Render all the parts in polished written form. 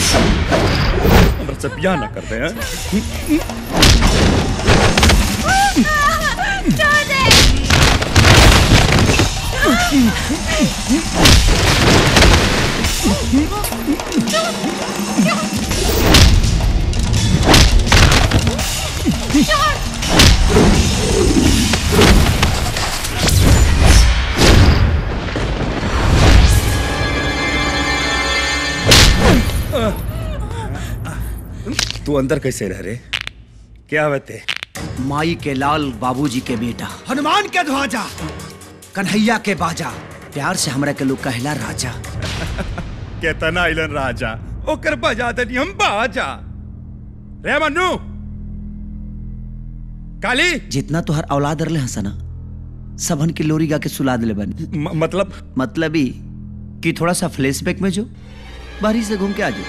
हमरा से बियाह ना कर दे हैं? छोड़ दे। तू अंदर कैसे रह रे? क्या बते? माई के लाल बाबूजी के बेटा, हनुमान के ध्वजा, कन्हैया के बाजा, प्यार से हमरा के लोग कहला राजा। केतना इलन राजा ओकर बजा देनी हम बाजा। रे मन्नू काली जितना तुहार औलाद रहले हसना सबन की लोरी गा के सुला दिले बनी। मतलब ही कि थोड़ा सा फ्लैशबैक में जो बाहरी से घूम के आ जाओ।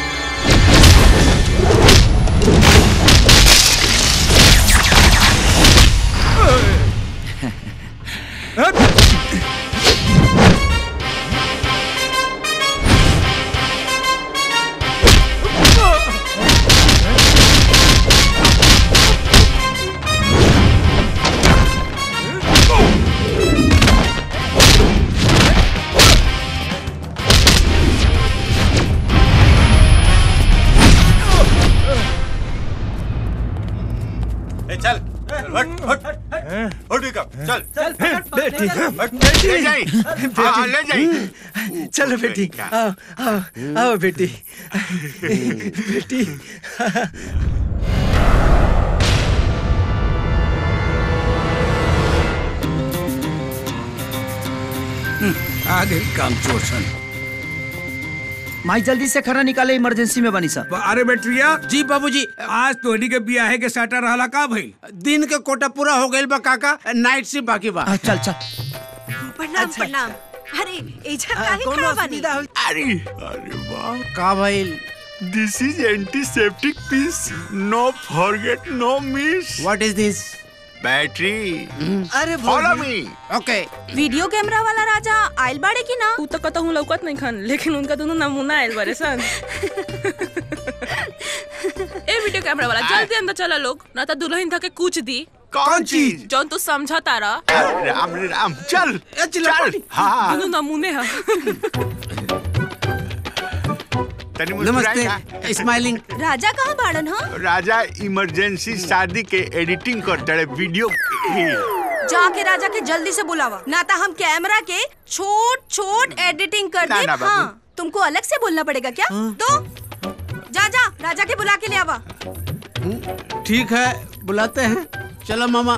चलो बेटी, आओ आओ आओ बेटी। बेटी आ गई काम चोर सन। माई जल्दी से खाना निकाले, इमरजेंसी में बनी सब। अरे बेटरिया जी बाबूजी, आज तोहनी के बियाह के साटा रहला का भइल? दिन के कोटा पूरा हो गइल बा काका, नाइट शिफ्ट बाकी बा। चल चल। प्रणाम प्रणाम। अरे एजा काहे खड़ा बानी? अरे वाह, का भइल? This is antiseptic piece, no forget no miss. What is this? Battery. अरे follow me. Okay. Video camera वाला राजा आइल बाड़े की ना? उ तो कहता हूँ लौकत नहीं खान, लेकिन उनका दोनों नमूना आइल बारे सन। ए वीडियो कैमरा वाला जल्दी अंदर चला लोग, ना तो दुल्हन था के कुछ दी। कौन चीज? जौन तू समझा तारा। राम राम चल चल। हाँ दोनों नमूने हैं। नमस्ते, स्माइलिंग। राजा कहाँ बाड़न? हाँ राजा इमरजेंसी शादी के एडिटिंग करते रहे वीडियो। जाके राजा के जल्दी से बुलावा, ना तो हम कैमरा के छोट छोट एडिटिंग कर दे। हाँ तुमको अलग से बोलना पड़ेगा क्या? तो जा जा राजा के बुला के ले आवा। ठीक है, बुलाते हैं। चलो मामा।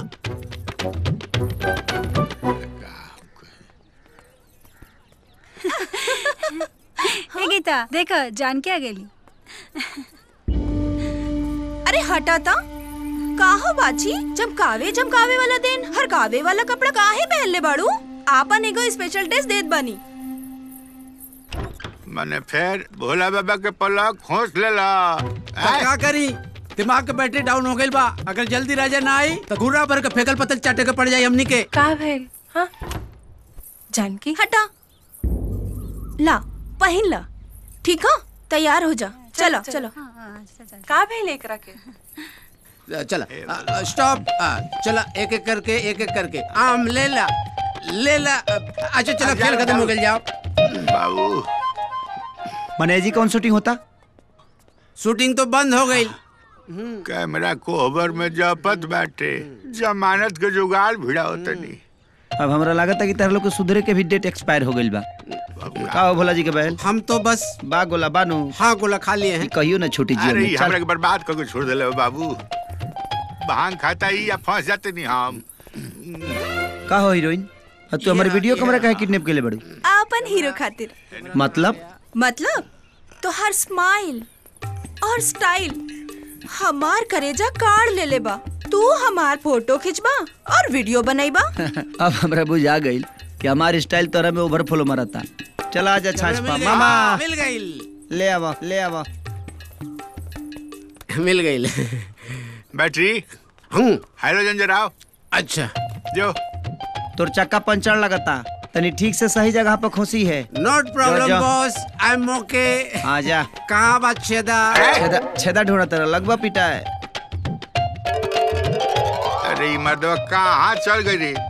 हे गीता देखो जान के आ गेली। अरे हटा ता काहो बाची, चमकावे वाला दिन हर गावे वाला कपड़ा काहे पहन ले बाड़ू? आपन एगो स्पेशल ड्रेस देत बनी। मैंने फिर भोला बाबा के पलक खोस लेला। क्या करी, दिमाग के बैटरी डाउन हो गई बा। अगर जल्दी राजा ना आई तो घूरा भर के फेकल पतल चाटे के पड़ जाये हमनी के। का भइल? हाँ जानकी हटा ला पहन ला, ठीक है? तैयार हो जा। चलो चलो। का भइल एकरा के? चला स्टॉप। चला एक एक करके आम ले ला। अच्छा चलो खेल खत्म हो गया। जाओ बाबू। मनेजी कौन शूटिंग होता? शूटिंग तो बंद हो गई। कैमरा कोहबर में जपत बाटे, जमानत के जुगाड़ भिड़ा होता नहीं। अब हमरा लागत है कि तार लोग के सुधरे के भी डेट एक्सपायर हो गई बा। का हो भोला जी के बहन? हम तो बस बा गोला बानू। हाँ गोला खा लिए हैं। कहियो ना छोटी जी। अरे हमरा के बर्बाद करके छोड़ देले बाबू। भांग खाता ही या फंस जाते नहीं हम। का हो हीरोइन? तू हमारे वीडियो कैमरा काहे किडनैप के ले बड़ू? अपन हीरो खातिर। मतलब तो हर स्माइल और स्टाइल हमार करेजा काढ़ ले बा। तू हमार फोटो खिंचबा और वीडियो बनाईबा। अब हमरा बुझा गई कि हमार स्टाइल तोरा में ओवरफ्लो मरता। चला जा छाछ पा मामा। मिल गई। ले आवा। मिल गई। बैटरी हूँ। हाइड्रोजन जराओ। अच्छा जो तोर चक्का पंचर लगता। तनी ठीक से सही जगह पर खोसी है। Not problem boss, I am okay. आजा। कहाँ बात छेदा? छेदा ढूंढा तेरा लगवा पिटा है। अरे मर्दवा कहाँ चल गई रे?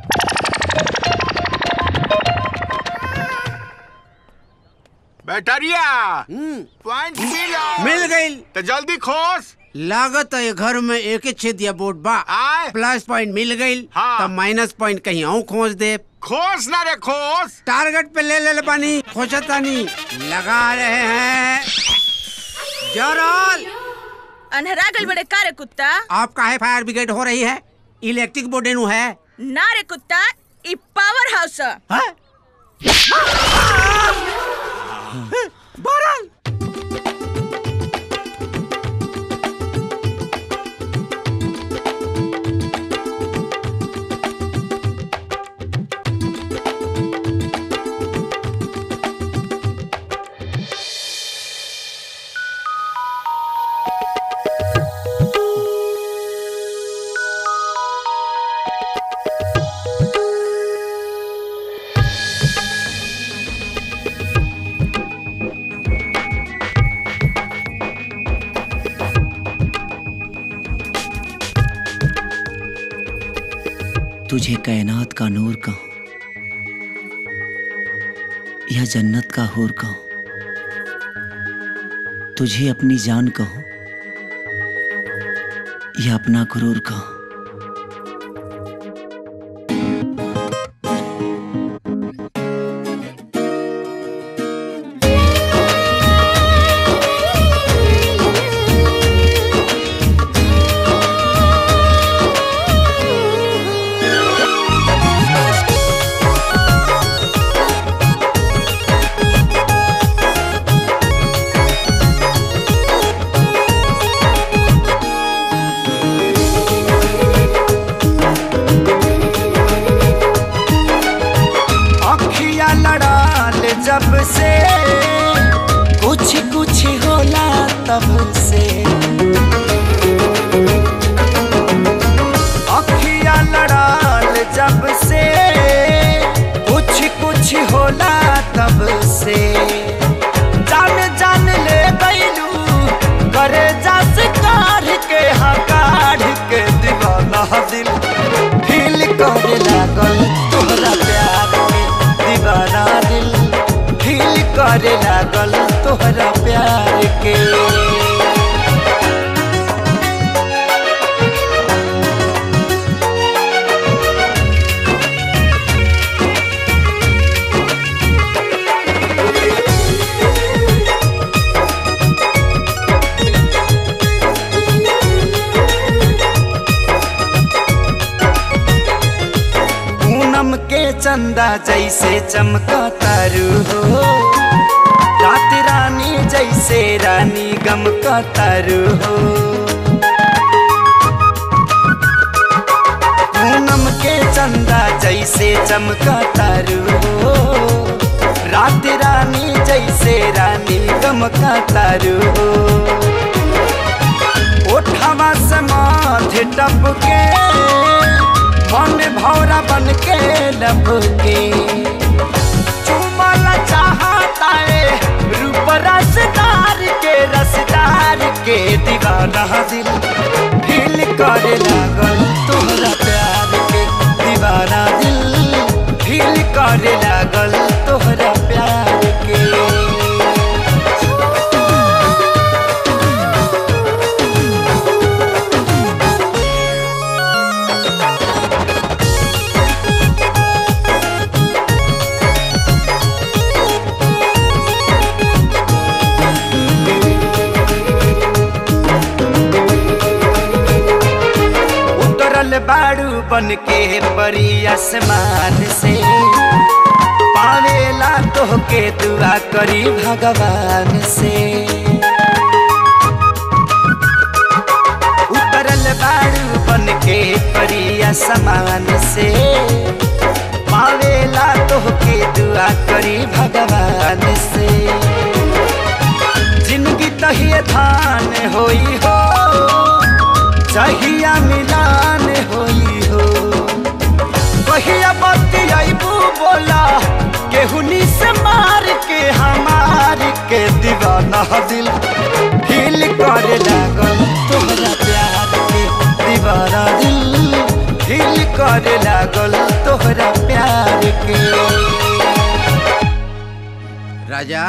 बैटरिया पॉइंट मिल गई तो जल्दी खोस। लागत है घर में एक ही छेदिया बोर्ड बा। प्लस पॉइंट मिल गई तो माइनस पॉइंट कहीं और खोज दे। खोस ना रे खोस। टारगेट पे ले पानी खोजता नहीं लगा रहे हैं। जरल अनहरा गल बड़े का रे कुत्ता? आप काहे फायर ब्रिगेड हो रही है? इलेक्ट्रिक बोर्ड एनु है ना रे कुत्ता, ई पावर हाउस है। बरल तुझे कायनात का नूर कहूं या जन्नत का हूर कहूं, तुझे अपनी जान कहूं या अपना गुरूर कहूं। जब से कुछ कुछ होला तब से अखियां लड़ाल जब से कुछ कुछ होला तब से जान जान ले गईलू करे जस कार के हकाढ़ के दीवाना दिल फील करे लागल तोहरा प्यार में दीवाना दिल फील करे लागल तोहरा प्यार के। पूनम के चंदा जैसे चमका तारू हो, रात रानी जैसे रानी गम का तारू हो। पूनम के चंदा जैसे चमका तारू हो, रात रानी जैसे रानी गम का तारू हो। ओठवा से माथे टपके मन भौरा बन के लब के चुमला चाहता है रूप रसदार के दीवाना दिल फील करे लागल तोहरा प्यार के दीवाना दिल फील करे लागल तोहरा प्यार के। बाड़ू बन के परी आसमान से पावेला तोहके दुआ करी भगवान से। उतरल बाड़ू बन के परी आसमान से पावेला तोहके दुआ करी भगवान से। जिंदगी तहिए धान होई हो चाहिया मिलान होई हो कहिया बतियाइबू बोला केहुनी से मार के हमार के दीवाना दिल फील करे लागल तोहरा प्यार के दीवाना दिल फील करे लागल तोहरा प्यार के। राजा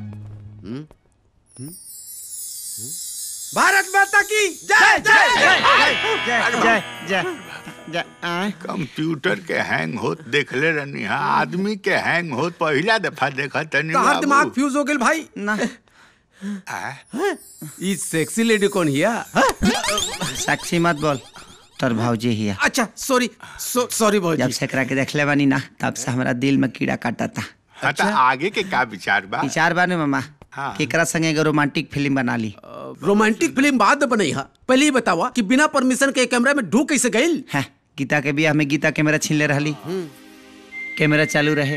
भारत माता की जय जय जय जय जय जय। कंप्यूटर के हैंग होत देखले रहनी है, आदमी के हैंग होत पहला दफा देखा तनी। तोहर दिमाग फ्यूज हो गेल भाई ना। ये सेक्सी लेडी कौन हिया? साक्षी मत बोल, तोर भौजी हिया। अच्छा सॉरी सॉरी भौजी। जब से एकरा के देखले बानी ना तब से हमरा दिल में कीड़ा काटा था। अच्छा आगे के का विचार बा? विचार बा ने मामा केकरा संगे एगो रोमांटिक फिल्म बना ली। रोमांटिक फिल्म बाद में बनई हा, पहले ही बतावा कि बिना परमिशन के कैमरा में ढूक कैसे गइल? है गीता के बियाह में गीता कैमरा छीन ले रहली, कैमरा चालू रहे,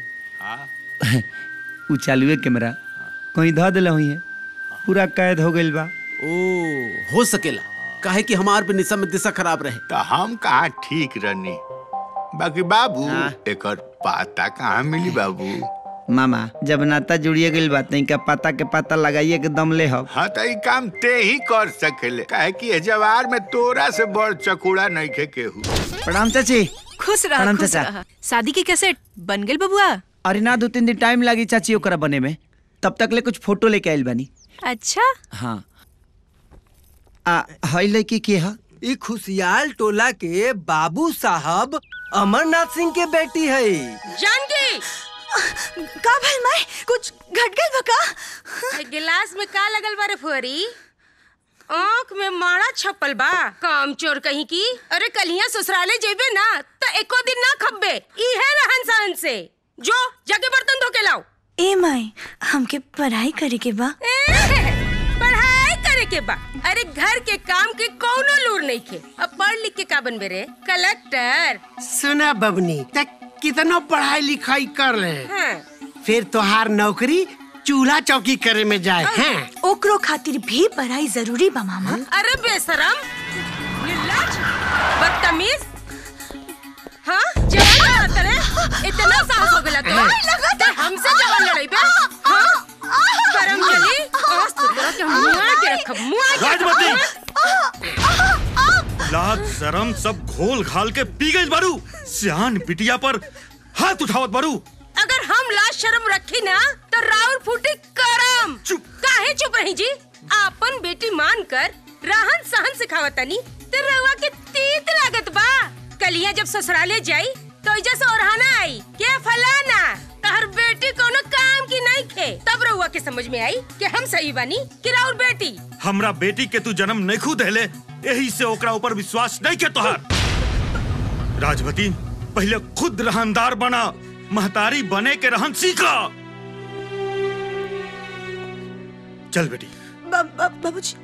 उ चालू कैमरा कहीं ध दिला हुई है, पूरा कैद हो गइल बा। ओ हो सकेला, काहे कि हमार पे निशा में दिशा खराब रहे। तो हम कहाँ ठीक रहनी, बाकी बाबू एकर पता कहाँ मिली बाबू? मामा जब नाता जुड़िए गइल बात नहीं का पता के पता लगाइए के दम ले हो। हाँ तो ये काम ते ही कर सकेले, काहे कि ये जवार में तोरा से बड़ चकूड़ा नहीं खे केहू। प्रणाम चाची। खुश रहा, प्रणाम खुश चाचा। रहा। शादी की कैसेट बन गेल बबुआ? अरे ना 2-3 दिन टाइम लगी चाची ओकरा बने में, तब तक ले कुछ फोटो लेके आइल बानी। अच्छा हाँ हई लड़की के है? ई खुशियाल टोला के बाबू साहब अमरनाथ सिंह के बेटी है। जानकी का भाई मैं कुछ घट गइल बा का? गिलास में का लगल बा रे फुहरी? आँख में माड़ा छपल बा, काम चोर कहीं की। अरे कलिया ससुराले जेबे ना तो एको दिन ना खब्बे, ई है रहन सहन से। जो जाके बर्तन धो के लाओ। ए माई हमके पढ़ाई करे के बा। पढ़ाई करे के बा? अरे घर के काम के कौनो लूर नहीं खे। अब पढ़ लिख के का बनबे रे? कलेक्टर। सुना बबनी तक कितना पढ़ाई लिखाई कर ले, फिर तोहार नौकरी चूल्हा चौकी करे में जाए हैं। ओकरो खातिर भी पढ़ाई जरूरी बा मामा। अरे बेशरम, निर्लज, बदतमीज। हाँ जवान लड़त रे, इतना साहस हो गया तो हमसे जवान लड़ाई बे? हाँ करम चली आज तो तेरा क्या मुआ के रखब, मुआ के राजमती लाज शरम सब घोल घाल के पी गई बारू, सियान बिटिया पर हाथ उठावत बारू। अगर हम लाज शर्म रखी ना तो राउर फूटी करम। काहे चुप रही जी? आपन बेटी मान कर रहन सहन सिखावतनी तो रवा के तीत लागत बा। कलिया जब ससुराले जाई तो इजा से ओरहाना आई के फलाना तहर बेटी कोनो काम की नहीं खे, तब रउआ के समझ में आई कि हम सही बानी कि राउर बेटी। हमरा बेटी के तू जन्म नहीं खुद देले, यही से ओकरा ऊपर विश्वास नहीं के तोहार। राजवती पहले खुद रहनदार बना, महतारी बने के रहन सीखा। चल बेटी। बाबूजी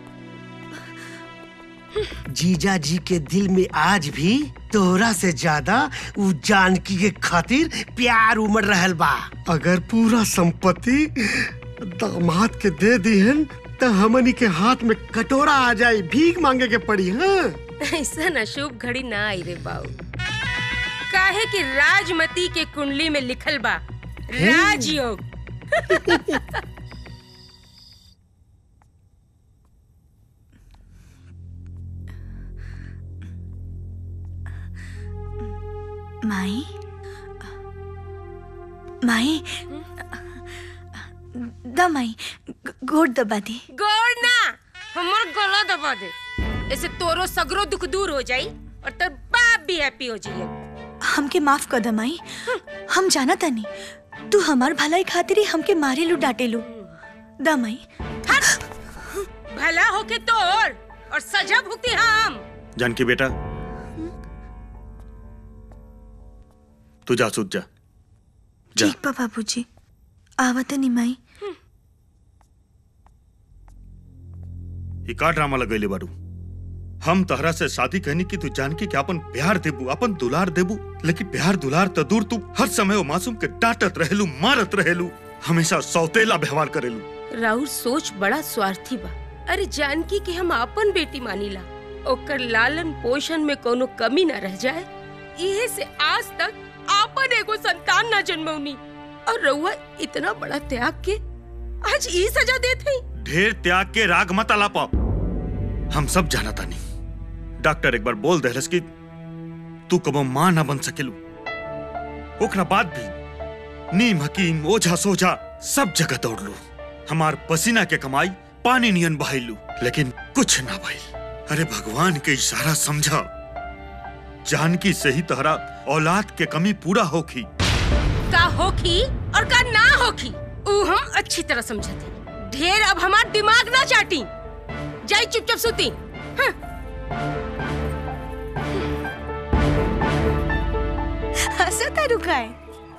जीजा जी के दिल में आज भी तोरा से ज्यादा उ जानकी के खातिर प्यार उमड़ रहल बा। अगर पूरा संपत्ति दामाद के दे दीहन तो हमनी के हाथ में कटोरा आ जाए, भीख मांगे के पड़ी। हाँ ऐसा न शुभ घड़ी ना आई रे बाऊ, काहे कि राजमती के कुंडली में लिखल बा राजयोग। माई माई द माई गोड़ दबा दी। गोड़ ना हमर गला दबा दे, ऐसे तोरो सगरो दुख दूर हो जाई और तेर बाप भी हैप्पी हो जाइए। हमके माफ कर द माई, हम जाना तानी तू हमार भलाई खातिर ही हमके मारे लू डांटे लू। द माई भला होके तोर और सजा भुगती हम। जानकी बेटा तू जा, सूत जा। ठीक बा बाबूजी, आवत नहीं माई। ये का ड्रामा लगैले बारू? हम तहरा से शादी कहनी कि तू जानकी के अपन प्यार देबू, अपन दुलार देबू, लेकिन प्यार दुलार तो दूर, तू हर समय वो मासूम के डांटत रहेलू, मारत रहेलू, हमेशा सौतेला व्यवहार करेलू। राउर सोच बड़ा स्वार्थी बा। अरे जानकी के हम अपन बेटी मानीला, ओकर लालन पोषण में कोनो कमी न रह जाए इहे से आज तक आपन एगो संतान ना जन्मौनी और रउआ इतना बड़ा त्याग के आज ई सजा देत हई। ढेर त्याग के राग मत आलापा। हम सब जाना तानी। डॉक्टर एक बार बोल देहलस कि तू कबो मां ना बन सकेलू। ओकरा बाद भी नीम हकीम ओझा सोझा सब जगह दौड़लू। हमार पसीना के कमाई पानी नियन बहाइलू, लेकिन कुछ ना भइल। अरे भगवान के इशारा समझा। जानकी से ही तहरा औलाद के कमी पूरा होखी। का होखी और का ना होखी ऊ हम अच्छी तरह समझते। ढेर अब हमार दिमाग ना चाटी। जाई चुपचाप सुती। हंसता रुका है।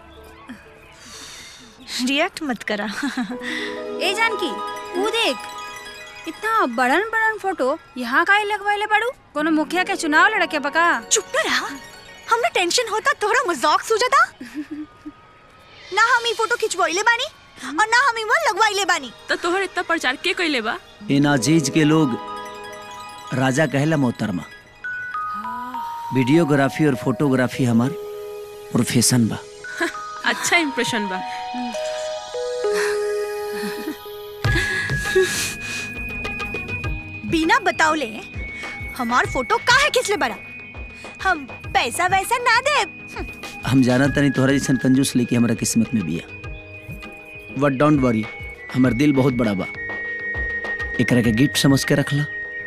रिएक्ट मत करा। ए जानकी वो देख इतना बड़न बड़न फोटो यहाँ काहे लगवाइले बाड़ू? कोनो मुखिया के चुनाव लड़के बका? चुप न रहा। हमने टेंशन होता तोहरा मजाक सूझता। ना हम ई फोटो खिंचवाइले बानी और ना हम इमन लगवाइले बानी। तो तोहर इतना प्रचार के कइले बा? इन अजीज के लोग राजा कहला मोहतरमा। वीडियोग्राफी और फोटोग्राफी हमार प्रोफेशन बा। अच्छा इंप्रेशन बा। बिना बतावले हमार फोटो काहे खिंचले बड़ा? हम पैसा वैसा ना दे। हम जाना तनी तोहरा जैसन कंजूस लेके हमारा किस्मत में बिया। बट डोंट वरी, हमार दिल बहुत बड़ा बा। एकरा के गिफ्ट समझ के रखला।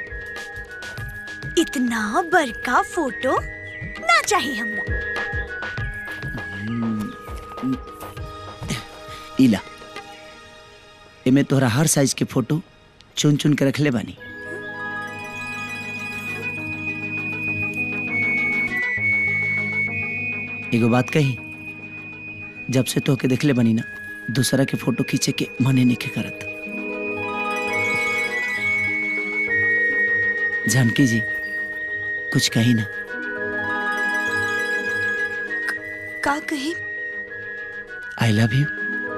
इतना बड़का फोटो ना चाहिए हमरा। इला एमे तोहरा हर साइज के फोटो चुन चुन के रखले बानी। एगो बात कही, जब से तोहके देखले बानी ना दूसरा के फोटो खींचे के मने नहीं करत। जानकी जी कुछ कही ना। का कही? I love you.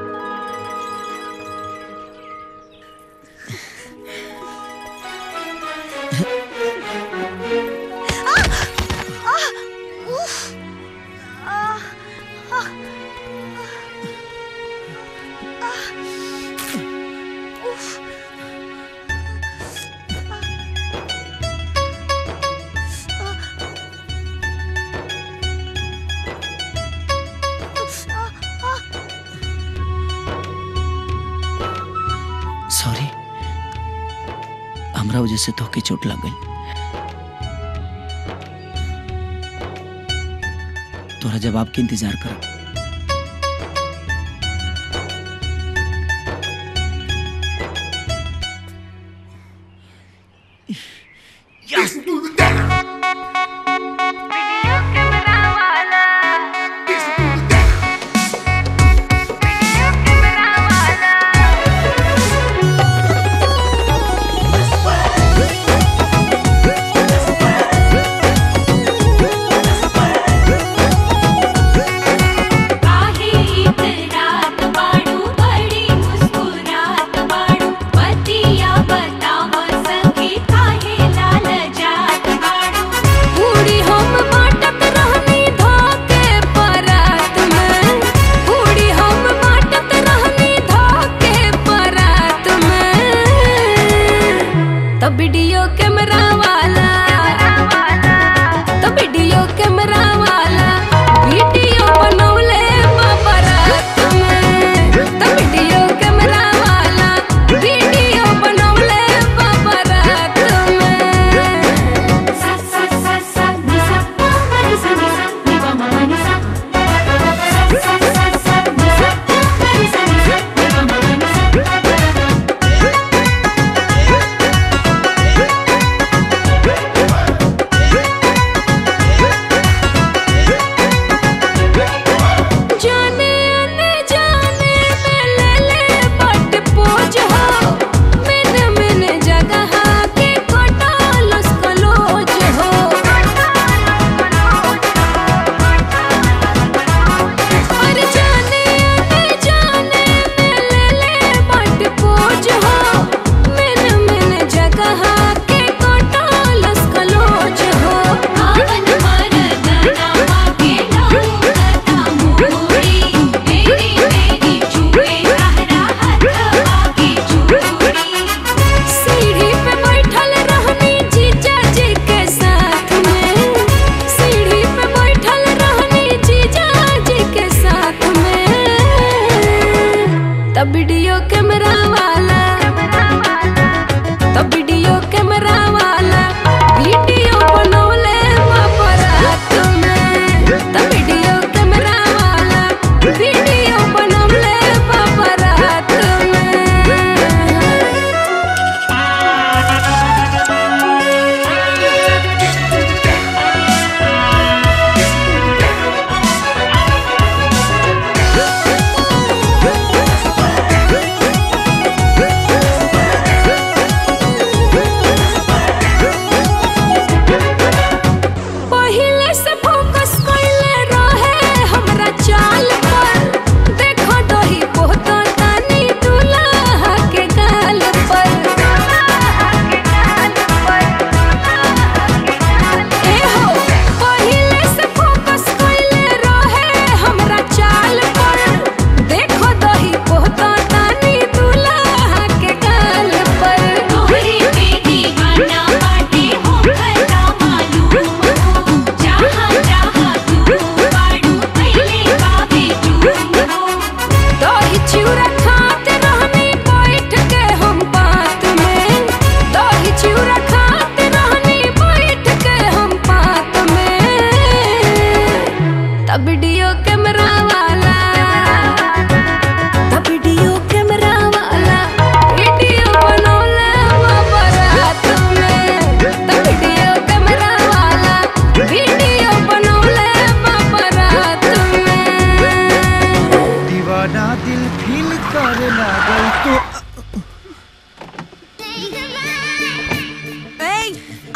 सॉरी, हमरा वजह से तोहके चोट लग गई। तोरा जवाब के इंतजार कर। बूढ़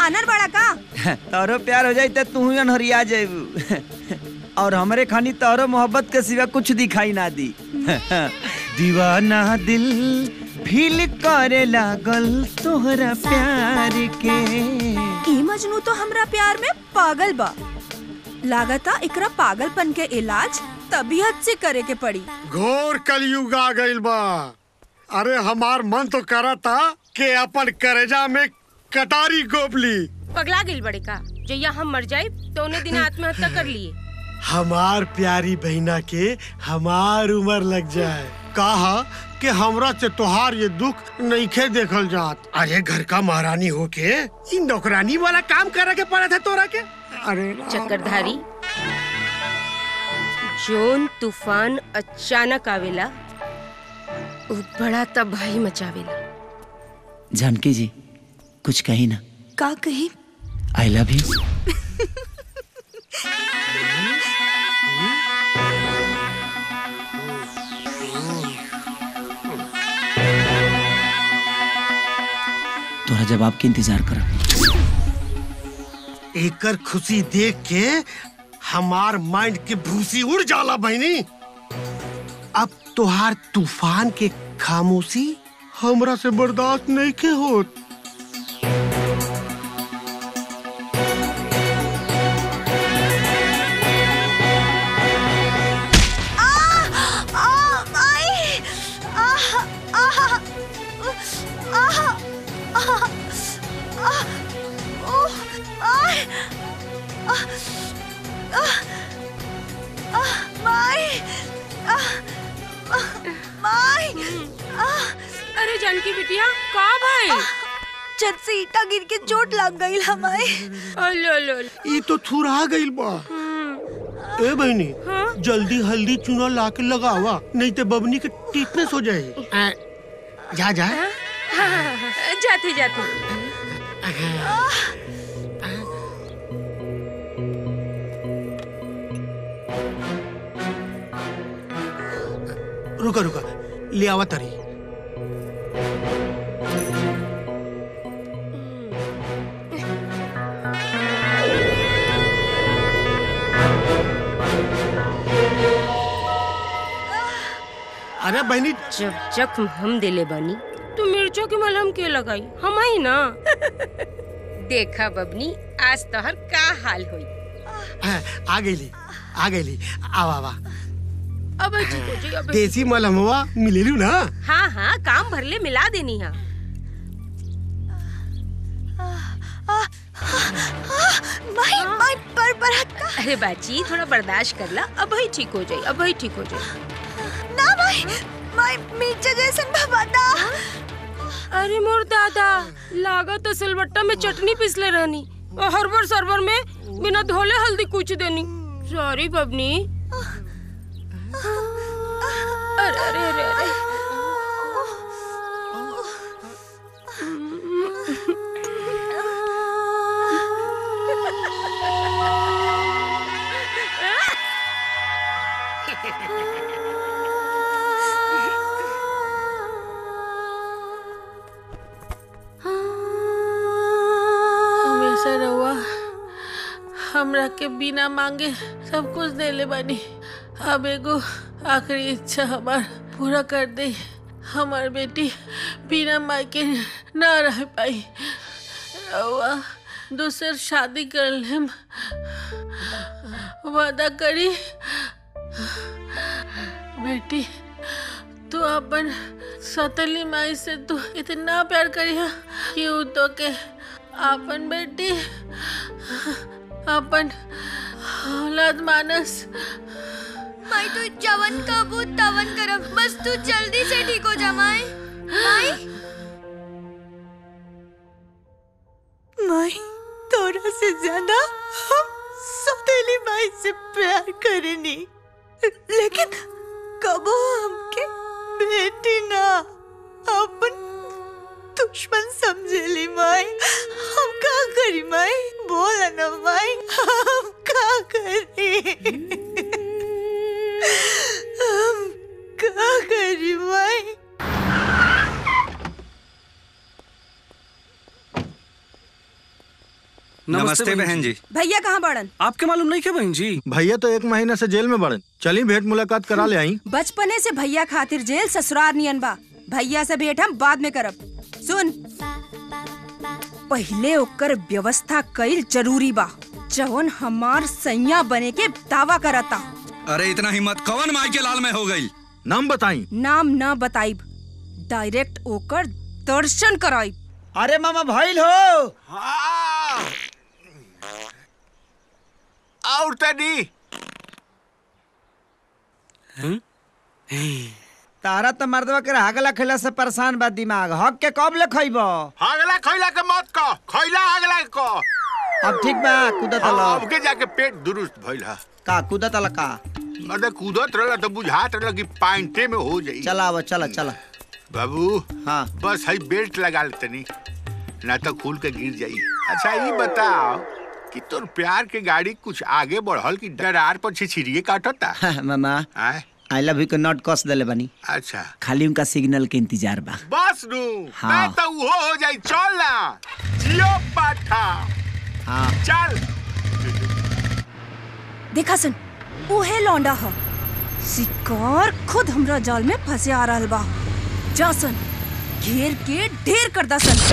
अनर बड़ा का। तोरो प्यार हो जाई तो तू ही अनहरिया जाइबू और हमरे खानी तोरो मोहब्बत के सिवा कुछ दिखाई ना दी। दीवाना दिल फील करे लागल तोहरा प्यार के। ई मजनू तो हमरा प्यार में पागल बा। लागता एकरा पागलपन के इलाज तबीयत से करे के पड़ी। घोर कलयुग आ गइल बा। अरे हमार मन तो करा था कि अपन करेजा में कटारी गोपली। पगला गिल बड़े का जैया हम मर जाए तो उन्हें दिन आत्महत्या कर लिए। हमार प्यारी बहना के हमार उम्र लग जाए। कहा कि हमरा से तोहार ये दुख नहीं खे देखल जात। अरे घर का महारानी होके ये नौकरानी वाला काम करे के पड़ा था तोरा के। अरे चक्करधारी जोन तूफान अचानक आवेला बड़ा तबाही मचावेला। जानकी जी कुछ कही ना। का कही? I love you. तोरा जवाब के इंतजार कर। एकर खुशी देख के हमार माइंड की भूसी उड़ जाला बहनी। अब तोहार तूफान के खामोशी हमरा से बर्दाश्त नहीं के होत। अरे जानकी बिटिया का भाई? छत से ईटा गिर के चोट लग गई हमारे। ये तो थुरा गइल बा। ए बहनी जल्दी हल्दी चूना ला के लगावा नहीं तो बबनी के टीटनेस हो जाए। जा जा। जाते जाते। रुका रुका ले आवा तरी। अरे बहनी जब जख्म हम दिले बानी तो मिर्चों की मलहम के लगाई हम ही ना। देखा बबनी आज तोहर का हाल हुई। आ गईली आवा आवा। अब ठीक हो जी। अब देसी मलहमवा मिलेलू ना। हाँ हाँ काम भरले मिला देनी है। माई पर अरे बाची थोड़ा बर्दाश्त कर ला। अब ही ठीक हो जाए। अब ही ठीक हो जाए। ना माई मिर्चा जैसन भवाता। अरे मोर दादा लागा तो सिलबट्टा में चटनी पिसले रहनी और हरबर सरबर में बिना धोले हल्दी कूच देनी। सॉरी बबनी। अरे अरे अरे अरे हमेशा रहुआ हमरा के बिना मांगे सब कुछ देले बानी। अब एगो आखिरी इच्छा हमार पूरा कर दे। हमार बेटी बिना माई के ना रह पाई। रहुआ दूसर शादी कर लेम वादा करी। बेटी तू अपन सौतेली माई से तू इतना प्यार करी है कि वो तो के अपन बेटी अपन औलाद मानस। माई तू जवन कबू तवन करब बस तू जल्दी से ठीक हो जा माई। माई तोरा से ज्यादा हम सौतेली माई से प्यार करेनी लेकिन कबो हमके बेटी ना अपन दुश्मन समझेली माई। हम का करी माई? बोला ना माई हम का करी? हम का करी माई? नमस्ते बहन जी। भैया कहाँ बड़न? आपके मालूम नहीं क्या बहन जी? भैया तो 1 महीना से जेल में बड़न। चली भेंट मुलाकात करा ले आई। बचपने से भैया खातिर जेल ससुरार नियन बा। भैया से भेंट हम बाद में करब। सुन, पहले ओकर व्यवस्था कईल जरूरी बा, जवन हमार सैया बने के दावा करता। अरे इतना हिम्मत कौन माई के लाल में हो गई? नाम बताई। नाम न बताइब, डायरेक्ट ओकर दर्शन कराइब। अरे मामा भइल हो। और तनी तारा तो मर्दवा के हागला खैला से परेशान बा दिमाग। हक के कब ले खइबो? हागला खइला के मत को, खइला हागला को। अब ठीक बा, कूदत हलो। अब के जाके पेट दुरुस्त भइल है। का कूदत हला का? मर्द कूदत रहला तो बुझात रहला कि पाइंटे में हो जाई। चला अब चला। बाबू हाँ बस है बेल्ट लगा ले तनी, ना तो खुल के गिर जाई। अच्छा ये बताओ कि तोर प्यार के गाड़ी कुछ आगे बढ़ल कि डरार पर छिछिरिये काटता? मामा आई लव यू के नोट कस देले बनी। अच्छा खाली उनका सिग्नल के इंतजार बा। बस नू हाँ। मैं तो वो हो जाई। चल ना जियो पाठा। हाँ चल। देखा सन, ओहे लौंडा ह। शिकार खुद हमरा जाल में फंसे आ रहल बा। जा सन, घेर के ढेर कर दा सन।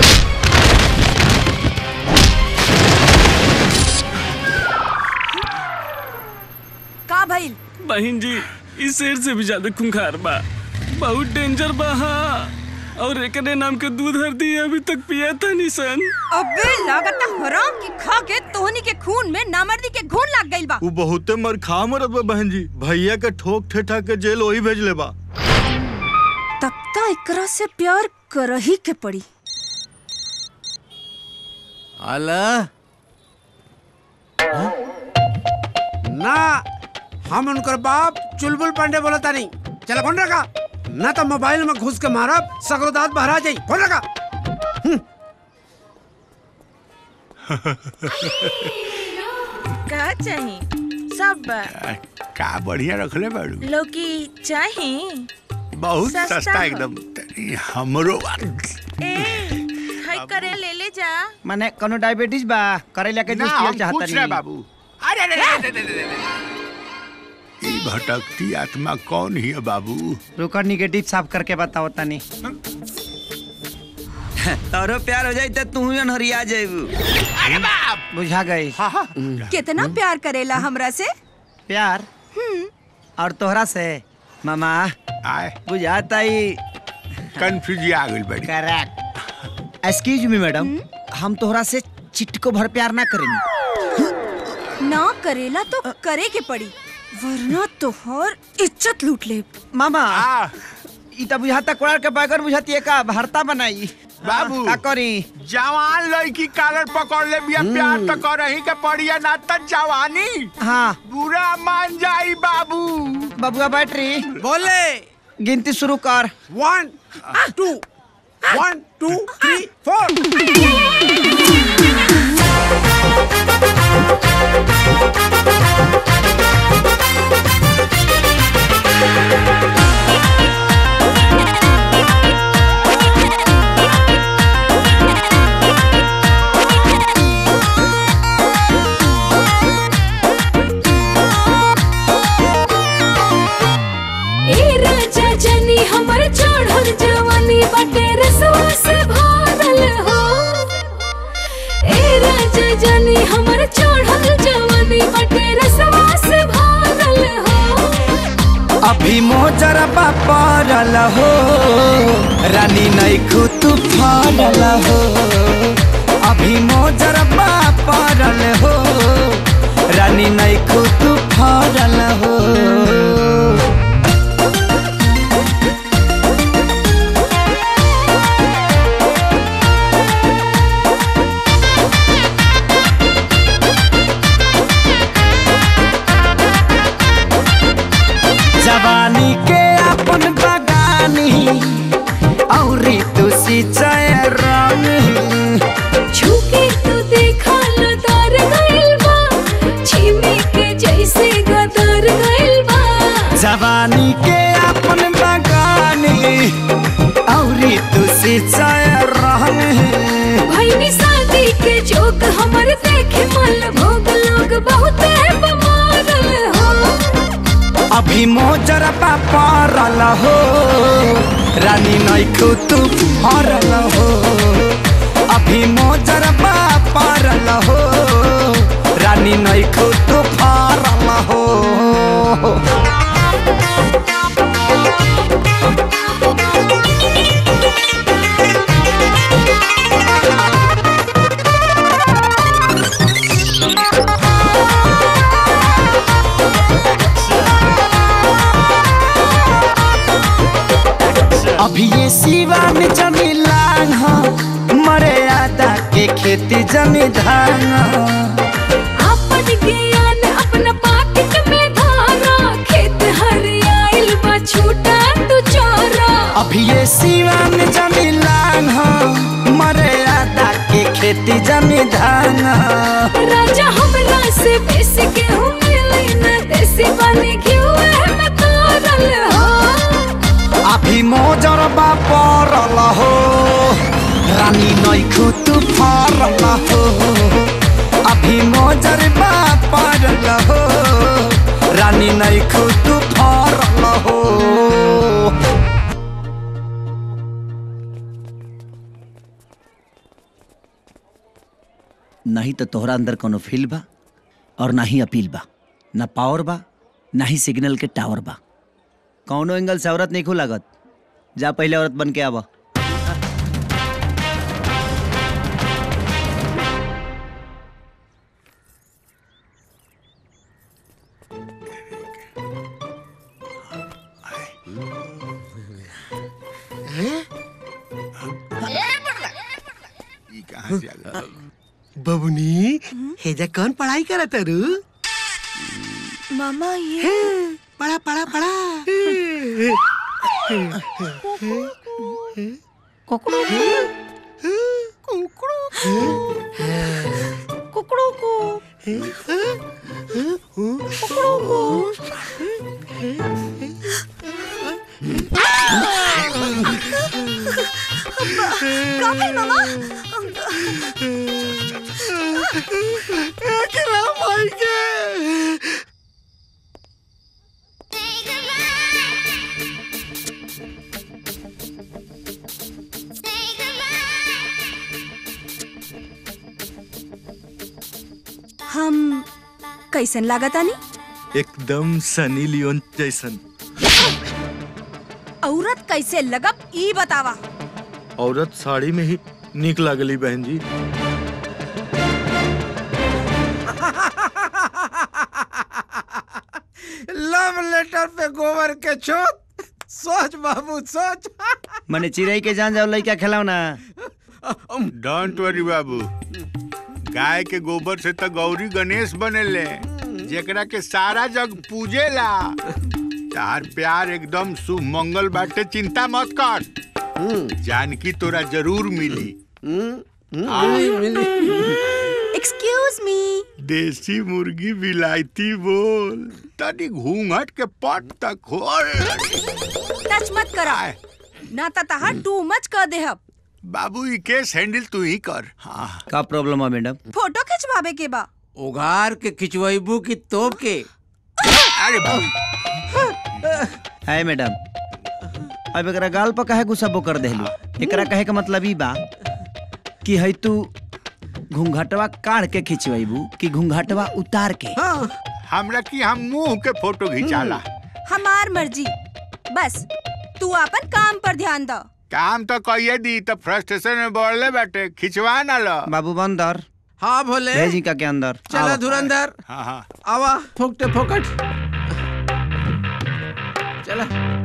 का भइल? बहन जी, इस शेर से भी ज्यादा खूंखार बा, बहुत डेंजर बा। और एकने नाम के दूध हरदी अभी तक पिया था निसन। अबे लागत हराम की खा के तोहनी के खून में नामर्दी के घून लग गइल बा। वो बहुते मरखा मरत बा बहन जी। भैया के ठोक ठेठा के जेल वही भेज ले बा। तब तो एकरा से प्यार करही के पड़ी। अला ना, हम उनकर बाप चुलबुल पांडे बोलता नहीं। चला फोन रखा, ना तो मोबाइल में घुस के मारब, सगरो दांत बहरा जाई। फोन रखा। का चाहिए? सब का बढ़िया रखले बाड़ू। लौकी चाहिए? बहुत सस्ता सस्ता हो। एकदम। हमरो खाई करे ले जा। माने कोनो डायबिटीज बा? करे लेके ना, जूस हम पियल चाहता पूछ रहे बाबू। अरे ये भटकती आत्मा कौन है बाबू? रुकर निगेटिव साफ करके बताओ तनी। तोरो प्यार हो जाई त तू हरिया जाइबू। अरे बाप बुझा गई। कितना प्यार करेला हमरा से? प्यार? और तोहरा से? मामा आए बुझाता ही कंफ्यूज आ गई बड़ी। करेक्ट। एक्सक्यूज मी मैडम, हम तोहरा से चिटको भर प्यार ना करेंगे। ना करेला तो करे के पड़ी, वरना तोहर इज्जत लूट ले। मामा ई त बुझाता कोड़ार के बैगन बुझाती है का भरता बनाई। बाबू का करी? जवान लड़की कालर पकड़ ले बिया, प्यार तो करही के पड़िया, ना त जवानी हाँ बुरा मान जाई बाबू। बबुआ बैटरी बोले गिनती शुरू कर। 1 2 1 2 3 4। हमर चढ़ल जवानी बाटे रसवा से भरल हो। ए राजा जानी हमर चढ़ल जवानी बाटे रसवा से भरल हो। अभी मोजरबा पड़ल हो, रानी नैखू तू फरल हो। अभी मोजरबा पड़ल हो, रानी नैखू तू फरल हो। जवानी के अपन बगानी औरी तू सिंचाई रंग छुके तू देखा लदार गइल बा, छिमी के जैसे गदर गइल बा। जवानी के अपन बगानी औरी तू सिंचाई रंग भइनी शादी के जोक हमर देख अभी मोजरबा परल हो रानी नइखु तू फरल हो अभी मोजरबा परल हो रानी नइखु तू फरल हो अभी ये सिवा में जमी लांग मरे आदा के खेती जमी धान अपन ज्ञान अपना पाकिट में धारा खेत हरियाइल बा छूटा तू चोरा अभी ये सिवा में जमी लांग मरे आदा के खेती जमी धान राजा हमरा से बेसी गेहूं मिले न देसी बने घिउ में तारल हो अभी मोजरबा परल हो रानी नइखु तू फरल हो अभी मोजरबा परल हो रानी नइखु तू फरल हो नहीं तो तोहरा अंदर कोनो फील बा और ना ही अपील बा ना पावर बा ना ही सिग्नल के टावर बा कौनो एंगल से औरत नहीं खू लागत जा पहले औरत बन के आवा बबुनी हेजा कौन पढ़ाई करत रू मामा ये पढ़ा पढ़ा पढ़ा मामा भाई के हम कैसन लागतानी एकदम सनी लियोन जैसन औरत कैसे लगब ई बतावा औरत साड़ी में ही निक लागली बहन जी लव लेटर पे गोबर के छोट सोच बाबू सोच मने चिड़ै के जान जाओ लइका खिलाओ ना डोंट वरी बाबू गाय के गोबर से तो गौरी गणेश बनेले जेकरा के सारा जग पूजेला तार प्यार एकदम शुभ मंगल बाटे चिंता मत कर जानकी तोरा जरूर मिली एक्सक्यूज मी देसी मुर्गी विलायती बोल तनी घूंघट के पट तक खोल टच मत करा ना तहा टू मच कर देहब बाबू ई केस हैंडल तू ही कर हाँ का प्रॉब्लम है मैडम फोटो खिंचवावे के बा उगार के खिंचवाइबू की तोप के अरे बाबू है मैडम अब एकरा गाल पर काहे गुस्सा कर देलू एकरा कहे का मतलब ई बा कि है तू घूंघटवा काढ़ के खिंचवाइबू कि घूंघटवा उतार के हमरा की हम मुंह के फोटो खिंचाला हमार मर्जी बस तू अपन काम पर ध्यान द काम तो कहिए दी तो फ्रस्ट्रेशन में बढ़ले बैठे खिंचवा ना लो बाबू बंदर हाँ भोले भेजी का के अंदर चला धुरंधर हाँ हाँ आवा फोकटे फोकट चला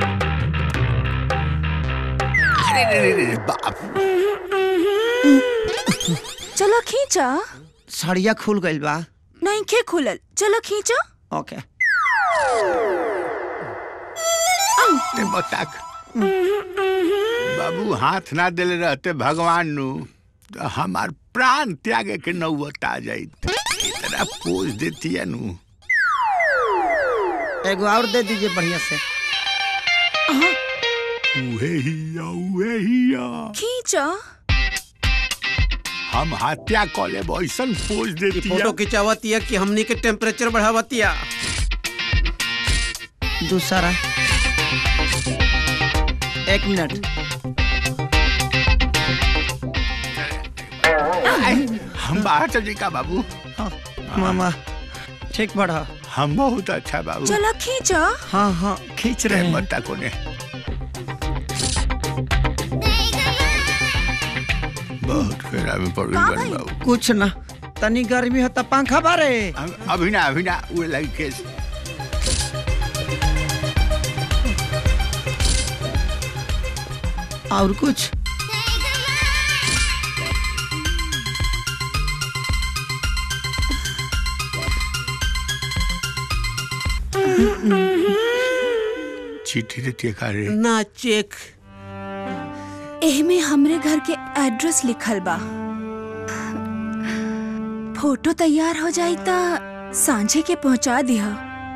अरे बाप चलो खींचा सड़िया खुल गइल बा नहीं खे खुलल चलो खींचा ओके बताक बाबू हाथ ना दिले रहते भगवान नु तो हमार प्राण त्यागे के नौबत आ जाई इतना पोज देती है नु एगो और दे दीजिए बढ़िया से उहे हिया खींचा हम हत्या कॉले बॉयसन पोज देती है फोटो खिंचावतिया कि हमनी के टेम्परेचर बढ़ावतिया दूसरा। 1 मिनट। हम बाहर चल का बाबू। मामा ठीक बढ़ा। हम बहुत अच्छा बाबू। चलो खींचो। हाँ हाँ खींच रहे हैं। मत्ता कोने बहुत फेरा में पड़ गई बाबू। कुछ ना, तनी गर्मी हो तो पंखा बारे। अभी ना वो लगी केस। और कुछ चिट्ठी देती है ना चेक। एहमे हमरे घर के एड्रेस लिखल बा। फोटो तैयार हो जाई ता सांझे के पहुंचा दिया।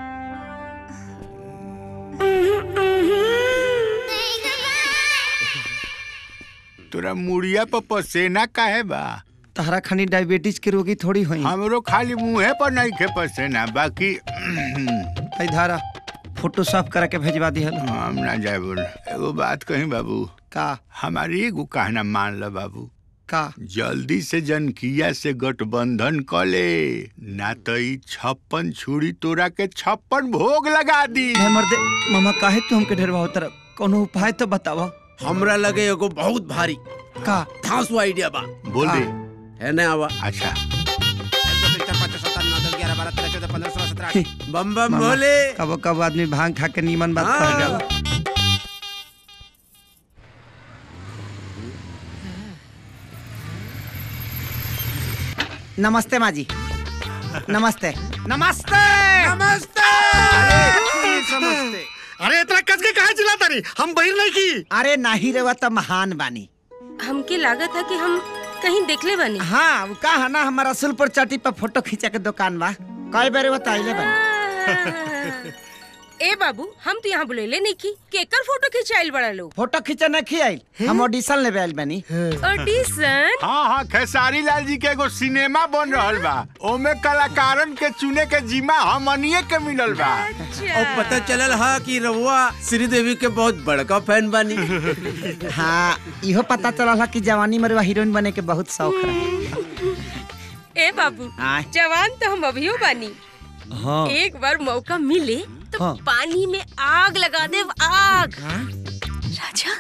तोरा मुड़िया पर पसेना काहे बा? तहरा खानी डायबिटीज के रोगी थोड़ी होई। हमरो खाली मुंहे पर नहीं खे पसेना, बाकी धारा फोटो साफ करा के भेजवा दी। हम ना जाए बोल। एगो बात कही बाबू। का? हमारी एगो कहना मान ल बाबू। का? जल्दी से जनकिया से गठबंधन कर ले, ना तो 56 छुरी तोरा के 56 भोग लगा दी। मर्दे मामा काहे तू हमके ढेरवा होतर, कोनो उपाय तो बतावा। हमरा लगे एगो बहुत भारी का धांसू आइडिया बा। बोल दे। है ना आवा। अच्छा बम बम बोले। कबो कबो आदमी भांग खा के नीमन बात कर जाला। नमस्ते माँ जी। नमस्ते नमस्ते नमस्ते। नमस्ते। अरे इतना कस के काहे चिल्लाता रही? हम बहिर नहीं की। अरे नाही रे तो महान बानी। हमके लागत है कि हम कहीं देखले बानी। हाँ वो का है ना, हमारा रसूलपुर चौटी पर फोटो खींचा के दुकान बा। कई बार बताइले बानी। ए बाबू हम तो यहाँ बुलेले नहीं की केकर फोटो खिंचाइल बड़ा लोग। फोटो खींचा नहीं खियाइल, हम ऑडिशन लेवे आइल बानी। ऑडिशन? हाँ खेसारी लाल जी के एगो सिनेमा बन रहल बा, ओमे कलाकारन के चुने के जिम्मा हमनिए के मिलल बा। और पता चलल हा कि रउआ श्रीदेवी के बहुत बड़का फैन बानी। हाँ इहो पता चलल हा कि जवानी में हीरोइन बने के बहुत शौक रहा। ए बाबू जवान तो हम अभियो बानी। हाँ। एक बार मौका मिले तो हाँ। पानी में आग लगा दे आग। राजा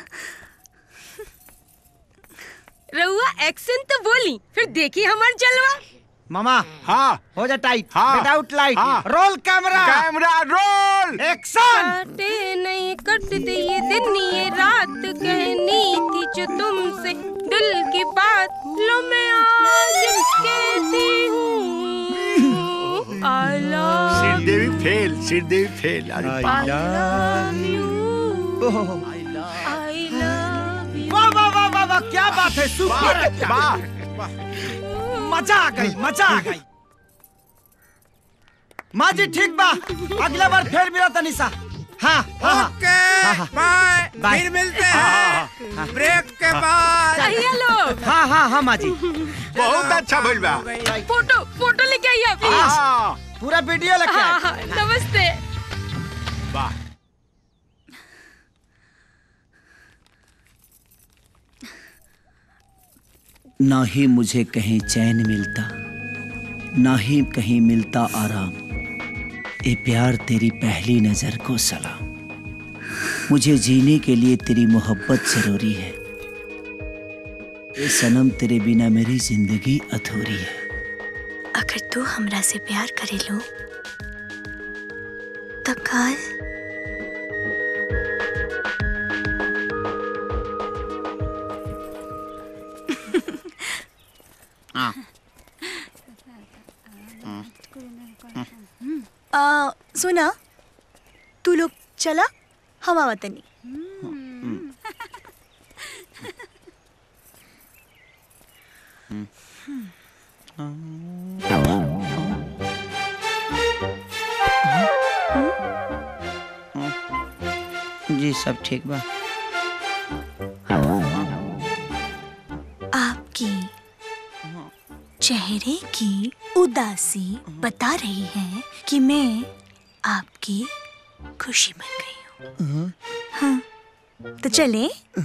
रउआ एक्शन तो बोली, फिर देखी हमार जलवा। मामा हाँ हो जा टाइट। हाँ। Without light. हाँ। Roll camera. Camera roll action. काटे नहीं कटते ये दिन ये रात, कहनी थी जो तुमसे दिल की बात, लो मैं आज कहती हूँ I love Sridevi fail. I love you। वाह वाह वाह वाह वाह क्या बात है, सुपर। मजा आ गई। माँ जी ठीक बा, अगला बार फिर मिला तनिषा। हाँ ओके बाय, फिर मिलते हैं ब्रेक के बाद। लोग हाँ माँ जी बहुत अच्छा भइल बा। फोटो लेके आइए प्लीज। पूरा वीडियो लेके आइए। नमस्ते। वाह ना ही मुझे कहीं चैन मिलता, ना ही कहीं मिलता आराम। ए प्यार तेरी पहली नजर को सलाम। मुझे जीने के लिए तेरी मोहब्बत जरूरी है। ए सनम तेरे बिना मेरी जिंदगी अधूरी है। अगर तू हमरा से प्यार करे लो तो कल सुना, तू लोग चला, हम आवतनी। जी सब ठीक बा। आपकी चेहरे की उदासी बता रही है कि मैं आपकी खुशी बन गई हूँ। हाँ तो चले।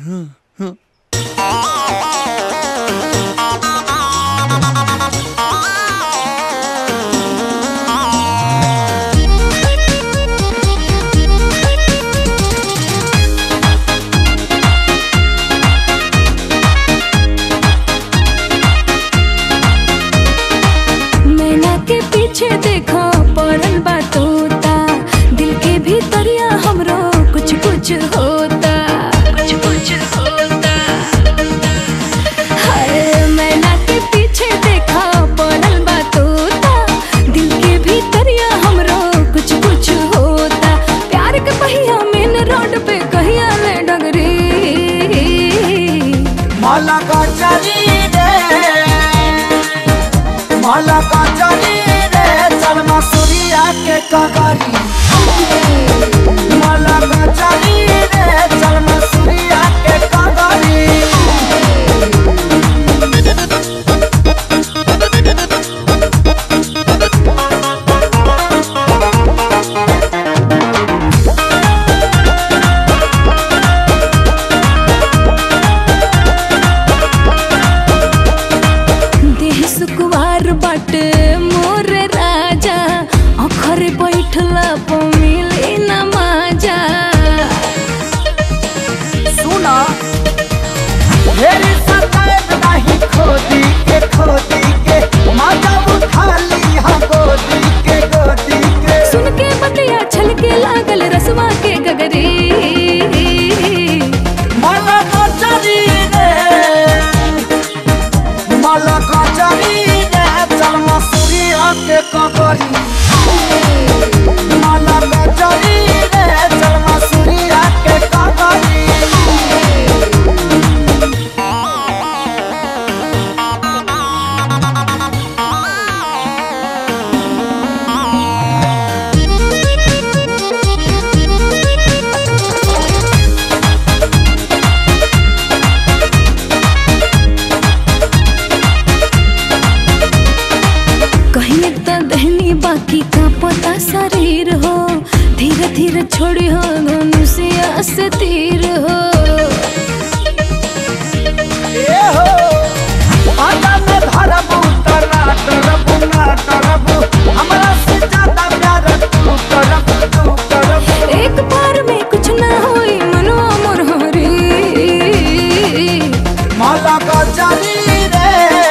मैना के पीछे देखो पड़ल बा तोता, दिल के भीतरिया हमरो कुछ कुछ होता, कुछ कुछ होता। हाय मैना के पीछे देखो पड़ल बा तोता, दिल के भीतरिया हमरो कुछ कुछ होता। प्यार के पहिया मेन रोड पे कहिया ले डगरी, माला का चली माला का चली रे चल मसूरिया के कगरी, माला का चली रे चल मसूरिया के कगरी। देह सुकुवार बाटे मोर राजा, अखरे बैठला प मिले न माजा। सुना मेरी सताएब नहीं खोदी के माजा उठा ली हाँ गोदी के। सुन के बतिया छलके लागल रसवा के गगरी, माला का चली रे माला का चली रे चल मसूरिया के कगरी, माला का चली रे चल मसूरिया के कगरी। कहीं तो दहनी बाकी का पता शरीर हो, धीरे धीरे छोड़ी हो धनुषिया से तीर हो। ए हो आजा में धरबू तना डरबू हमरा से ज्यादा प्यार तू करबू। एक बार में कुछ ना होई मनवा मोर हरी, माला का चली रे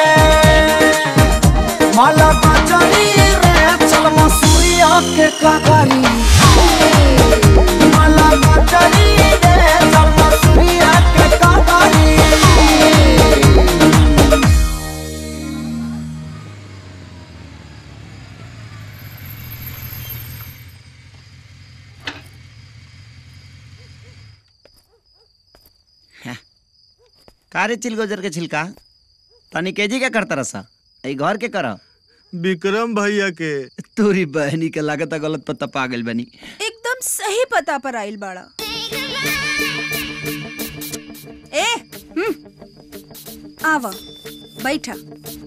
माला का चली रे चल मसूरिया के कगरी, माला का चली रे चल मसूरिया के कगरी। कारे चिलगोजर के छिलका तनी केजी क्या करता रसा ई घर के कर विक्रम भैया के। तोरी बहनी के लागत गलत पता पा गइल बनी। एकदम सही पता पर आइल बाड़ा। ए आवा बैठा।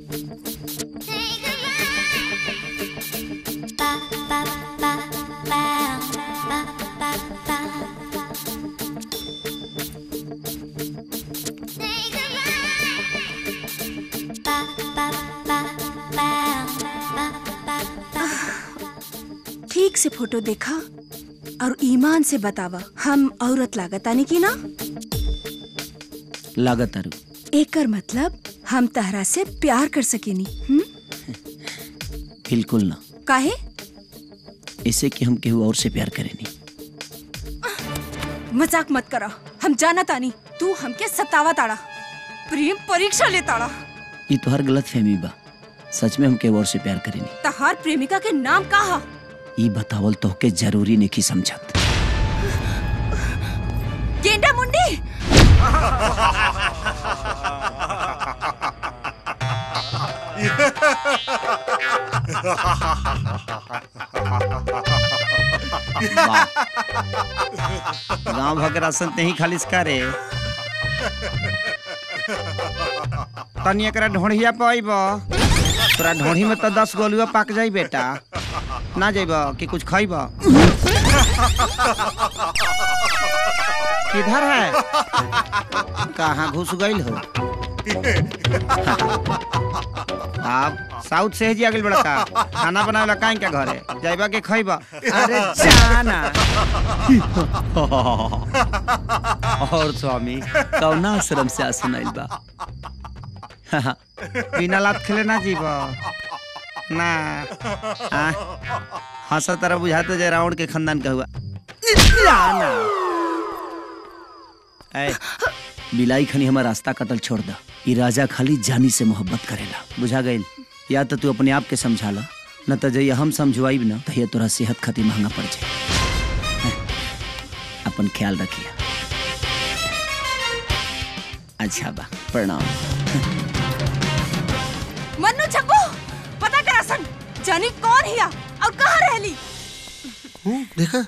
ठीक से फोटो देखा और ईमान से बतावा, हम औरत लागतानी की ना? लागत आरू एकर मतलब हम तहरा से प्यार कर सकेनी। बिल्कुल ना। काहे? इसे कि हम केहू और से प्यार करेनी। मजाक मत करा, हम जाना तानी तू हमके सतावा ताड़ा, प्रेम परीक्षा ले ताड़ा। ये तो हर गलत फहमी बा, सच में हम केहू और से प्यार करेनी। तहार प्रेमिका के नाम का हा? ई बतावल तोहके जरूरी नहीं समझत। गेंडा मुंडी। गांव भगरा संत नहीं खालिस करे तनी एकरा ढोढ़िया पे आइब, तोरा ढोढ़ी में तो 10 गोलुआ पाक जाई बेटा। ना जाइबा कि कुछ खाइबा? किधर है? कहाँ घुस गइल हो? आप साउथ से ही आगे बड़ा का खाना बनावेला काहे क्या घरे जाइबा के खाइबा? अरे जाना। और स्वामी कौना आश्रम से सुनाइल बा? बिना लात खेले ना जीवा ना। हंसा तरह बुझाते जे रावण के खानदान का हुआ। जाना। बिलाई खनी हमार रास्ता कतल छोड़ दा। ई राजा खाली जानी से मोहब्बत करेला, बुझा गइल? या तो तू अपने आप के समझाला, न तो जइया हम समझवाई ना तो ये तोरा सेहत खातिर महंगा पड़ जाए। अपन ख्याल रखिया। अच्छा बा, प्रणाम। मन्नू छप्पू पता करा सन जानी कौन हिया और कहाँ रहली? देखा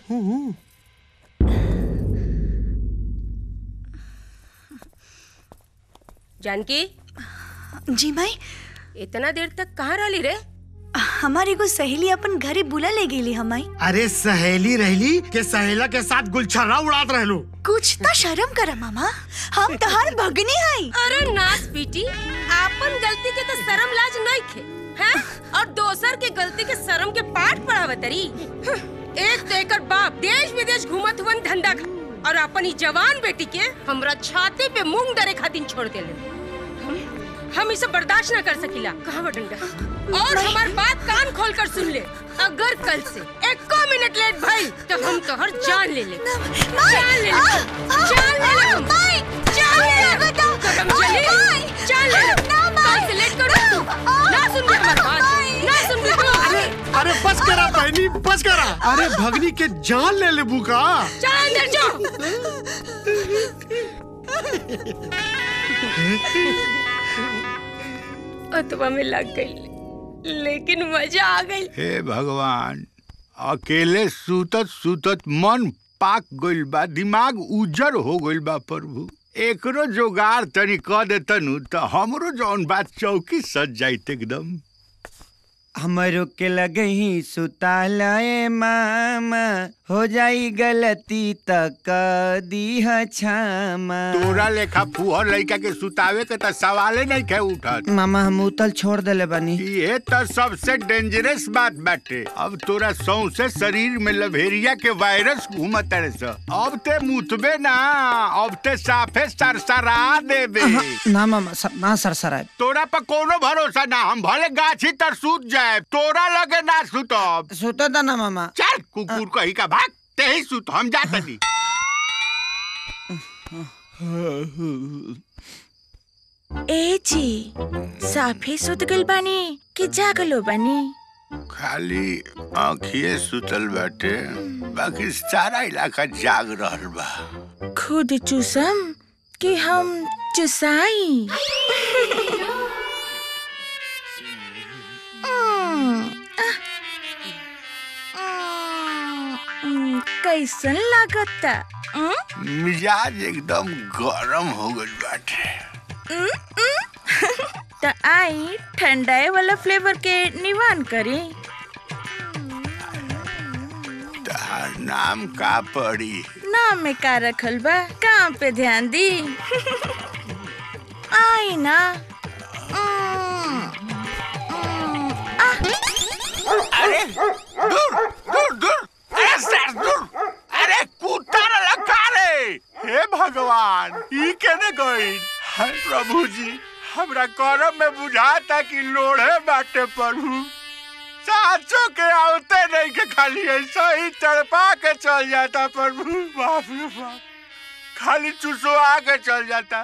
जानकी। जी माई। इतना देर तक कहाँ रहली रे? हमारी को सहेली अपन घरे बुला ले गेली हमाई। अरे सहेली रहली के सहेला के साथ गुलछर्रा उड़ात रहलू। कुछ तो शर्म कर मामा, हम तहार भगनी हई। अरे नास बेटी, आपन गलती के तो शर्म लाज नहीं खे हैं और दोसर के गलती के शर्म के पाठ पढ़ावतरी। एक तो एकर बाप देश विदेश घूमत हुवन धंधा और अपन ही जवान बेटी के हमरा छाती पे मूंग डरे खातिर छोड़ देले। हम इसे बर्दाश्त न कर सकीला। कहाँ वो डंडा? और हमार बात कान खोल कर सुन ले। अगर कल से 1 मिनट लेट भई तो हम तो हर जान ले ले। जान ले ले। जान ले ले। जान ले ले। कदम चले। जान ले ले। कल से लेट करो तू। ना सुन ले हमार बात। ना सुन ले तू। अरे बस करा बहनी, बस करा। अरे भगनी के जान ले ले बुका। चल अंदर जाओ। अतवा में लग गई लेकिन मजा आ गई। हे भगवान, अकेले सुतत सुतत मन पाक गइल बा, दिमाग उजर हो गइल बा। प्रभु एकरो जोगाड़ तनी क देतनु त हमरो जौन बात चौकी सज जाइत एकदम। हमरो के लगे ही सुतालए मामा, हो जाई गलती तक दी क्षमा। तोरा लेखा फुहर लइका के सुतावे के त सवाले नहीं के उठत। मामा हम उतल छोड़ देले बानी। ये त सबसे डेंजरस बात बाटे। अब तोरा सौंसे शरीर में लभेरिया के वायरस घूमत रहे स। अब ते मुतबे ना, अब ते साफे सरसरा देबे। ना मामा ना सरसराए। तोरा पर कोनो भरोसा ना, हम भले गाछी तर सूत जाए, तोरा लगे ना सुतब। सुतता ना मामा। चल कुकुर कही का भाग, ते ही सुत, हम जाता दी। ए जी साफे सुत गइल बानी कि जागलो बानी? खाली आँखिए सुतल बाटे, बाकी सारा इलाका जाग रहल बा। खुद चूसम कि हम चुसाई? कैसन लागता? मिजाज एकदम गरम हो गइल बाटे। त आई ठंडाए वाला फ्लेवर के निवान करी। तार नाम का पड़ी? नाम में का रखल बा, काम पे ध्यान दी। आई ना। अरे दूर दूर दूर, ऐसे दूर। अरे कुत्ता न लगा रे। हे भगवान, ई केने गइल? हाय प्रभु जी, हमरा करम में बुझाता कि लोढ़े बाटे प्रभु। साचो के आवते नहीं के खाली ऐसा ही तड़पा के चल जाता प्रभु। बाप रे बाप, खाली चुसवा के चल जाता।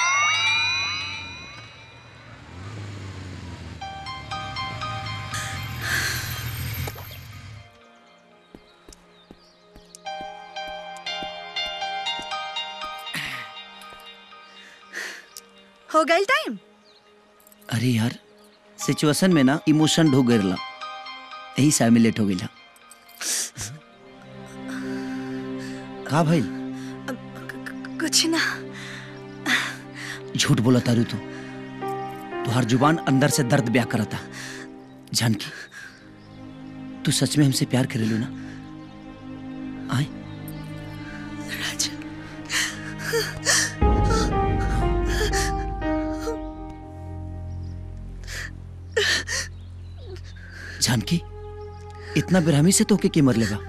हो गई टाइम? अरे यार सिचुएशन में ना इमोशन ढो गइला, यही साल में लेट हो गइला। का भाई? कुछ ना। झूठ बोला तारू तू, तुहार जुबान अंदर से दर्द ब्याह करता। जानकी तू सच में हमसे प्यार करेलू ना? आए जानकी, इतना बेरहमी से तो के मर लेगा?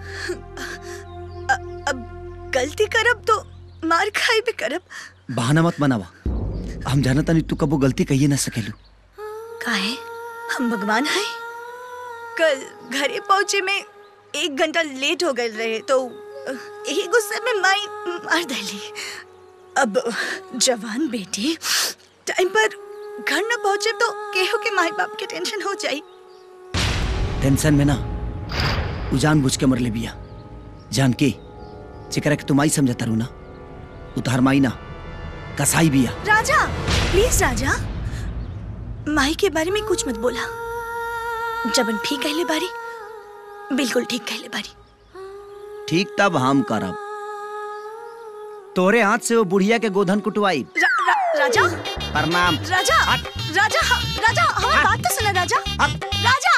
अब गलती करब तो मार खाई भी करब। बहाना मत बनावा। हम जानता नहीं तू कबो गलती कहिए ना सकेलू। काहे? हम भगवान हैं। कल घरे पहुंचे में 1 घंटा लेट हो गए रहे तो यही गुस्से में माई मार डाली। अब जवान बेटी टाइम पर घर न पहुंचे तो केहू के माई बाप के टेंशन हो जाई। टेंशन में ना उ जानबूझ के मरले बिया। जानकी, जेकरा के तुम आई समझता रू ना, उ तोहर माई ना कसाई बिया। राजा प्लीज राजा, माई के बारे में कुछ मत बोला। जबन ठीक कहले बारी, बिल्कुल ठीक कहले बारी। ठीक तब हम करब। तोरे हाथ से वो बुढ़िया के गोधन कुटवाई। राजा प्रणाम। राजा राजा राजा हमारी बात तो सुना। राजा राजा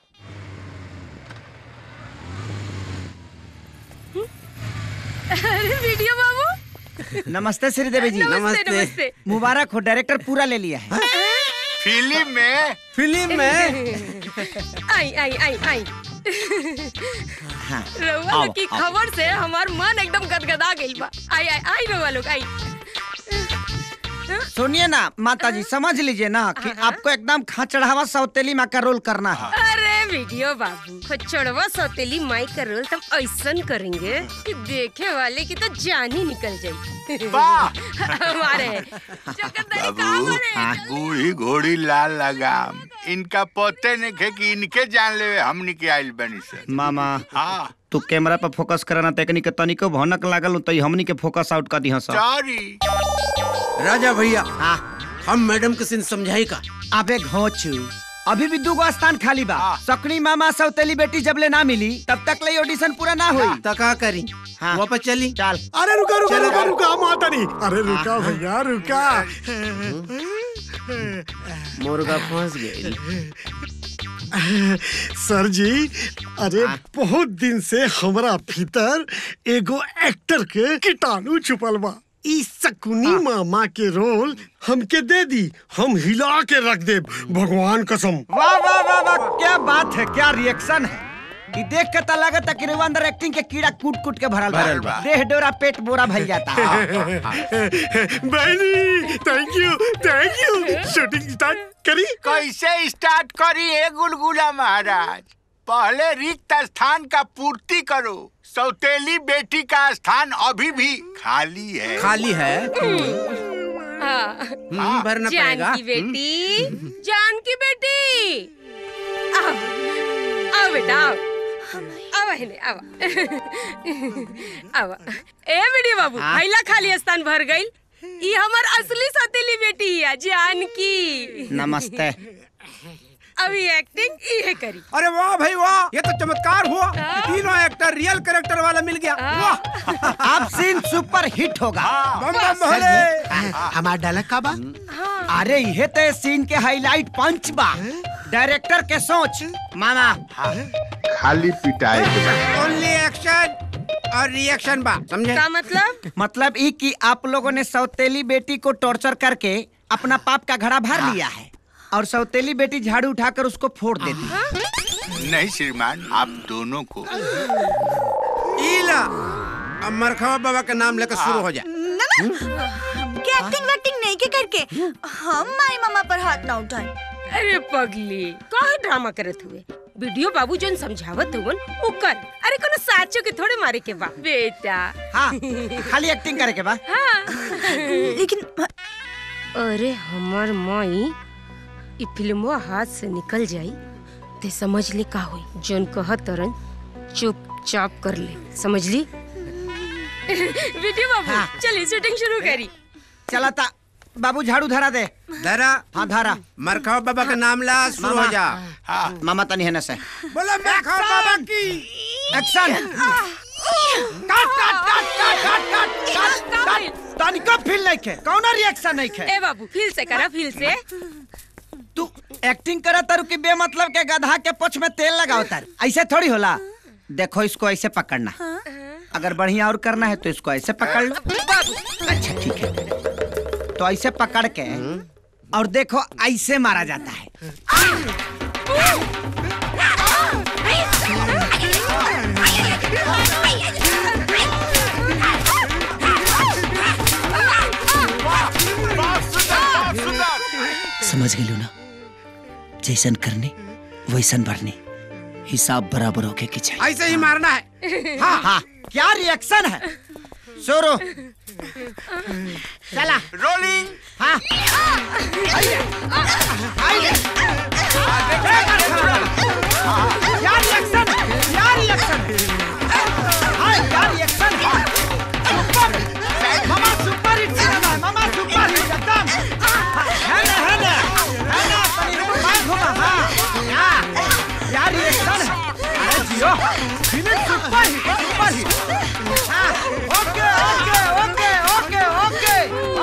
अरे वीडियो बाबू। नमस्ते श्रीदेवी जी। नमस्ते, नमस्ते। मुबारक हो, डायरेक्टर पूरा ले लिया है। फिल्म में आई आई आई आई हाँ, रउआ लोग की खबर से हमार मन एकदम गदगदा गइल बा। आई आई आई रउआ लोग आई। सुनिए ना माता जी, समझ लीजिए ना कि आपको एकदम खाचड़ावा सौतेली माँ का रोल करना है। अरे वीडियो बाबू, खचड़वा सौतेली माई का रोल तुम ऐसन करेंगे कि देखे वाले की तो जान ही निकल जाए। हमारे बाबू, बूढ़ी घोड़ी लाल लगाम, इनका पते नहीं खे कि इनके जान ले हमनी के आइल बनी से। मामा हाँ, तू कैमरा पर फोकस करना तकनीक तनिको भनक लागल तो हमनी के फोकस आउट कर दिया। सॉरी राजा भैया, हम मैडम के सिन समझाई का। अबे घोचू, अभी भी 2 स्थान खाली बा। सकनी मामा सौतेली बेटी जब ले ना मिली तब तक ले ऑडिशन पूरा ना हुई। तका करी वापस चली। चल। अरे रुका रुका रुका रुका माता नहीं। अरे रुका भैया रुका। मुर्गा फंस गई। सर जी, अरे बहुत दिन से हमरा भीतर एगो एक्टर के कीटाणु छुपल बा। इस शकुनी मामा के रोल हमके दे दी, हम हिला के रख दे, भगवान कसम। वाह वाह वाह वाह, क्या बात है, क्या रिएक्शन है। ये देख के तो लगता कि अंदर एक्टिंग के कीड़ा कूट कूट के भरल बा। देह डोरा पेट बोरा भइल जाता। बहनी थैंक यू। शूटिंग स्टार्ट करी। कैसे स्टार्ट करी है गुलगुला महाराज? पहले रिक्त स्थान का पूर्ति करो। सौतेली बेटी का स्थान अभी भी खाली है। खाली है? भरना पड़ेगा। जानकी बेटी, जानकी बेटी, आओ बेटा, आओ हेले, आओ। ए बेटी बाबू, पहला खाली स्थान भर गई। ये हमार असली सौतेली बेटी है जानकी। नमस्ते। अभी एक्टिंग ये करी। अरे वाह भाई वाह, ये तो चमत्कार हुआ। तीनों एक्टर रियल कैरेक्टर वाला मिल गया। वाह, अब सीन सुपर हिट होगा। बम बम भोले। हमारा डायलॉग का बा? अरे ये तो सीन के हाईलाइट पंच बा। डायरेक्टर के सोच मामा। खाली पिटाई के ओनली एक्शन और रिएक्शन बा, समझे? क्या मतलब? मतलब ये कि आप लोगों ने सौतेली बेटी को टॉर्चर करके अपना पाप का घड़ा भर लिया है और सौतेली बेटी झाड़ू उठाकर उसको फोड़ देती। नहीं श्रीमान, आप दोनों को। इला अब मरखवा बाबा का नाम लेकर शुरू हो जाए। क्या एक्टिंग वैक्टिंग नहीं के करके हम माई मामा पर हाथ ना उठाए। अरे पगली, काहे ड्रामा करत हुए? वीडियो बाबू जोन समझावत हुवन वो कर। अरे कोनो साचो के थोड़े मारे के बा बेटा। हाँ, खाली एक्टिंग करे के बा। हाँ। लेकिन अरे हमार माई ई फिल्मवा हाथ से निकल जाई ते समझ ले का होई। जोन कहत तरन चुपचाप कर ले, समझ ली? वीडियो बाबू, चलिए शूटिंग शुरू करी। चला ता बाबू, झाड़ू धरा दे। धरा? हाँ धरा। मरखवा बाबा का नाम ला, शुरू हो जा। मामा तनी है न से। बोला मरखवा बाबा की एक्शन। काट काट काट काट काट काट। तनिको फील नहीं के, कौनो रिएक्शन नहीं के। ए बाबू, फील से करा, फील से। तू एक्टिंग करा तारू कि बेमतलब के गधा के पोछ में तेल लगाओ तारू, ऐसे थोड़ी होला। देखो इसको ऐसे पकड़ना, अगर बढ़िया और करना है तो इसको ऐसे पकड़ लो। अच्छा ठीक है, तो ऐसे पकड़ के और देखो ऐसे मारा जाता है। समझ गई ना, जैसन करने वैसन भरने, हिसाब बराबर होके की चाहिए। ऐसे ही मारना है। हाँ हाँ, क्या रिएक्शन है? शुरू। चला रोलिंग। हाँ क्या रिएक्शन, क्या रिएक्शन, हाँ क्या रिएक्शन। मामा सुपर हिट सिनेमा है, मामा सुपर हिट एकदम। है ना तनी रुक घुमा। हाँ क्या रिएक्शन है, अरे जियो film super hit, super hit. हाँ okay okay okay okay okay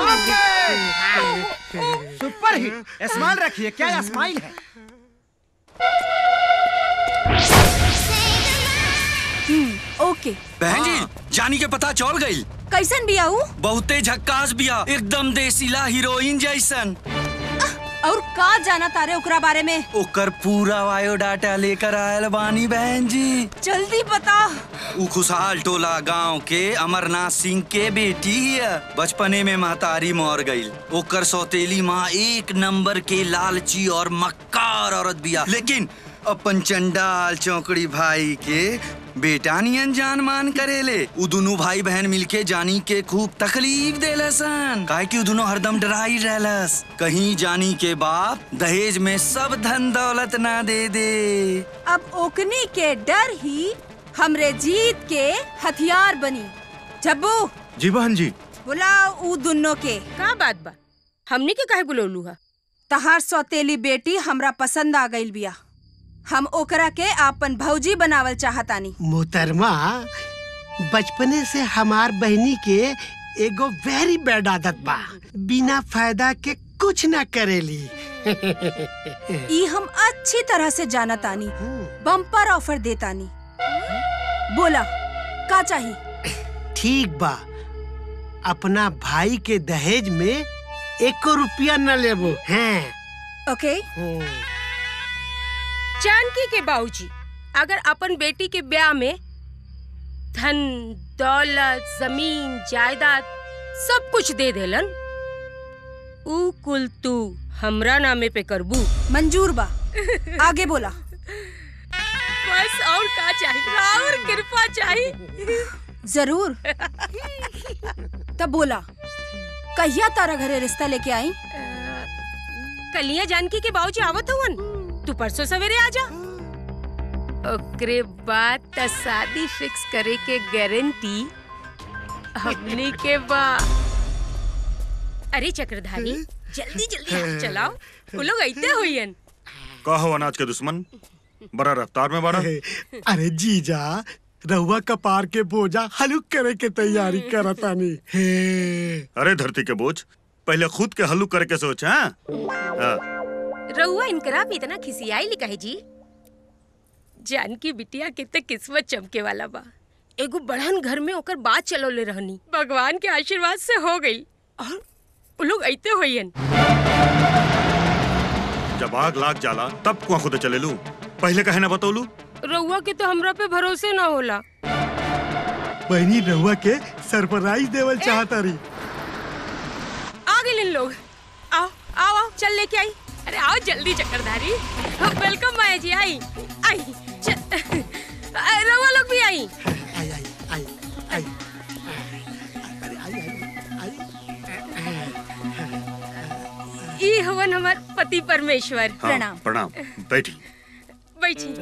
okay, super hit. Smile रखिए, क्या स्माइल है? ओके। बहन जी, जानी के पता चल गई। कैसन बिया हूँ? बहुते झक्कास बिया, एकदम देसीला हीरोइन जैसन। और का जाना तारे ओकरा बारे में? ओकर पूरा बायोडाटा लेकर आयल बानी बहन जी। जल्दी बता। उ खुशहाल टोला गांव के अमरनाथ सिंह के बेटी है। बचपने में महतारी मर गई। ओकर सौतेली माँ एक नंबर के लालची और मक्कार औरत बिया, लेकिन अपन चंडाल चौकड़ी भाई के बेटा नियन जान मान करेले। उ दोनों भाई बहन मिलके जानी के खूब तकलीफ देलसन, काहे कि उ दोनों हरदम डराई रहलस कहीं जानी के बाप दहेज में सब धन दौलत ना दे दे। अब ओकनी के डर ही हमरे जीत के हथियार बनी। जब्बू। जी बहन जी। बुलाओ उ दोनों के। का बात बा? हमनी के काहे बुलौलू हा? तहार सौतेली बेटी हमरा पसंद आ गइल बिया। हम ओकरा के आपन भौजी बनावल चाहतानी। मोहतरमा, बचपने से हमार बहनी के एगो वेरी बैड आदत बा, बिना फायदा के कुछ ना करेली। ई हम अच्छी तरह से जानतानी, बम्पर ऑफर देतानी। बोला का चाहिए? ठीक बा, अपना भाई के दहेज में 1 रुपया न लेबो। हैं? ओके। जानकी के बाबूजी अगर अपन बेटी के ब्याह में धन दौलत जमीन जायदाद सब कुछ दे देलन, ऊ कुल तू हमरा नामे पे करबू? मंजूर बा। आगे बोला। बस और का चाहिए? और कृपा चाहिए। जरूर। तब बोला, कहिया तारा घरे रिश्ता लेके आई? कलिया जानकी के बाबूजी आवत हवन, तू परसों सवेरे आजा। ओकरे बाद त शादी फिक्स करे के गारंटी हमने के बा। अरे चक्रधारी, जल्दी जल्दी हाथ चलाओ, वो लोग आइते होइयन। का हो अनाज के दुश्मन, बड़ा रफ्तार में बड़ा। अरे जीजा, रहुआ कपार के बोझा हलुक करे के तैयारी करतानी। अरे धरती के बोझ, पहले खुद के हल्लू करे के सोच। रहुआ इनकरा भी इतना खिसियाई लिखा है जी। जानकी बिटिया कितने किस्मत चमके वाला बा। एगो बढ़न घर में ओकर बात चलौले रहनी, भगवान के आशीर्वाद से हो गई। और वो लोग आइते होइयन। जब आग लाग जाला तब कुआं खुदे चले लू, पहले कहे ना बतौलू? रहुआ के तो हमरा पे भरोसे ना होला। बहनी रहुआ के सरप्राइज देवल चाहता रही। आ गए इन लोग। आओ आओ आओ, चल लेके आई। अरे आओ जल्दी चक्रधारी। वेलकम माया जी। आई आई रहुआ लोग भी आई। आई आई आई आई ई हवन हमार पति परमेश्वर। प्रणाम। प्रणाम। बैठी। बैठी।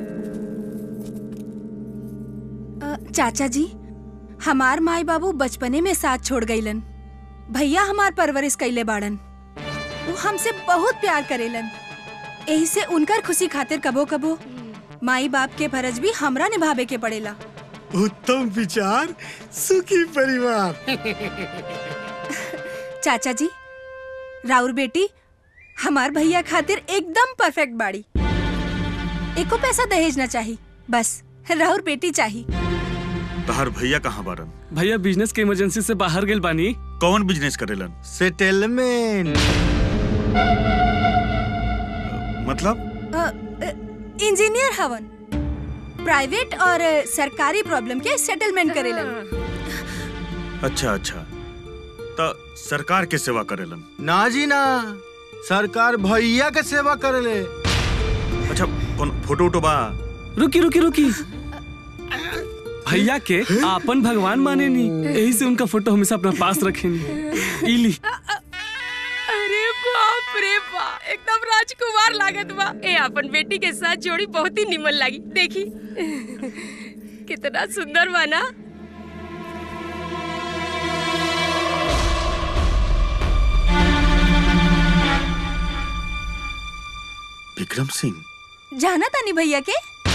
चाचा जी, हमार माई बाबू बचपने में साथ छोड़ गईलन। भैया हमार परवरिश कैले बाड़न। वो हमसे बहुत प्यार करेलन। यही से उनकर खुशी खातिर कबो कबो माई बाप के फर्ज भी हमरा निभावे के पड़ेला। उत्तम विचार, सुखी परिवार। चाचा जी, राउर बेटी हमार भैया खातिर एकदम परफेक्ट बाड़ी। एको पैसा दहेज ना चाहिए, बस राहुल बेटी चाहिए। तहार भैया कहाँ बारन? भैया बिजनेस के इमरजेंसी से बाहर गेल बानी। कौन बिजनेस करेलन? सेटलमेंट। मतलब? इंजीनियर हवन, प्राइवेट और सरकारी प्रॉब्लम के सेटलमेंट करेलन। अच्छा अच्छा, तो सरकार के सेवा करेलन? ना जी ना, सरकार भैया के सेवा करेले। अच्छा, कौन फोटो उठो बा? रुकी रुकी रुकी, भैया के आपन भगवान माने नी, यही से उनका फोटो हमेशा अपना पास रखेनी। इली। अरे बाप रे बाप, एकदम राजकुमार लागत बा। ए अपन बेटी के साथ जोड़ी बहुत ही निमन लगी। देखी कितना सुंदर बा ना। विक्रम सिंह जाना तानी भैया के?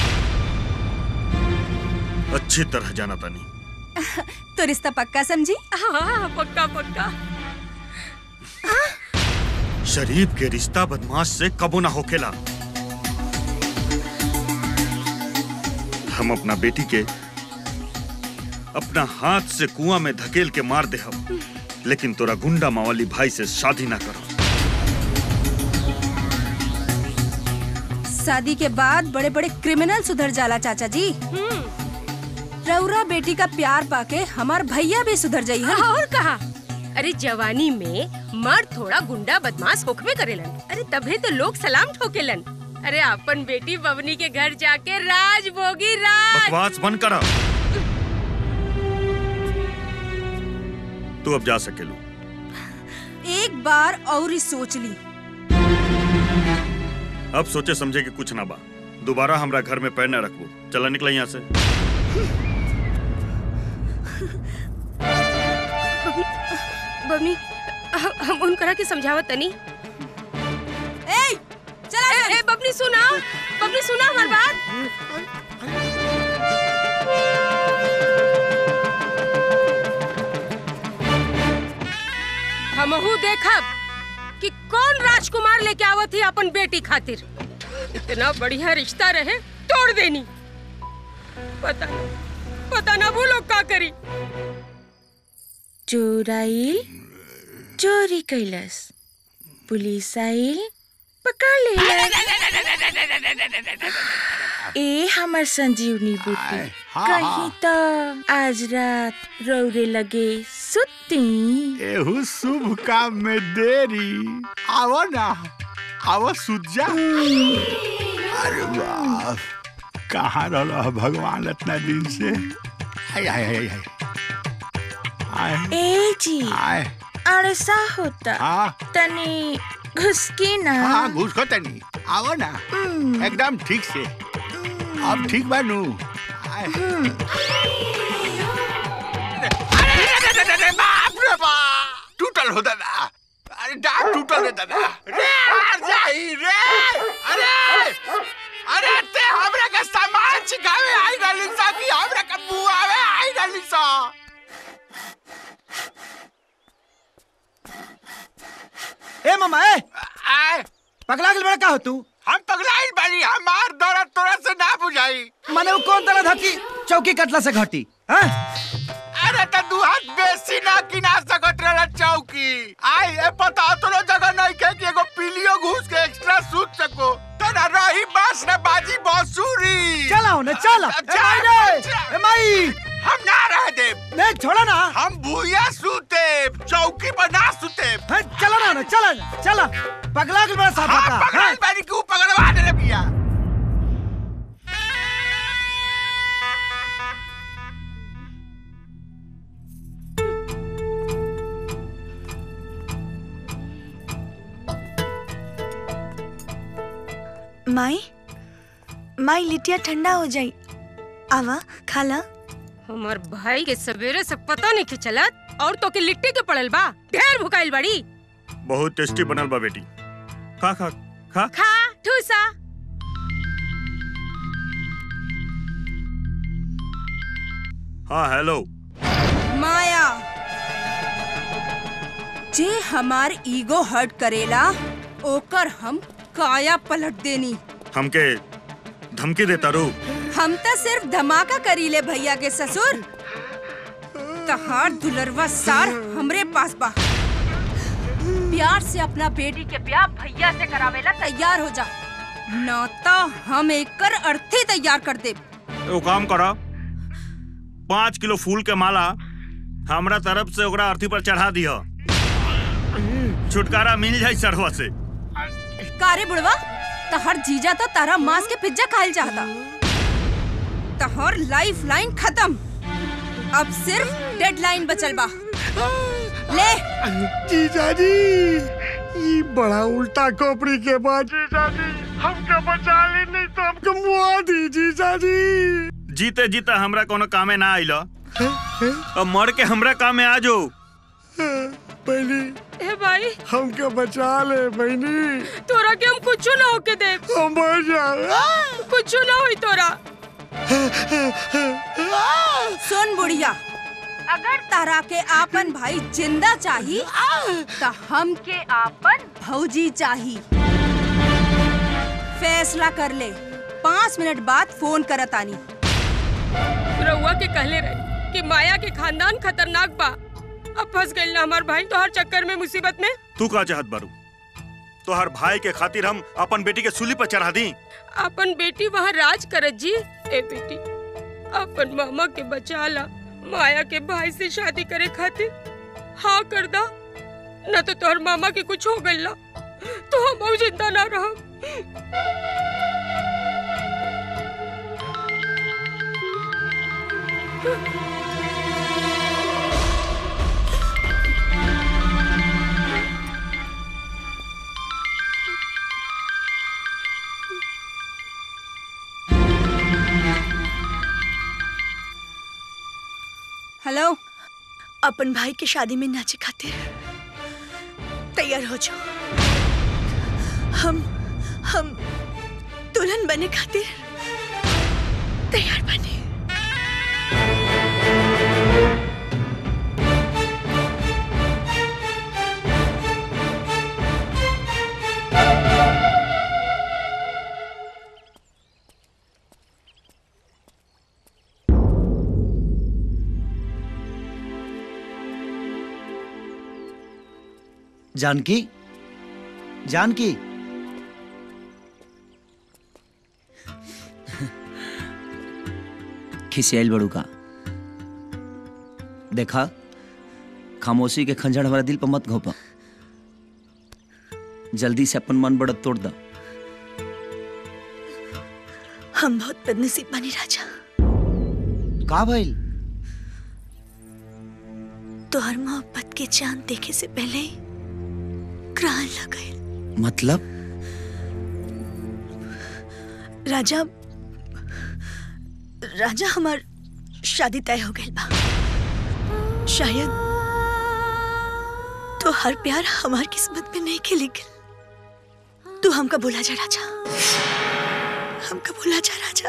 अच्छी तरह जाना तानी। तो रिश्ता पक्का समझी? हाँ पक्का पक्का। शरीफ के रिश्ता बदमाश से कबो ना होखेला। हम अपना बेटी के अपना हाथ से कुआं में धकेल के मार दे हम, लेकिन तोरा गुंडा मावाली भाई से शादी ना करो। शादी के बाद बड़े बड़े क्रिमिनल सुधर जाला चाचा जी। रउरा बेटी का प्यार पाके हमार भैया भी सुधर जाई है। और कहा, अरे जवानी में मर्द थोड़ा गुंडा बदमाश होखबे करेलन। अरे तभी तो लोग सलाम ठोकेलन। अरे अपन बेटी बबनी के घर जाके राज भोगी राज। बकवास बंद करा। तू अब जा सकेलू। एक बार और ही सोच ली। अब सोचे समझे कि कुछ ना बा। दोबारा हमरा घर में पैर न रखबू। चला निकला यहाँ से। बबनी, हम उनकरा के समझावत तनी। चला बबनी सुना, बबनी सुना हमार बात। हमहू देखब कि कौन राजकुमार लेके आवत ही अपन बेटी खातिर। इतना बढ़िया रिश्ता रहे तोड़ देनी। पता ना वो लोग का करी। चोर आइल, चोरी कैलस, पुलिस आइल, पकड़ लेलस। ए हमर संजीवनी बूटी, कहीं तो आज रात रौरे लगे सुती। एहू शुभ काम में देरी। आवो ना, आवो सुजा। अरे बाप, कहाँ रहा भगवान इतना दिन से। हाय हाय हाय हाय। ए जी, अड़सा होता। तनी घुसकी ना। हाँ घुसको तनी। आवो ना, एकदम ठीक से। अब ठीक बानू। अरे बाप रे बाप, टूटल हो दादा। अरे डाक टूटल है दादा। रे जाई रे। अरे ते हमरा के सामान छिकावे आई गली सा की हमरा के बुआवे आई गली सा। ए मामा ए पगला गेल बड़ा का हो तू? हम पगलाइल बानी। हमार दर्द तोरा से ना बुझाई। माने वो कौन तरह धकी चौकी कटला से घटी? हां अरे त दू हाथ बेसी ना किना सकत रहला चौकी। आई ए पता तोरो जगह नहीं के कि एगो पीलियो घुस के एक्स्ट्रा सूत सको। तना रही बस ना बाजी बांसुरी। चलाओ ना चला। ए माई हम ना रह दे। नहीं छोड़ा ना। हम भूया सूते, चौकी पर ना सूते। चला ना चला चला। पगला गेल बड़ा साफा का। पगला बानी क्यों पगलवा दे रे भैया। माई लिटिया ठंडा हो जाई। आवा खाला। हमार भाई के सवेरे से पता नहीं कि चलत और तो के लिट्टी के पड़ल बा। ढेर भुकाइल बड़ी। बहुत टेस्टी बनल बा बेटी। खा खा खा खा ठूसा। हाँ हेलो माया, जे हमार ईगो हर्ट करेला ओकर हम काया पलट देनी। हमके धमकी देता रू। हम तो सिर्फ धमाका करीले भैया के ससुर। तहार दुलरवा सार हमरे पास बा। प्यार से अपना बेटी के ब्याह भैया से करावेला तैयार हो जा, न तो हम एकर अर्थी तैयार कर दे। वो काम करा, 5 किलो फूल के माला हमरा तरफ से ओकरा अर्थी पर चढ़ा दिया, छुटकारा मिल जाए सरवा से। कारे बुढ़वा, तहर जीजा तो तारा मांस के पिज्जा खाइल चाहता। तहर लाइफ लाइन खत्म, अब सिर्फ डेडलाइन बचल बा। ले जीजा जी, ये बड़ा उल्टा खोपड़ी के बाद जीजा जी हमके बचा ली, नहीं तो हमके मुआ दी जीजा जी। जीते जीते हमरा कोनो कामे ना आइलो, अब मर के हमरा कामे आ जो। पहली ए भाई हमके बचा ले बहनी, तोरा के हम कुछ ना होके दे। हम मर जाए, कुछ ना होई तोरा। सुन बुढ़िया, अगर तारा के आपन भाई जिंदा चाही तो हमके आपन भौजी चाही। फैसला कर ले, 5 मिनट बाद फोन करत आनी। रउआ के कहले रही कि माया के खानदान खतरनाक बा। अब फंस गइल ना हमार भाई तोहर चक्कर में, मुसीबत में। तू का चाहत बारू? तोहर भाई के खातिर हम अपन बेटी के सूली पर चढ़ा दी? अपन बेटी वहाँ राज करत जी। ए बेटी, अपन मामा के बचा ला, माया के भाई से शादी करे खातिर हाँ कर दा, न तो तोहर मामा के कुछ हो गइल तो हम जिंदा ना रह। हेलो, अपन भाई के शादी में नाचे खातिर तैयार हो जाओ। हम दुल्हन बने खातिर तैयार बने। जानकी, जानकी, खिसियाइल बड़ू का? देखा, खामोशी के खंजर हमारा दिल पर मत घोपा। जल्दी से अपन मन बढ़त तोड़ दा। हम बहुत बदनसीब बनी राजा। का भइल? तोहर मोहब्बत के चांद देखे से पहले ही ग्रहण लग गए। मतलब? राजा हमार शादी तय हो गई बा। शायद तो हर प्यार हमार किस्मत में नहीं खिली गल। तू हमका भुला जा राजा, हमका भुला जा राजा।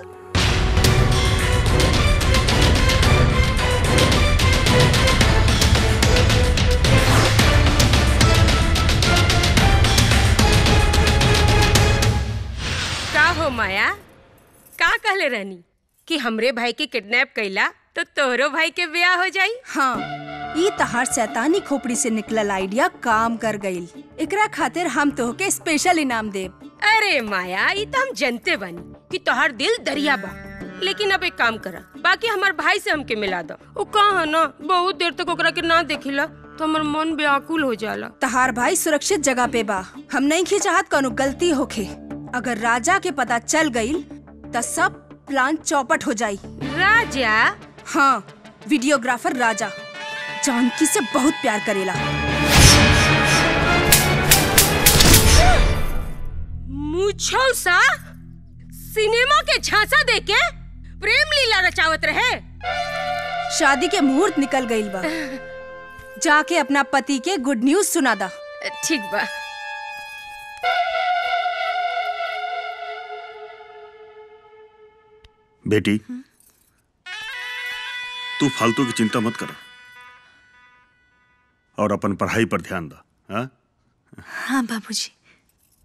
का हो माया, का कहले रहनी कि हमरे भाई के किडनैप कैला तो तोहरो भाई के ब्याह हो जाई? हाँ, ये तहार शैतानी खोपड़ी से निकलल आइडिया काम कर गईल। एकरा खातिर हम तोहके स्पेशल इनाम देब। अरे माया, ये तो हम जानते बानी कि तोहार दिल दरिया बा, लेकिन अब एक काम करा, बाकी हमार भाई से हमके मिला दो। वो कहा ना, बहुत देर तक ओकरा के ना देखिला तो हमार मन व्याकुल हो जाला। तहार भाई सुरक्षित जगह पे बा, हम नहीं चाहत कोनो गलती होखे। अगर राजा के पता चल गईल तो सब प्लान चौपट हो जाई। राजा? हाँ, वीडियोग्राफर राजा जानकी से बहुत प्यार करेला। मुझौसा सिनेमा के झांसा देके प्रेम लीला रचावत रहे। शादी के मुहूर्त निकल गईल बा, जाके अपना पति के गुड न्यूज सुना दा। ठीक बा। बेटी, तू फालतू की चिंता मत कर और अपन पढ़ाई पर ध्यान दा। हाँ हाँ बाबूजी।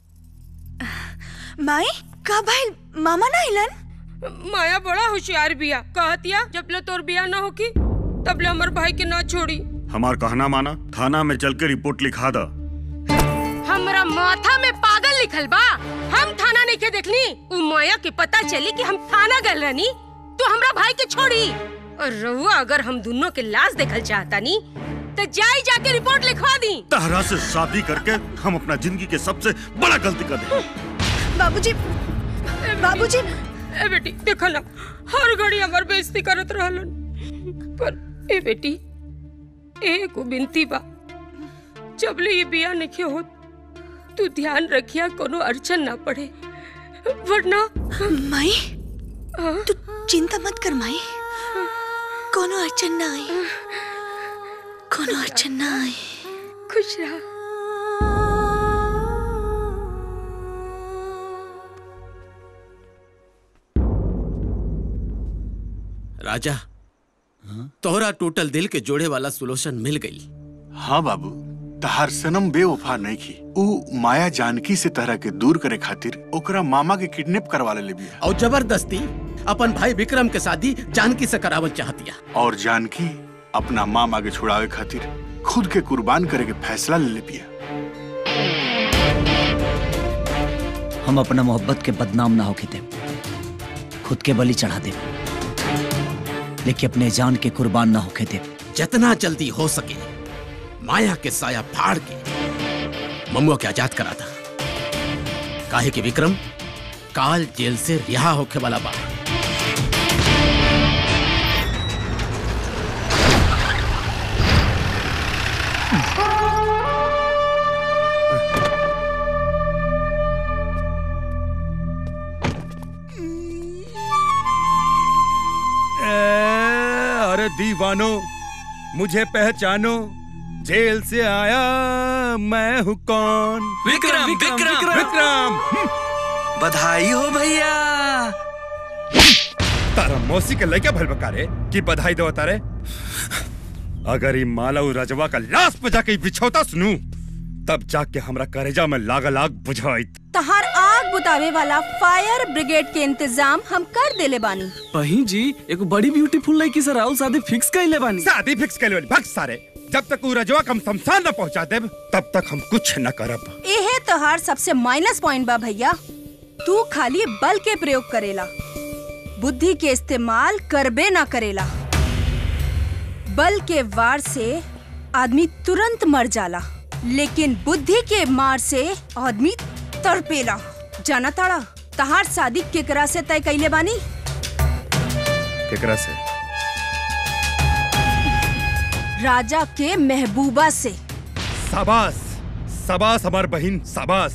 माई का भाई मामा ना हिलन? माया बड़ा होशियार बिया, कहतिया जब ले तोर बिया ना होकी तब ले हमर भाई के ना छोड़ी। हमार कहना माना, थाना में चल के रिपोर्ट लिखा दा। हमरा माथा में पागल लिखल बा, हम थाना नहीं के देखनी। उ माया के पता चली कि हम थाना गल रहनी तो हमरा भाई के छोड़ी। और रहुआ अगर हम दोनों के लाश देखल चाहता नी तो जाके रिपोर्ट लिखवा दी। तहरा से शादी करके हम अपना जिंदगी के सबसे बड़ा गलती कर दे। बाबूजी, बाबूजी। ए बेटी देखो ना, हर घड़ी हमार बेइज्जती करत रहलन। पर ए बेटी एको बिनती बा, जब ले ये बिया नहीं हो तू ध्यान रखिया कोनो अड़चन ना पड़े, वरना। माई तू चिंता मत कर माई, कोनो अड़चन ना आई, कोनो अड़चन ना आई। खुश रहा। राजा, तोहरा टूटल दिल के जोड़े वाला सोल्यूशन मिल गई। हाँ बाबू, तहार सनम बेवफा नहीं की। ऊ माया जानकी से तरह के दूर करे खातिर ओकरा मामा के किडनैप करवा ले बिया और जबरदस्ती अपन भाई विक्रम के शादी जानकी से करावल चाहतिया। और जानकी अपना मामा के छुड़ावे खातिर खुद के कुर्बान करे के फैसला ले बिया। हम अपना मोहब्बत के बदनाम ना होके दे, खुद के बलि चढ़ा दे, लेकिन अपने जान के कुर्बान ना होके दे। जितना जल्दी हो सके माया के साया फाड़ के ममुआ के आजाद करा था, काहे कि विक्रम काल जेल से रिहा होके वाला बा। अरे दीवानो, मुझे पहचानो, जेल से आया मैं हूँ कौन? विक्रम विक्रम विक्रम, विक्रम। बधाई हो भैया। तारा मौसी के लड़का भल बकारे कि बधाई दो तारे। अगर ये माला रजवा का लाश पे जाके बिछौता सुनू तब जाके हमरा करेजा में लागल आग बुझाई। तहार आग बुतावे वाला फायर ब्रिगेड के इंतजाम हम कर देले बानी। बहिन जी एक बड़ी ब्यूटीफुल लड़की से राहुल शादी फिक्स कर बानी। शादी फिक्स कर भग सारे, जब तक वो रजवा हम शमशान न पहुंचा देब तब तक हम कुछ न करब। एहे तोहार सबसे माइनस पॉइंट बा भैया, तू खाली बल के प्रयोग करेला, बुद्धि के इस्तेमाल करबे ना करेला। बल के वार से आदमी तुरंत मर जाला, लेकिन बुद्धि के मार से आदमी तड़पेला। जाना ताड़ा तहार शादी केकरा से तय कइले बानी? केकरा से? राजा के महबूबा से। शाबाश शाबाश हमार बहन, शाबाश।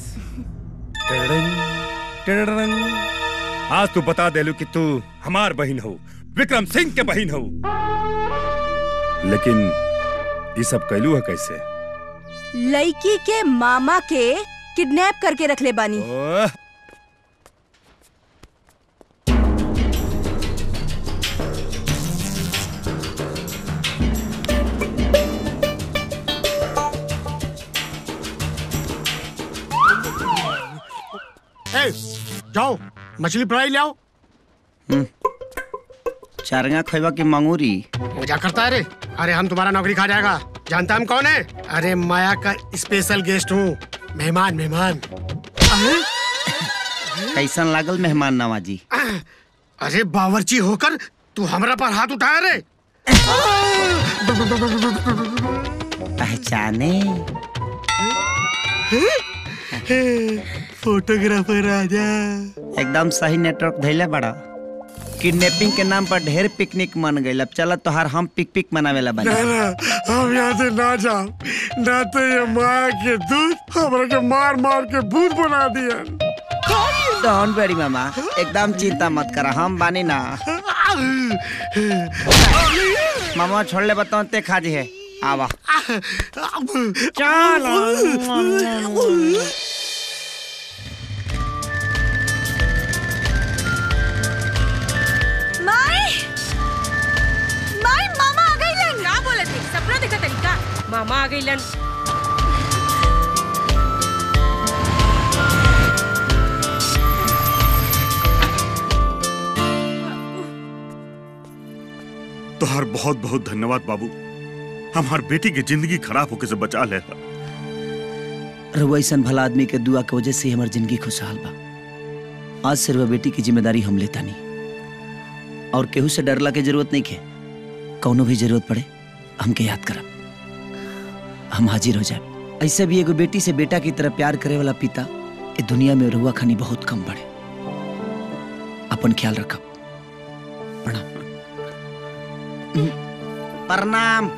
आज तू बता देलू कि तू हमार बहन हो, विक्रम सिंह के बहन हो। लेकिन ये सब कैलू है कैसे? लड़की के मामा के किडनैप करके रख ले बानी। जाओ मछली फ्राई ले आओ। चारंगा खैबा की मंगूरी। मजाक करता है रे? अरे हम तुम्हारा नौकरी खा जाएगा। जानता हम कौन है? अरे माया का स्पेशल गेस्ट हूँ, मेहमान मेहमान। कैसन लागल मेहमान नवाजी? अरे बावर्ची होकर तू हमरा पर हाथ उठाया रे? पहचाने? फोटोग्राफर राजा। एकदम सही नेटवर्क धैले बड़ा। किडनैपिंग के नाम पर ढेर पिकनिक मन गई। अब चला तोहार हम पिक मनावेला बने। ना, हम यहाँ से ना जाओ, ना तो ये माया के दूध हमरा के मार मार के भूत बना दिया। डोंट वेरी मामा, एकदम चिंता मत करा, हम बानी ना। मामा छोड़ ले बताओ ते खाजी है आवा। चलो मामा आ गइलन। का बोलत है? सपना देखत है का? मामा आ गइलन। तोहर बहुत बहुत धन्यवाद बाबू। हमार बेटी की जिंदगी खराब होके से बचा ले। रहुआ ऐसा भला आदमी के दुआ के वजह से हमारी जिंदगी खुशहाल बा। आज से रहुआ बेटी की जिम्मेदारी हम लेता नहीं और केहू से डरला के जरूरत नहीं के। कौनो भी जरूरत पड़े हमके याद करब, हम हाजिर हो जाए। ऐसे भी एगो बेटी से बेटा की तरह प्यार करे वाला पिता ए दुनिया में रहुआ खानी बहुत कम बड़े। अपन ख्याल रखब। प्रणाम।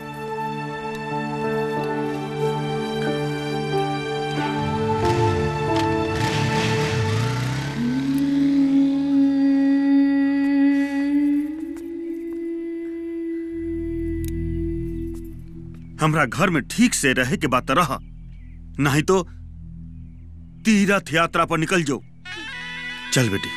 हमरा घर में ठीक से रहे के बात रहा, नहीं तो तीर्थ यात्रा पर निकल जाओ। चल बेटी।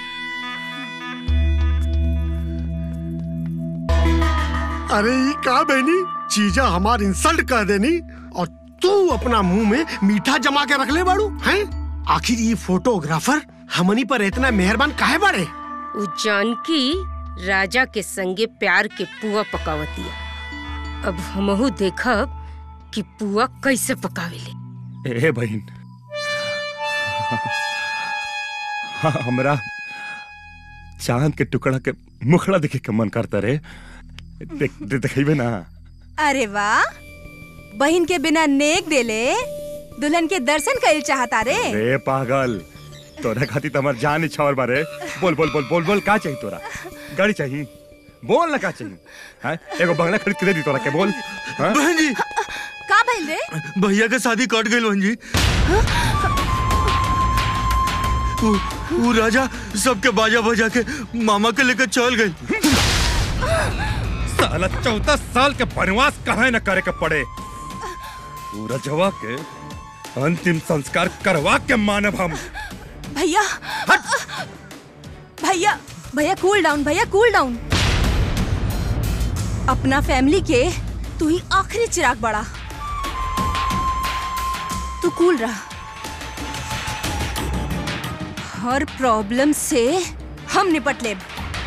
अरे ये का बहनी, चीजा हमार इंसल्ट कर देनी और तू अपना मुंह में मीठा जमा के रख ले बाड़ू हैं? आखिर ये फोटोग्राफर हमनी पर इतना मेहरबान काहे बाड़े? उ जानकी राजा के संगे प्यार के पुआ पकावतिया। अब हमहू देखब कि पुआ कैसे पकावेले। ए बहन, हमरा चांद के टुकड़ा के मुखड़ा देखे के मन करता रे। देखेबे ना। अरे वाह, बहन के बिना नेक देले दुल्हन के दर्शन कइल चाहता रे। रे पागल, तोरा खातिर त हमर जान इच्छावर बारे। बोल बोल बोल बोल बोल, का चाहिए तोरा? गाड़ी चाहिए? बोल ना का चाहिए? हैं? एगो बंगला खरीद के दे दी तोरा के। बोल। बहन जी, का भइल रे? भैया के शादी कट गइल बहन जी। वो राजा सबके बाजा बजा के मामा के लेकर चल गए। साला 14 साल के वनवास कहाँ न करे के पड़े। पूरा जवा के अंतिम संस्कार करवा के मानव हम। भैया भैया भैया कूल डाउन, भैया कूल डाउन। अपना फैमिली के तू ही आखिरी चिराग बड़ा। तू कूल रहा। हर प्रॉब्लम से हम निपट ले।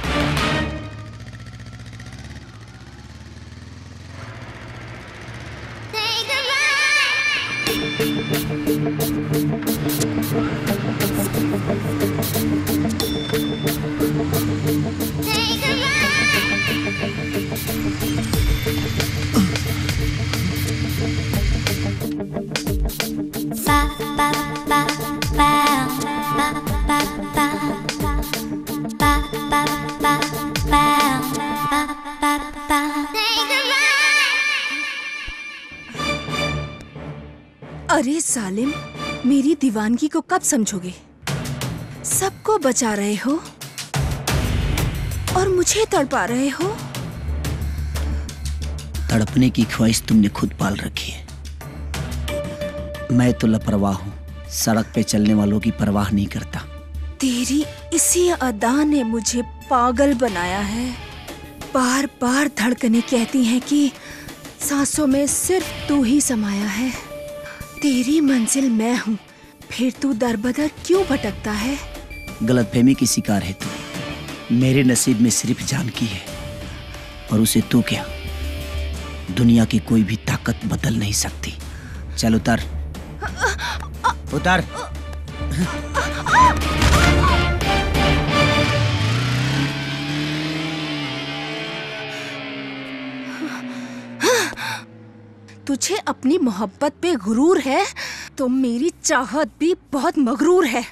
अरे सालिम, मेरी दीवानगी को कब समझोगे? सबको बचा रहे हो और मुझे तड़पा रहे हो। तड़पने की ख्वाहिश तुमने खुद पाल रखी है। मैं तो लापरवाह हूँ, सड़क पे चलने वालों की परवाह नहीं करता। तेरी इसी अदा ने मुझे पागल बनाया है। बार बार धड़कनें कहती हैं कि सांसों में सिर्फ तू ही समाया है। तेरी मंजिल मैं हूँ, फिर तू दरबदर क्यों भटकता है? गलतफहमी की शिकार है तू। मेरे नसीब में सिर्फ जानकी है और उसे तू क्या दुनिया की कोई भी ताकत बदल नहीं सकती। चल उतर, उतर। तुझे अपनी मोहब्बत पे गुरूर है तो मेरी चाहत भी बहुत मगरूर है।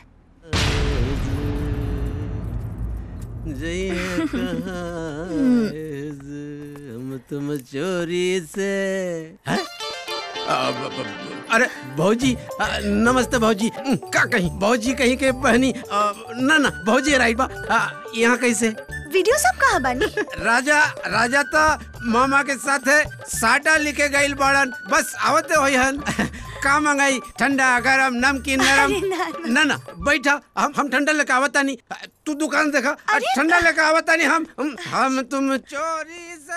हम तुम चोरी से है? अरे भौजी, नमस्ते भौजी। का कहीं भौजी कहीं के बहनी? ना ना भौजी राइट बा। यहाँ कैसे वीडियो सब कहाँ बानी? राजा तो मामा के साथ है साटा लिखे गइल बाड़न। बस आवते होई हन। का मंगाई? ठंडा गरम नमकीन नरम? ना ना बैठा, हम ठंडा लेके आवता नहीं। तू दुकान देखा, ठंडा लेके आवता नहीं। हम तुम चोरी से।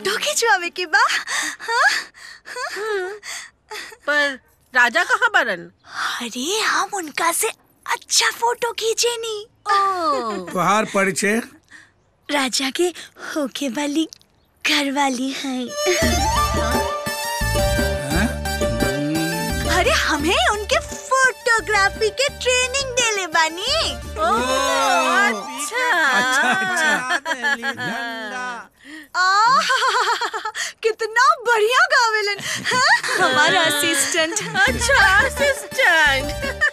फोटो खिंचवावे के बा। हाँ? पर राजा कहाँ बरन? अरे हम उनका से अच्छा फोटो खींचे नी। तुहार परिचय? राजा के होके वाली घर वाली है। अरे हमें उनके फोटोग्राफी के ट्रेनिंग देले बानी। अच्छा। कितना बढ़िया गावेलन। हाँ? हमारा असिस्टेंट। अच्छा असिस्टेंट।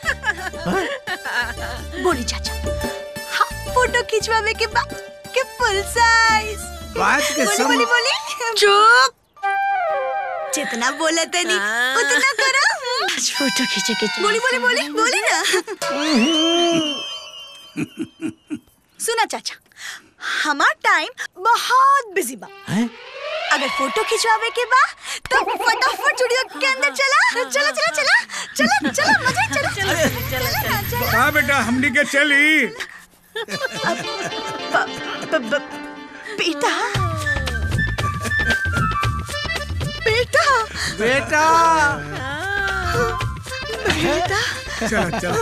बोली चाचा, हाँ फोटो खिंचवावे के बाद के फुल साइज। बात के बोली बोली बोली। चुप। जितना बोला था नहीं उतना करो। फोटो खींचे के बोली बोली बोली बोली ना। सुना चाचा, हमारा टाइम बहुत बिजी बा। अगर फोटो खिंचवावे के बा तो फटाफट स्टूडियो के अंदर चला। चला चला चला चला चला मजा चला चला चला। कहाँ बेटा हमनी के चली? बेटा बेटा बेटा बेटा चला चला।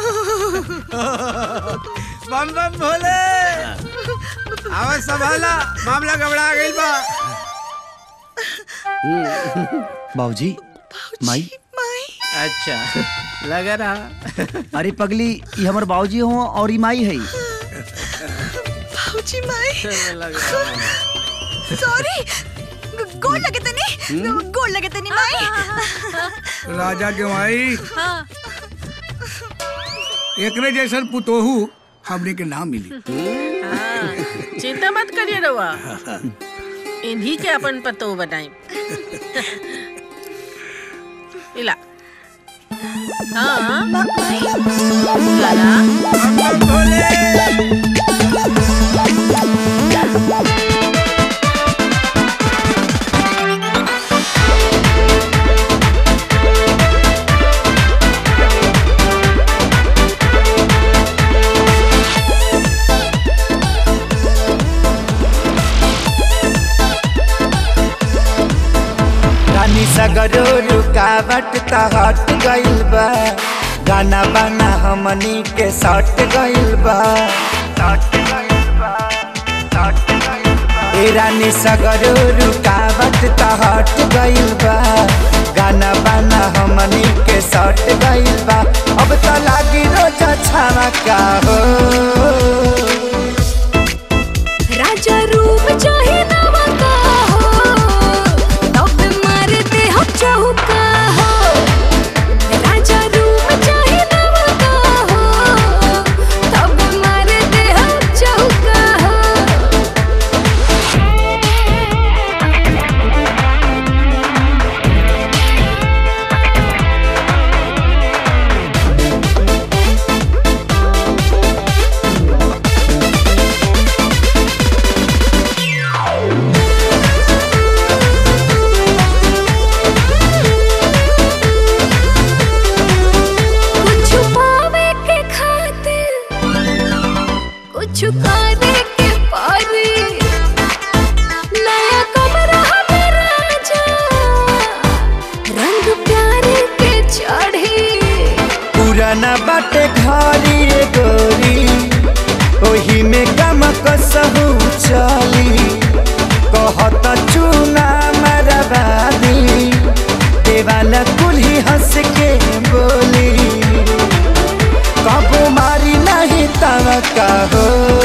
बम बम भोले। आवाज संभाला, मामला गबड़ा गइल बा। बाबूजी, माई। अच्छा लगा रहा। अरे पगली, ये हमारे बाबूजी हो और ये माई है। बाबूजी माई। सॉरी, गोड़ लगे तनी, गोड़ लगे तनी माई। राजा के माई एकरे जैसन पुतोहू हमने के नाम मिली। चिंता मत करिए रवा, इन्हीं के अपन पतो बनाए। इला हाँ लाला सगरो रुकावट त हट गइल बा, गाना बाना हमनी के सट गइल बा। ए रानी सगरो रुकावट त हट गइल बा, गाना बाना हमनी के सट गइल बा। अब त लागी रोज छावा का हो। राजा रूप चाहे नवा का हो, तब मारते हम चौका हो। राजा रूप चाहे नवा का हो, तब मारते हम चौका हो। कुछ पावे के खातिर कुछ करे के पारी, नया कमरा हमें राजा रंग प्यारे के चढ़ी। पुराना बाटे घरी रे गोरी, ओही में गम कसहु चली। कहत चूना मरवादी, देवाला कुल्ही हंस के बोली। कबो मारी नहीं तव कहो।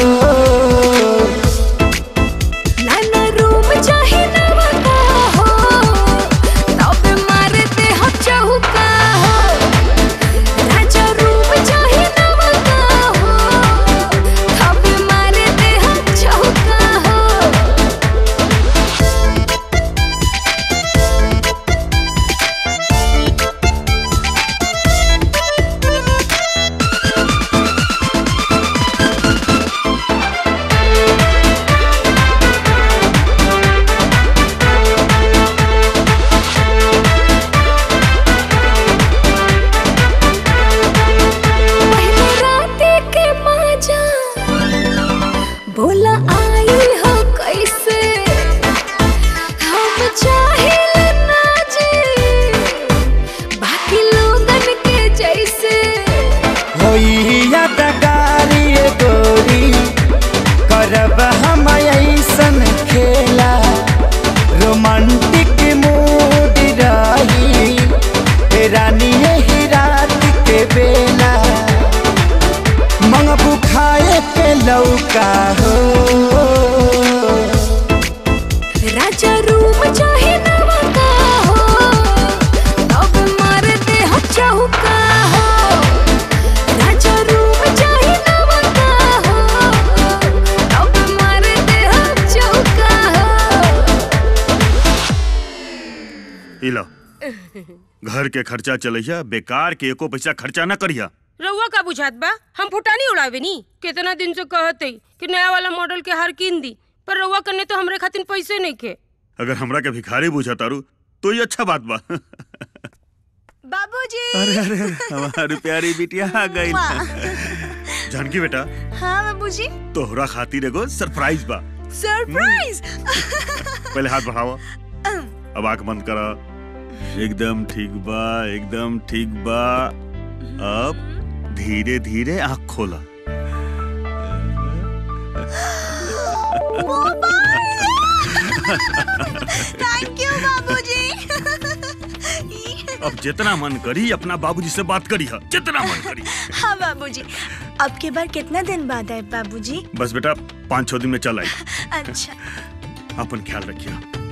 लाना रूप चाहे नवा का हो, तब मारते हम चौका हो। राजा रूप चाहे नवा का हो, तब मारते हम चौका हो। घर के खर्चा चलैया, बेकार के एको पैसा खर्चा न करिया। रउआ का बुझात बा हम फुटानी उड़ावे नी। कितना दिन से कहते कि नया वाला मॉडल के हार कीन दी, पर रउआ करने तो हमरे खातिर पैसे नहीं के। अगर हमरा के भिखारी बुझा तारू तो ये अच्छा बात बा। बाबूजी। अरे अरे हमारी प्यारी बिटिया आ गई। जानकी बेटा। हाँ बाबूजी। तोहरा खातिर एगो सरप्राइज बा। सरप्राइज। पहले हाथ बढ़ावा, अब आंख बंद करा। एकदम ठीक बा, एकदम ठीक बा। अब धीरे धीरे आंख खोला। थैंक यू बाबूजी। अब जितना मन करी अपना बाबूजी से बात करी है, जितना मन करी। हाँ बाबूजी। अब के बार कितना दिन बाद आए बाबूजी? बस बेटा 5-6 दिन में चल आई। अच्छा। अपन ख्याल रखिए।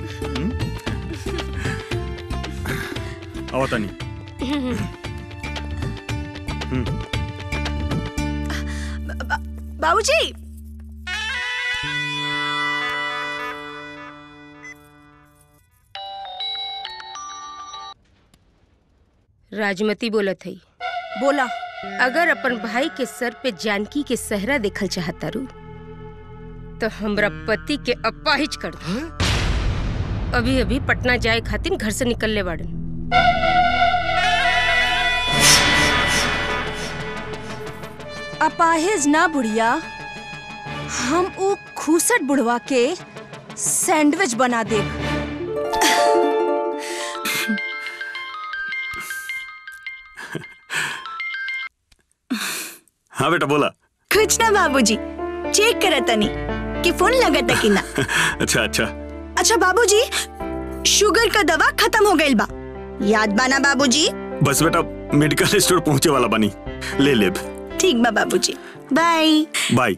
आओ तनी। बाबूजी। राजमती बोलत है। बोला। अगर अपन भाई के सर पे जानकी के सहरा देखल चाहता रू तो हमरा पति के अपाहिज कर दो। अभी अभी पटना जाए खातिर घर से निकलने बाड़न। अपाहिज ना बुढ़िया, हम वो खूसट बुढ़वा के सैंडविच बना दे। हाँ बेटा बोला। कुछ ना बाबूजी, चेक करत तनी कि फोन लगता कि ना। अच्छा अच्छा। अच्छा बाबूजी, शुगर का दवा खत्म हो गइल बा, याद बाना बाबूजी? बस बेटा मेडिकल स्टोर पहुंचे वाला बनी, ले ले। ठीक बा बाबूजी, बाय बाय।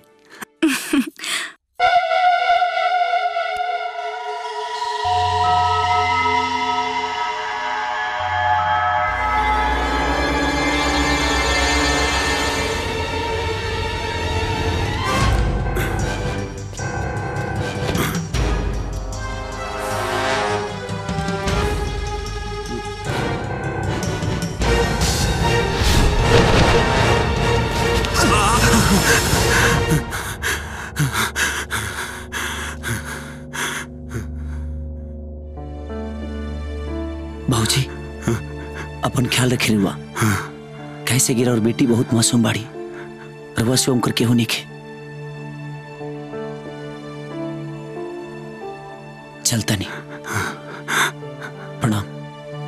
बाबूजी अपन ख्याल रखे रुआ। कैसे गिरा और बेटी बहुत मासूम बाड़ी, रवा से करके होने के चलता नहीं। प्रणाम।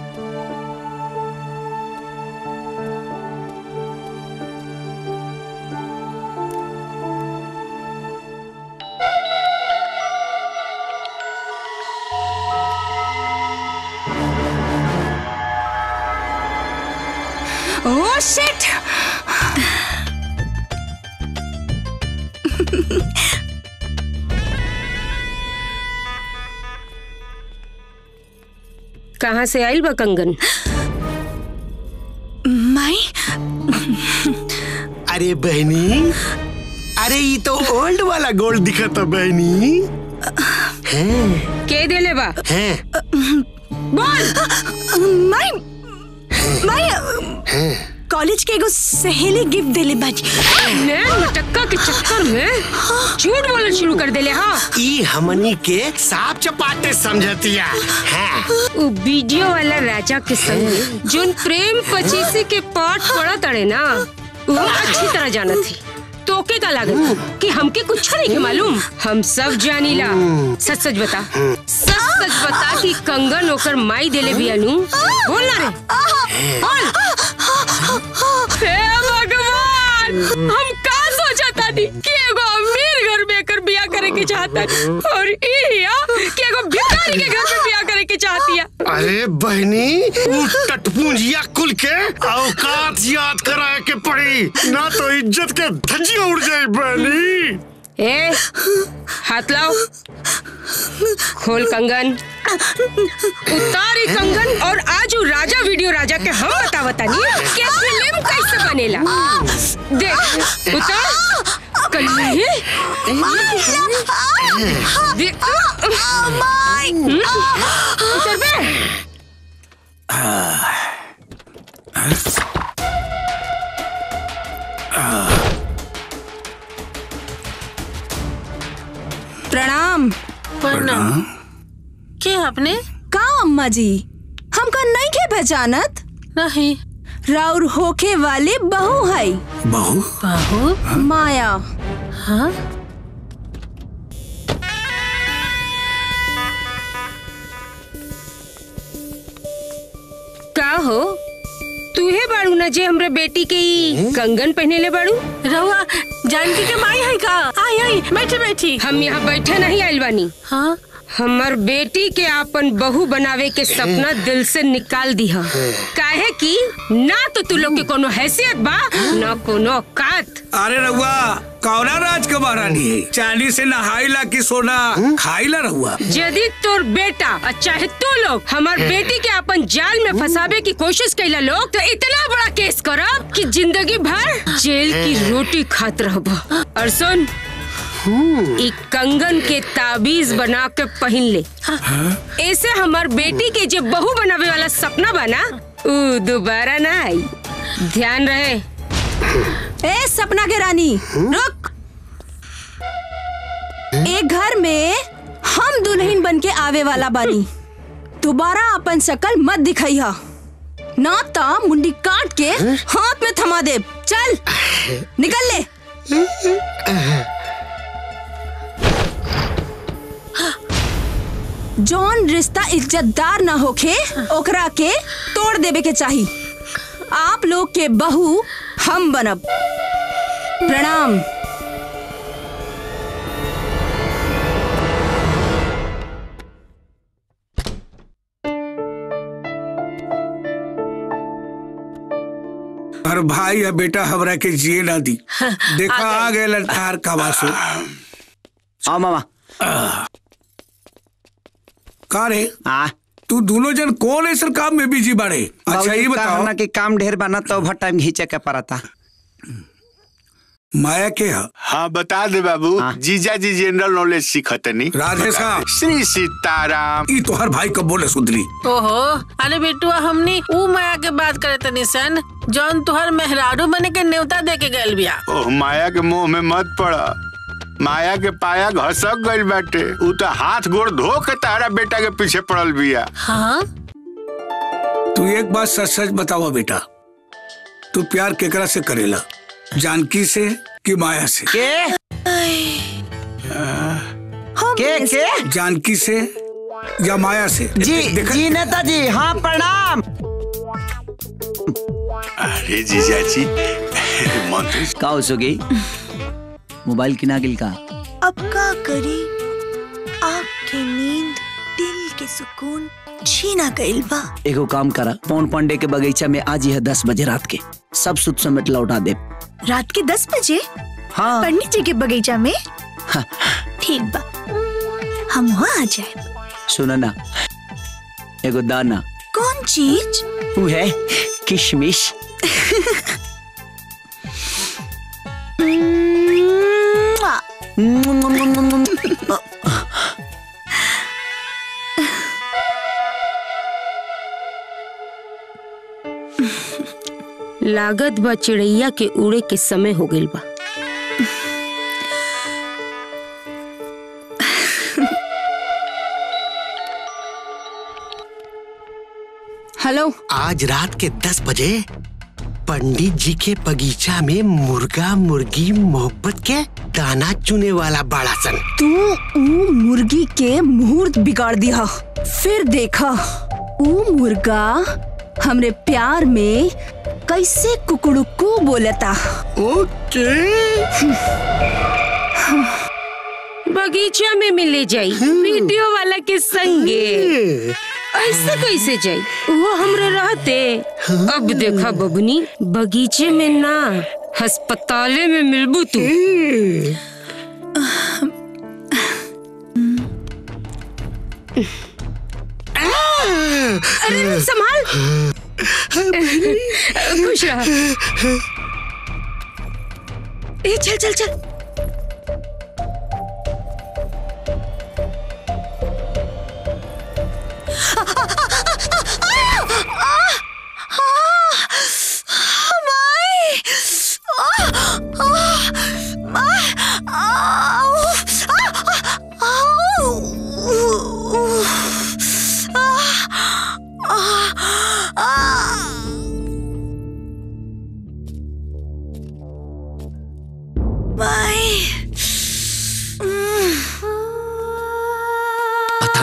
Oh shit! कहाँ से आइल बा कंगन? माई? अरे बहनी, अरे ये तो ओल्ड वाला गोल्ड दिखा था बहनी। के देले बा? बोल। माई कॉलेज के एगो सहेली गिफ्ट देले बाजी। मैं मटक्का के चक्कर में झूठ बोलना शुरू कर देले। हाँ ई हमनी के साफ चपाटे समझतिया। वो वीडियो वाला राजा के संग जोन प्रेम पचीसी के पाठ पढ़ा तड़े ना, वो अच्छी तरह जाना थी। तोके का लागत कि हमके कुछ नहीं के मालूम? हम सब जानीला। सच सच बता, सच बता कि कंगन ओकर माई देले बियानू। बोल ना रे, बोल। हे भगवान, हम का सोचा था कि एगो अमीर घर में एकर बियाह करे के चाहता और इया कि एगो भिखारी के घर में बियाह करे के चाहतिया। अरे बहनी, टटपुंजिया कुल के औकात याद कराए के पड़ी, ना तो इज्जत के धज्जियां उड़ जाए बहनी। ए, हाथ लाओ, खोल कंगन, उतारी कंगन और आजू राजा वीडियो राजा के हम बतावतानी कि फिल्म कैसे बनेला। देख, उतार कल्ली उतर बे। प्रणाम। प्रणाम। के आपने? का अम्मा जी हमका नहीं के पहचानत? नहीं। राउर होके वाली बहू है। बहू? बहू? माया। हाँ? का हो तूहे बाड़ू न जे हमरे बेटी के कंगन पहने ले बाड़ू? रहुआ जानकी के माई है का? आई आई बैठी बैठी। हम यहाँ बैठे नहीं आइल बानी। हाँ? हमर बेटी के अपन बहू बनावे के सपना दिल से निकाल दिया। काहे कि ना तो तू लोग के कोनो हैसियत बा ना कोनो औकात। अरे रहुआ कौना राज के महारानी है? चांदी से नहाइला की सोना खाइला रहुआ? यदि तोर बेटा और चाहे तू लोग हमार बेटी के अपन जाल में फंसावे की कोशिश कैला लोग तो इतना बड़ा केस करब कि जिंदगी भर जेल की रोटी खात रहब। और सुन एक कंगन के ताबीज बना के पहन ले। ऐसे हमार बेटी के जो बहू बनावे वाला सपना बना वो दोबारा ना आई। ध्यान रहे। ए सपना के रानी रुक। एक घर में हम दुल्हन बन के आवे वाला बानी। दोबारा अपन शकल मत दिखाइहा ना ता मुंडी काट के हाथ में थमा दे। चल निकल ले। जौन रिश्ता इज्जतदार ना होखे ओकरा के तोड़ देवे के चाही। आप लोग के बहू हम बनब। प्रणाम। और भाई या बेटा हमरा के जिए ना दी। देखा आ गए ललकार का वासु। आओ मामा। का रे? तू दोनों जन कौन ऐसा काम में बिजी बाड़े? अच्छा ये बताओ ना कि काम ढेर बना तो ओवर टाइम घींचे के पड़ता। माया के है? हाँ बता दे बाबू। जीजा जी जनरल नॉलेज सीखतनी। राधे साहब। श्री सीताराम। ई तो हर भाई का बोले सुधरी। ओहो अरे बेटुआ हमनी ऊ माया के बात करे तनी सन जौन तुहर मेहरारू बने के न्योता दे के गैल बिया। ओह माया के मुंह में मत पड़ा। माया के पाया घसक गइल बाटे। ऊ तो हाथ गोड़ धो के तारा बेटा के पीछे पड़ल बिया। हाँ? तू एक बात सच सच बतावा बेटा, तू प्यार केकरा से करेला? जानकी से कि माया से? के? जानकी से या माया से? जी नेताजी। हाँ प्रणाम। अरे जीजा जी मंत्री का हो सके मोबाइल किना गिल का? अब का करी? आँख की नींद दिल के सुकून छीना गइल बा। एगो काम करा पवन पांडे के बगीचा में आज यह 10 बजे रात के सब सुत समेट लौटा दे। रात के 10 बजे? हाँ। पंडित जी के बगीचा में? हाँ। ठीक बा हम वहाँ आ जाए। सुना ना एगो दाना। कौन चीज? वो है किशमिश। लागत बा चिड़ैया के उड़े के समय हो गइल बा। हेलो। आज रात के 10 बजे पंडित जी के बगीचा में मुर्गा मुर्गी मोहब्बत के दाना चुने वाला बड़ा सन। तू मुर्गी के मुहूर्त बिगाड़ दिया। फिर देखा मुर्गा हमरे प्यार में कैसे कुकुड़ुकू बोलता। ओके। बगीचा में मिले जाई वीडियो वाला के संगे। ऐसे कैसे जाई? वो हमरे रहते। अब देखा बबनी बगीचे में ना अस्पताले में मिलबू तू। अरे संभाल। खुश रहा। चल चल चल।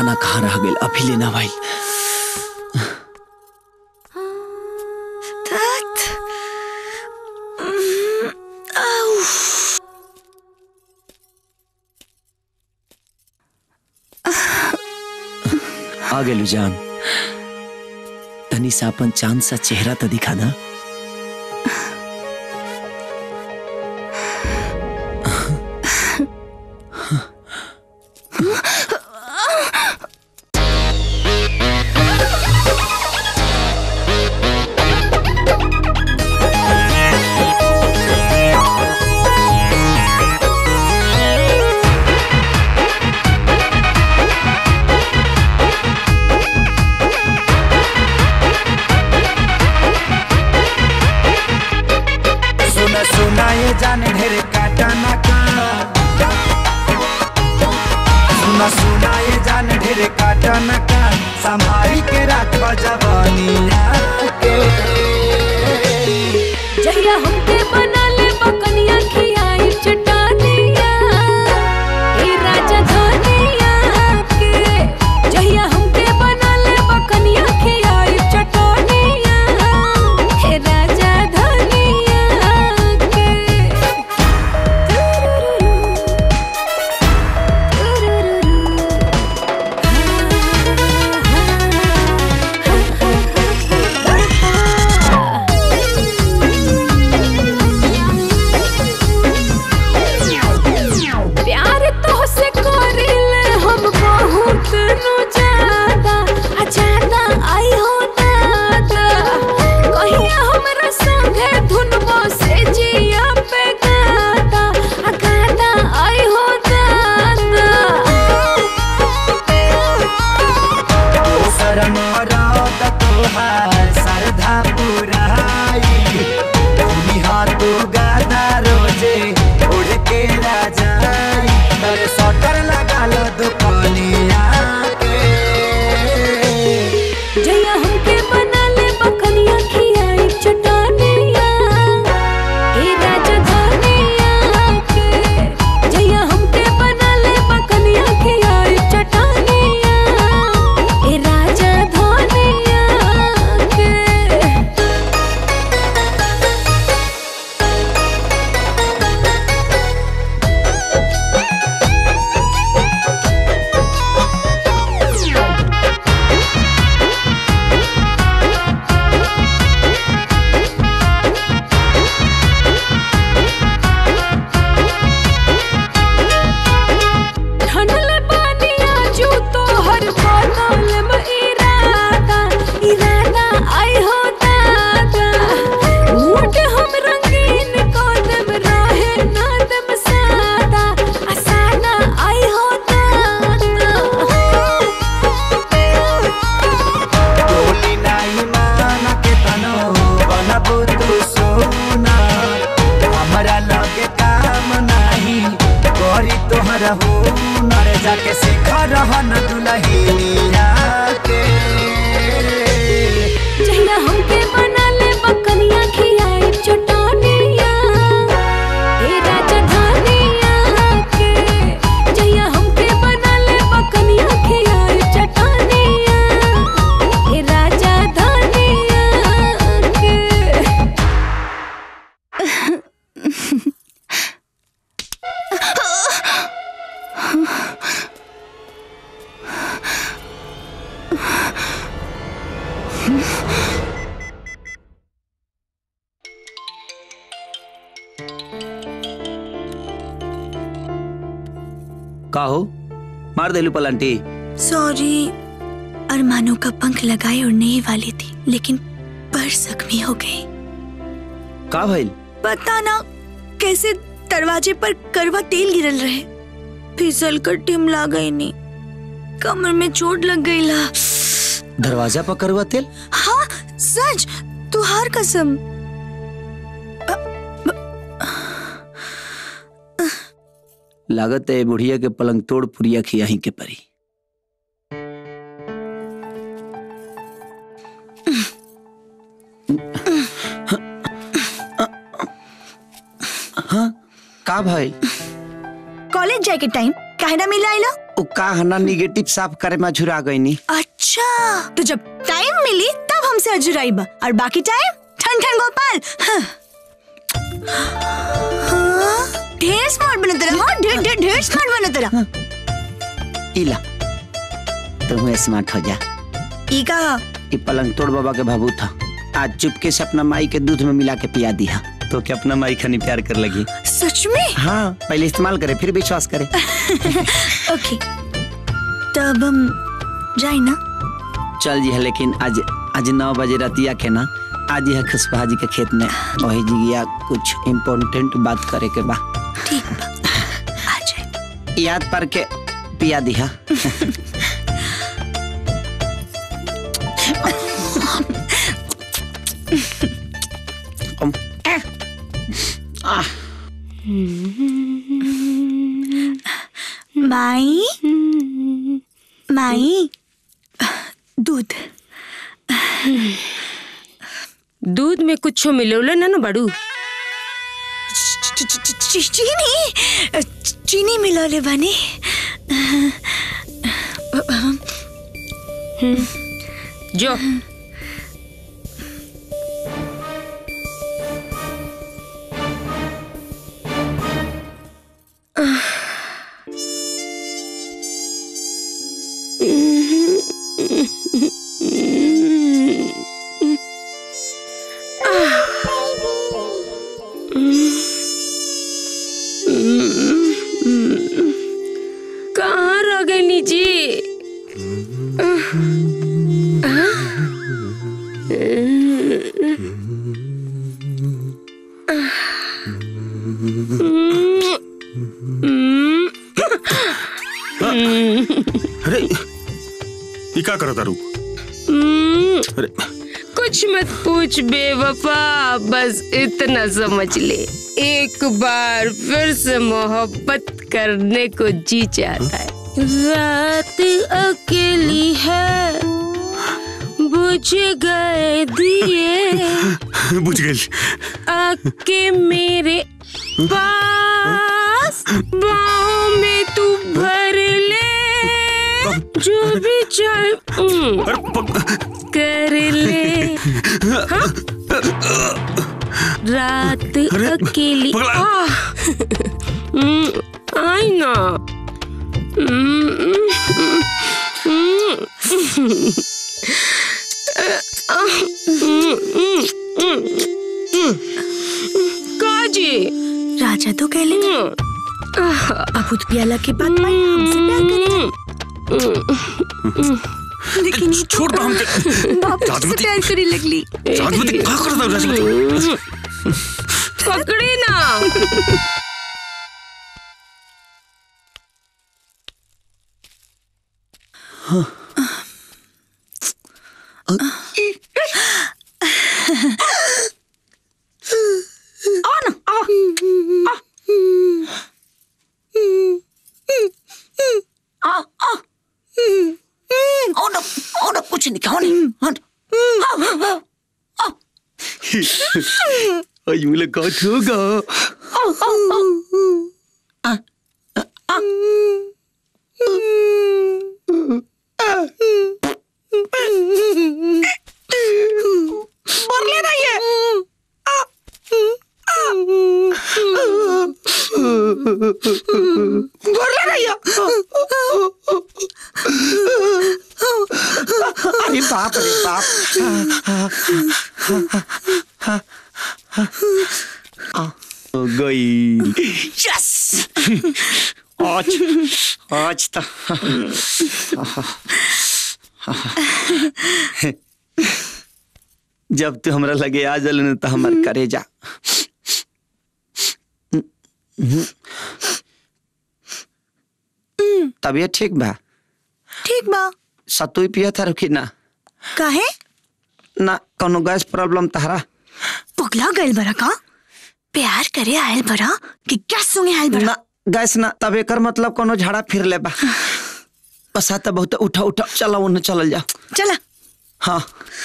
खाना कहाँ रह गेल अभी लेना भाई। आ गेलू जान, तनी सा अपन चांद सा चेहरा तो दिखा ना। जाने ढेर काटा ना का सुना सुना ये जाने ढेर काटा ना का संभाली के राख जवानिया के जहिया हमके बना ले बकनिया खियाई चटानिया ए राजा धनिया के जहिया हमके बना ले बकनिया खियाई चटानिया ए राजा धनिया के प्यार तो से करिले हम बहुत नु ज्यादा ज्यादा आई हो दादा कहिया हमरा संगे धुनबो से जिया पे गाता गाता आई हो दादा शरण रात तोहार सरधा पुराई भूमि हाथू गादा रोजे उड़ के राजाई तर सटर लगा लो दुकानिया के जया हमके बना ले बकनिया खियाई चटानिया ए राजा धनिया के जया हमके बना ले बकनिया खियाई चटानिया ए राजा धनिया के ठंडल पानिया जू तो हर बोतल में इरादा आई हो दादा मूड हम रंगीन कदम रहे ना दम सादा आसाना आई हो दादा बोली नाई माना के तनो बनबू तू सोना हमरा लगे काम नाही करी तोहर हुनर जाके सीख रहन दुलहिनिया के जहिया हमके बना ले बकनिया खियाई चटानिया ए राजा धनिया के जहिया हमके बना ले बकनिया खियाई चटानिया ए राजा धनिया के का हो मार देलू पलंटी। सॉरी, अरमानों का पंख लगाए उड़ने ही वाली थी लेकिन पर जख्मी हो गई। का भइल? पता ना कैसे दरवाजे पर करवा तेल गिरल रहे, फिसल कर टिमला गई नहीं, कमर में चोट लग गई ला। दरवाजा पर करवा तेल? हाँ सच, तुहार कसम। लागत है बुढ़िया के पलंग तोड़ पुरिया खियाही के परी। हाँ का भाई? कॉलेज जाए के टाइम काहे ना मिला आइला? का हना निगेटिव साफ करे में झुरा गई नी। अच्छा तो जब टाइम मिली तब हमसे अजुराइबा और बाकी टाइम ठन ठन गोपाल। ढेर स्मार्ट बने तेरा। हाँ ढेर स्मार्ट बने तेरा। इला तुम स्मार्ट हो जा। ई का ई पलंग तोड़ बाबा के भाबू था, आज चुपके से अपना माई के दूध में मिला के पिया दिया तो क्या अपना माई खानी प्यार कर लगी। सच में? हाँ पहले इस्तेमाल करे फिर विश्वास करे। ओके तब हम जाए ना। चल जी है, लेकिन आज 9 बजे रातिया के ना आज यह खुशबहा जी के खेत में वही जी कुछ इम्पोर्टेंट बात करे के बा। ठीक बा आ जाए। याद पर के पिया दिया। माई माई दूध दूध में कुछ मिलोला ना बाड़ू। चीनी मिलोले बने। जो कहाँ रह गए नीचे? अरे ये क्या करा तारू? अरे कुछ मत पूछ बेवफा, बस इतना समझ ले, एक बार फिर से मोहब्बत करने को जी चाहता है। रात अकेली है, बुझ गए दिए, बुझ गई। आके मेरे पास बाहों में तू भर ले, जो भी चाहे कर ले। हाँ? रात अकेली आई ना। काजी राजा तो कह ले अबूत पियाला के बाद माई हमसे प्यार करे। लेकिन छोड़ दो हमके। बाबू से प्यार करी लगली। राजमती क्या कर रहा है राजमती? पकड़े ना। कुछ नहीं कहो नहीं। मुलाकात होगा। अरे बाप रे बाप। गई। यस। आज तो जब तू हमरा लगे आ जलन तो हमर करे जा। तबियत ठीक बा? ठीक बा। सतुई पिया था रुकी ना? काहे? ना कोनो गैस प्रॉब्लम तहरा? पगला गैल बरा का? प्यार करे आयल बरा कि क्या सुने आयल बरा? ना गैस ना, तब एकर मतलब कोनो झाड़ा फिर ले बा। बस आता बहुत उठा उठा चला उन्हें चलल जा। चला। हाँ।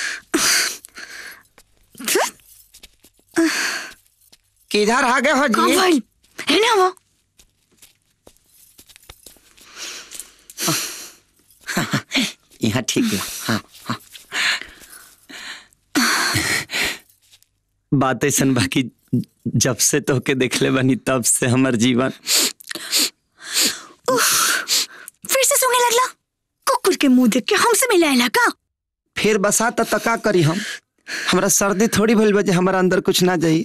किधर आ गए हो जी? है ना वो? यहाँ ठीक है। हाँ हाँ। बात ऐसन बाकी जब से तो के देखले बनी तब से हमार जीवन। फिर से सूंघने लगला? कुकुर के मुंह देख के हमसे मिलाएला का? फिर बसाता तो का करी हम? हमरा सर्दी थोड़ी भइल बजे हमारा अंदर कुछ ना जाई।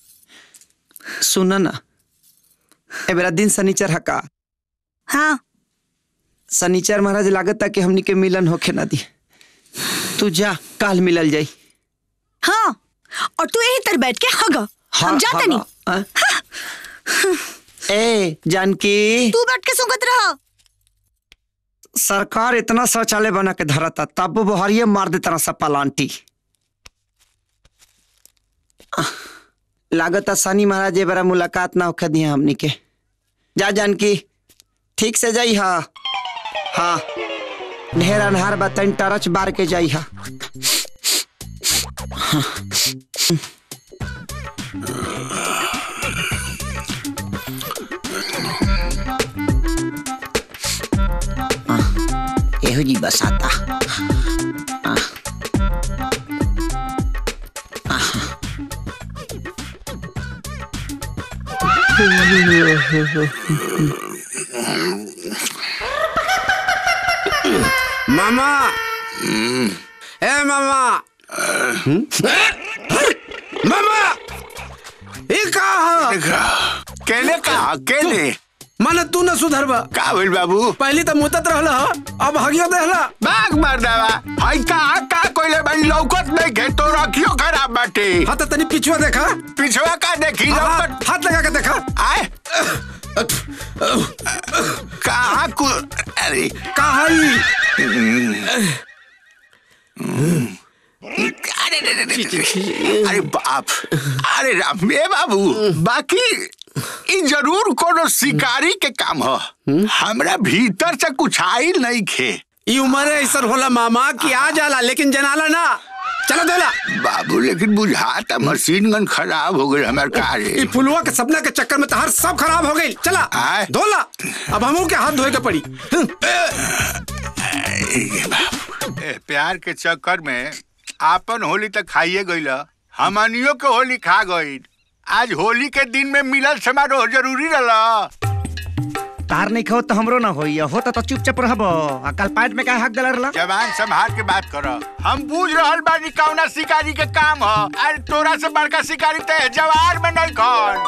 सुना ना, ए बेरा दिन शनिचर है का? हाँ। शनिचर महाराज लागत कि हमनी के मिलन होके ना दी। तू जा, काल मिलल जाई। हाँ, और तू यही तर बैठ के हग। हम जाते नहीं। ए जानकी, तू बैठ के सूंघत रह। सरकार इतना शौचालय बना के धरता तब बहरिये मार दे तरह सा पलांटी। लागत शनि महाराज बड़ा मुलाकात ना होके दिया हमनी के। जा जानकी, ठीक से जाई। हा हाँ, ढेर अनहार बतन टरच बार के जाई। हा एहो जी बसाता। मामा, ए मामा, मामा, ये कहा? केले का केले? माने तू न सुधरबा का भइल बाबू? पहले तो मुतत रहला, अब हगियो देहला। बाग मार देवा। हाय का कोइले बड़ी लौकत नहीं के तो रखियो खराब बाटे। हाँ तो तनी पिछवा देखा। पिछवा का देखी लौकत? हाथ लगा के देखा। आए कहाँ को? अरे कहाँ अरे बाप, अरे राम ए बाबू, बाकी ई जरूर कोनो शिकारी के काम हो। हमरा भीतर से कुछ आई नहीं खे। ई उम्र ऐसा होला मामा कि आ जाला लेकिन जनाला ना। चलो दोला बाबू, लेकिन बुझाता मशीन गन खराब हो गई हमार कार। ई फुलवा के सपना के चक्कर में तहार सब खराब हो गई। चला धोला, अब हमू के हाथ धोए के पड़ी। प्यार के चक्कर में आपन होली तक खाइए गईल, हमनियों के होली खा गई। आज होली के दिन में मिलल समारोह जरूरी रहा। तार नहीं खाओ तो हमरो ना होई, होता तो चुपचाप रहबो। अकल पाइट में काय हक दला रहला? जवान संभाल के बात करो। हम पूछ रहल बानी कौना शिकारी के काम हो। अरे तोरा से बड़का शिकारी ते जवार में नहीं कौन।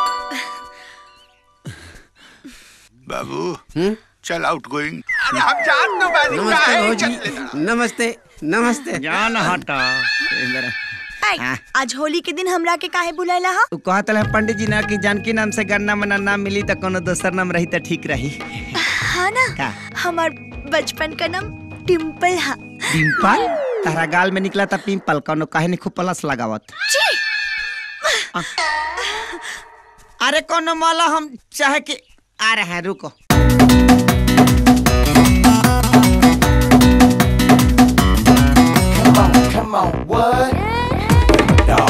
बाबू चल आउट गोइंग। अरे हम जात न बानी। नमस्ते नमस्ते। जान हटा। आज होली के दिन हमरा के काहे बुलाइला हा? तू कहत है पंडित जी ना कि जानकी नाम से गन्ना मना नाम मिली तो कोनो दोसर नाम रही तो ठीक रही। हाँ ना, हमार बचपन का नाम टिम्पल हा। टिम्पल? तारा गाल में निकला था पिंपल, कोनो काहे नहीं खूब प्लस लगावत? अरे कोनो माला हम चाहे कि आ रहे हैं, रुको। Come on, what? No.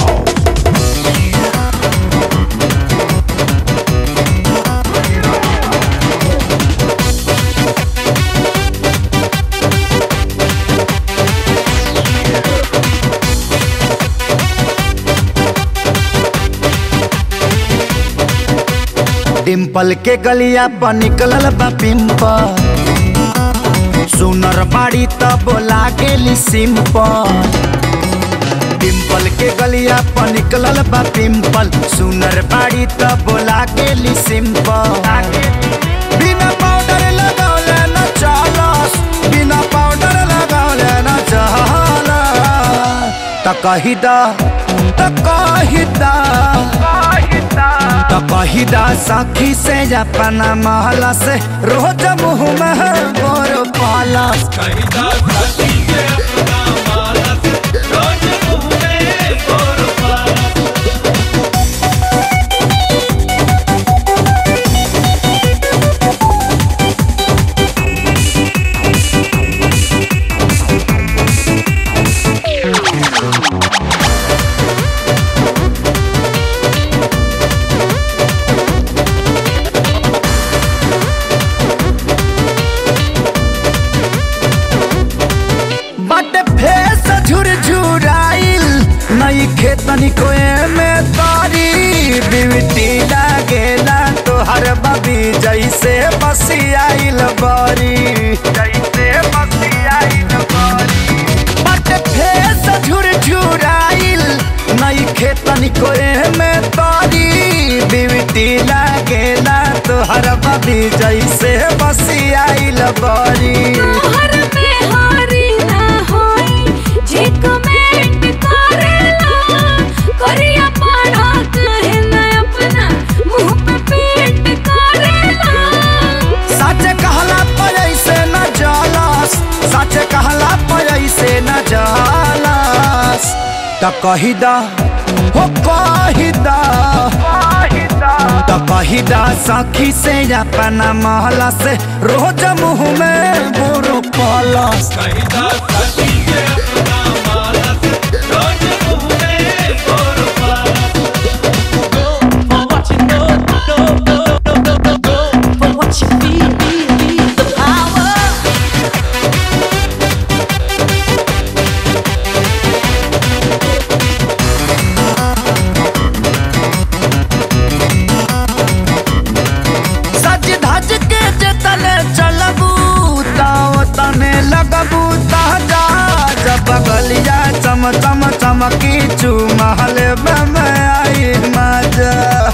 Dimple के गलिया पर निकलल बा पिंपल, सुनर बाड़ी तब बोला गेली सिंपल। डिम्पल के गलिया पर निकलल बा पिंपल, सुनर बाड़ी तब बोला गेली सिंपल। बिना पाउडर लगावले न चलस, बिना पाउडर लगावले न चलस। त कही दा सखी से अपना महला से रोज मुँह में मोर पालस। तोहर बबी जैसे बसियाइल बरी जैसे बसियाइल बरी बट फेस झुरझुराइल नई खेतन को में तोरी बिवटी लागेला तोहर बबी जैसे बसियाइल बरी तोहर में हारी ना होई जे कमेंट करेला करिया पाड़ा कहे ना अपना मुंह पे पेंट करेला सच कहला पर ऐसे न जालस सच कहला पर ऐसे न जालस त कही दा हो कही दा त कही दा सखी से अपना महला से रोज मुंह में बुरु पलस कही दा सखी से अपना महला से रोज मुंह में बुरु पलस go for what you know go for what you feel the power बगलिया चम चम चमकी चू महल में आई मजा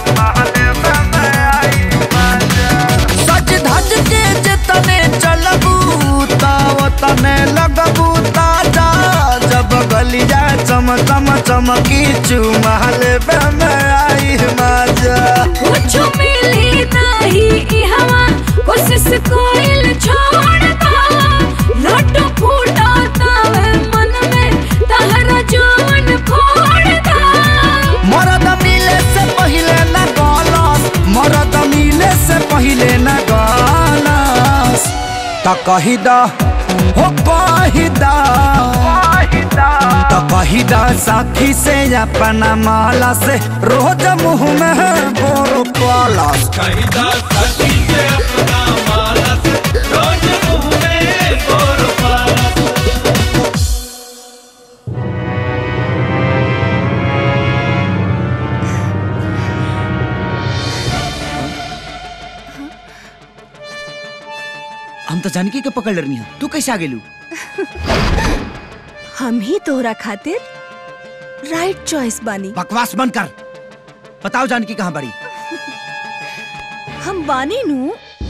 सज धज के जितने चलबू तने लगबू ताजा जब बगलिया चम चम चमकी चू महल में आई मजा कुछ मिली नहीं हवा कोशिश कोइल छोड़ दा लट फूटा तावे मन में तहरा जान फोड़ दा मरद मिले से पहले न गालस मरद मिले से पहले न गालस त कही दा हो कही दा त कही दा साखी से अपना माला से रोज मुंह में बोरो पलस कही दा साखी से अपना माला से रोज मुंह में बोरो पलस हम तो जानकी के पकड़ रही है तू कैसे आ गेलू हम ही तोहरा खातिर राइट चॉइस बानी बकवास बंद कर बताओ जानकी कहाँ बड़ी हम बानी नू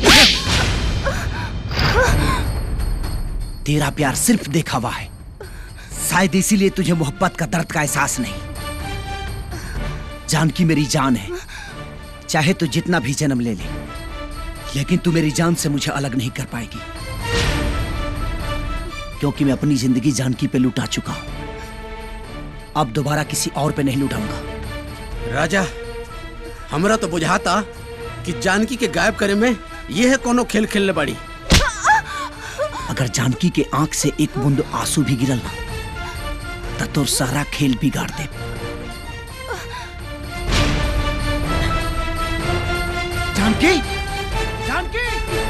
तेरा प्यार सिर्फ देखा हुआ है शायद इसीलिए तुझे मोहब्बत का दर्द का एहसास नहीं जानकी मेरी जान है चाहे तू जितना भी जन्म ले ले लेकिन तू मेरी जान से मुझे अलग नहीं कर पाएगी क्योंकि मैं अपनी जिंदगी जानकी पे लुटा चुका हूं अब दोबारा किसी और पे नहीं लुटाऊंगा राजा हमरा तो बुझाता कि जानकी के गायब करे में ये है कोनो खेल खेलने बड़ी अगर जानकी के आंख से एक बूंद आंसू भी गिरल ना तो तोर सारा खेल बिगाड़ दे जानकी जानकी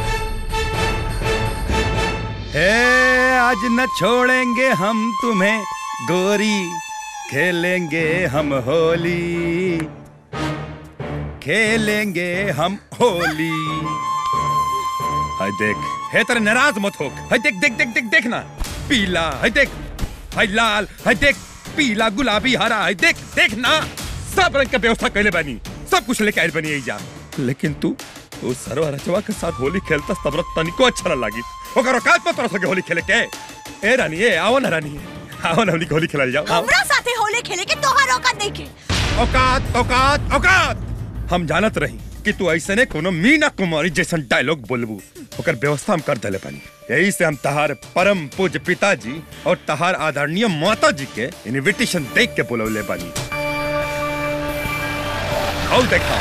आज न छोड़ेंगे हम तुम्हें गोरी खेलेंगे हम होली खेलेंगे हम होली हाय देख है तेरे नाराज मत हो हाय देख देख देख देख देखना पीला हाय देख हाय लाल हाय देख पीला गुलाबी हरा हाय देख देखना सब रंग का व्यवस्था कैले बनी सब कुछ लेके आयल बनी यही जा लेकिन तू सरवा रचवा के साथ होली खेलता तब तनिको अच्छा न लागी ओकर औकात पर तोरा सके होली खेले के ए रानी ए आओ ना रानी आओ ना हमनी होली खेला जाओ हमरा साथे होली खेले के तोहार औकात नहीं के औकात औकात औकात हम जानत रही कि तू ऐसे ने कोनो मीना कुमारी जैसन डायलॉग बोलबू ओकर व्यवस्था हम कर देले पानी यही से हम तहार परम पूज्य पिताजी और तहार आदरणीय माता जी के इनविटेशन देख के बोलौले बानी और देखा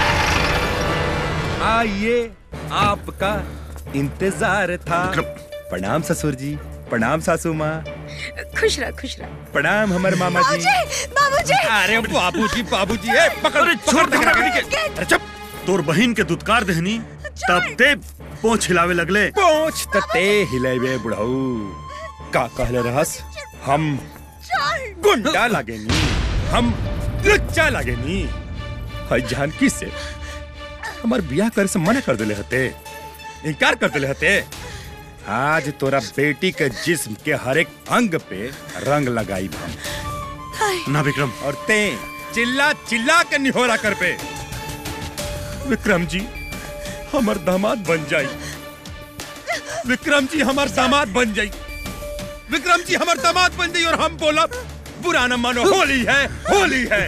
आइए आपका इंतजार था प्रणाम ससुर जी प्रणाम सासू माँ खुश रह प्रणाम हमारे मामा जी बाबूजी अरे बाबूजी बाबूजी ए पकड़ छोड़ दे चुप तोर बहिन के दुत्कार देहनी तब ते पोंछ हिलावे लगले पोंछ तते हिलावे बुढ़ऊ का कहले रहस हम गुंडा लागेनी हम लुच्चा लागेनी हाय जानकी से हमार बियाह करे से मना कर देले हते, इनकार कर देले हते। आज तोरा बेटी के जिस्म के हर एक अंग पे रंग लगाई हम। ना विक्रम। और ते चिल्ला चिल्ला के निहोरा कर पे। विक्रम जी हमार दामाद बन जाई, विक्रम जी हमार दामाद बन जाई, विक्रम जी हमार दामाद बन जाई। और हम बोला बुरा न मानो, होली है, होली है।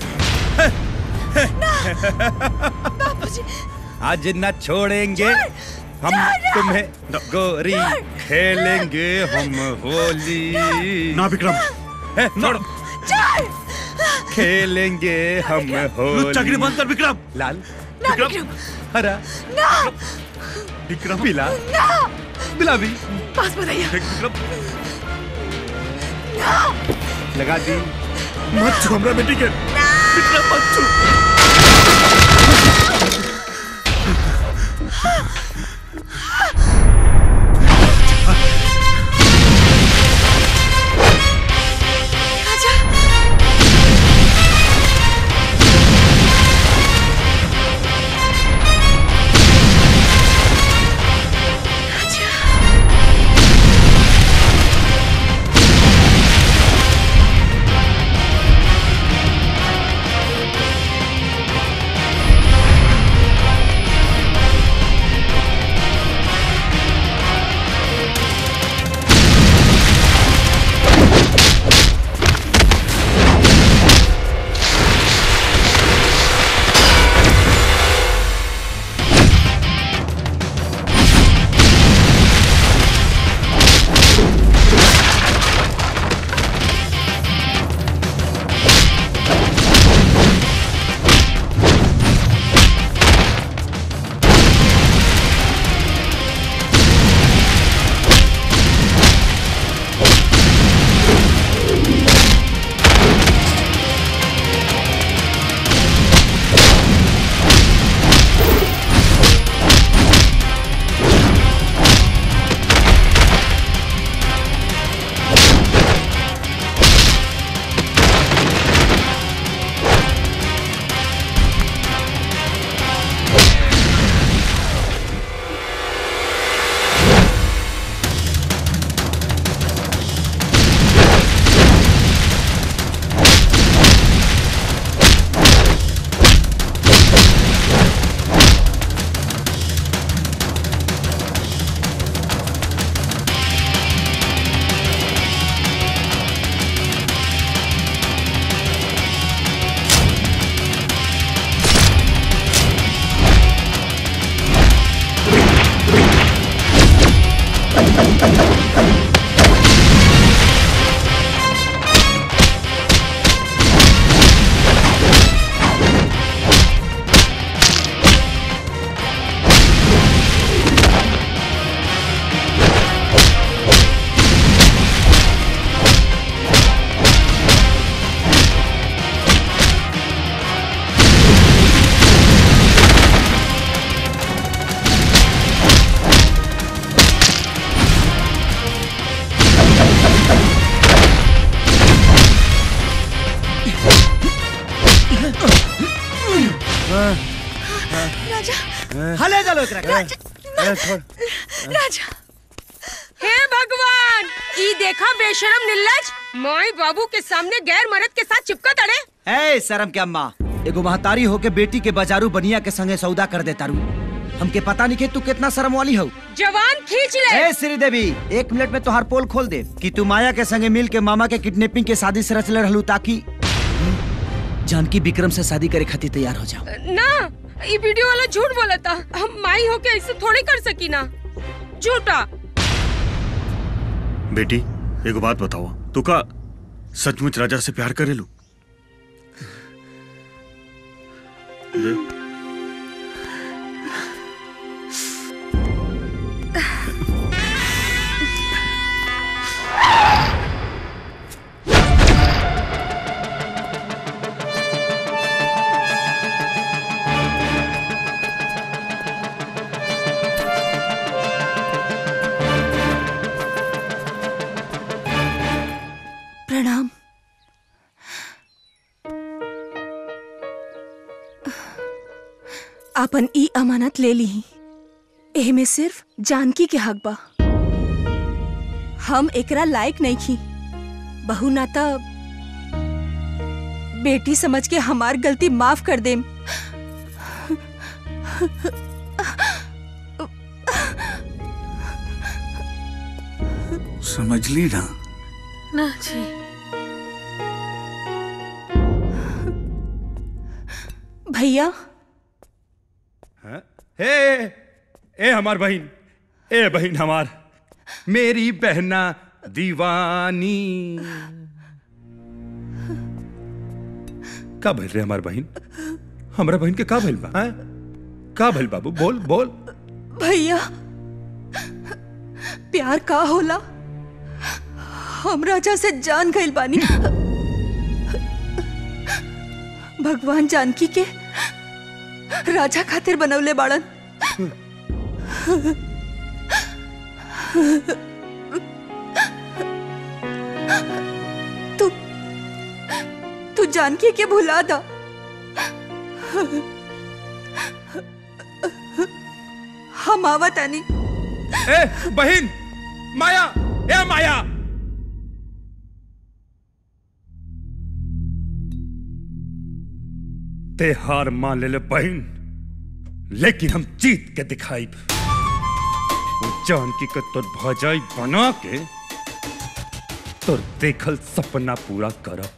बाबूजी आज न छोड़ेंगे हम तुम्हें गोरी, खेलेंगे हम होली। ना विक्रम, खेलेंगे हम होली। चक्री बंद कर विक्रम। लाल, विक्रम, हरा, विक्रम, पीला, गुलाबी, पास बताइए। विक्रम लगा दी। मत छू हमरा बेटी के, विक्रम मत छू। हले चलो एकरा राजा। हे भगवान, ई देखा बेशरम निल्लज, माई बाबू के सामने गैर मर्द के साथ चिपका तड़े। ए शर्म के अम्मा, एगो महतारी होके बेटी के बाजारू बनिया के संगे सौदा कर देता रू। हमके पता नहीं कि तू कितना शर्म वाली हो। जवान खींच ले। ए श्रीदेवी, 1 मिनट में तोहार पोल खोल दे कि तू माया के संगे मिल के मामा के किडनैपिंग के शादी से रचले रहलू ताकि जानकी विक्रम से शादी करे खातिर तैयार हो जाओ। ना, ये वीडियो वाला झूठ बोला था। हम माई होके ऐसे थोड़ी कर सकी ना, झूठा। बेटी एक बात बताओ, तू का सचमुच राजा से प्यार करेलू? प्रणाम। आपन ई अमानत ले ली। एह में सिर्फ जानकी के हक बा। हम एकरा लायक नहीं खी। बहू नाता बेटी समझ के हमार गलती माफ कर देम। समझ ली ना? ना जी। भैया ए हमार बहन, ए बहन हमार, मेरी बहना दीवानी। का भइल रे हमार बहन? हमरा बहन के का भइल बा? हैं? का भइल बाबू? बोल बोल। भैया प्यार का होला? हम राजा से जान गइल बानी। भगवान जानकी के राजा खातिर बनवले बाड़न। तू जानकी के भुला दा। हम आवत आनी। ए बहन माया, ए माया, ते हार मान ले बहन, लेकिन हम जीत के दिखाई। जानकी के तोर भजाई बना के तोर देखल सपना पूरा करब।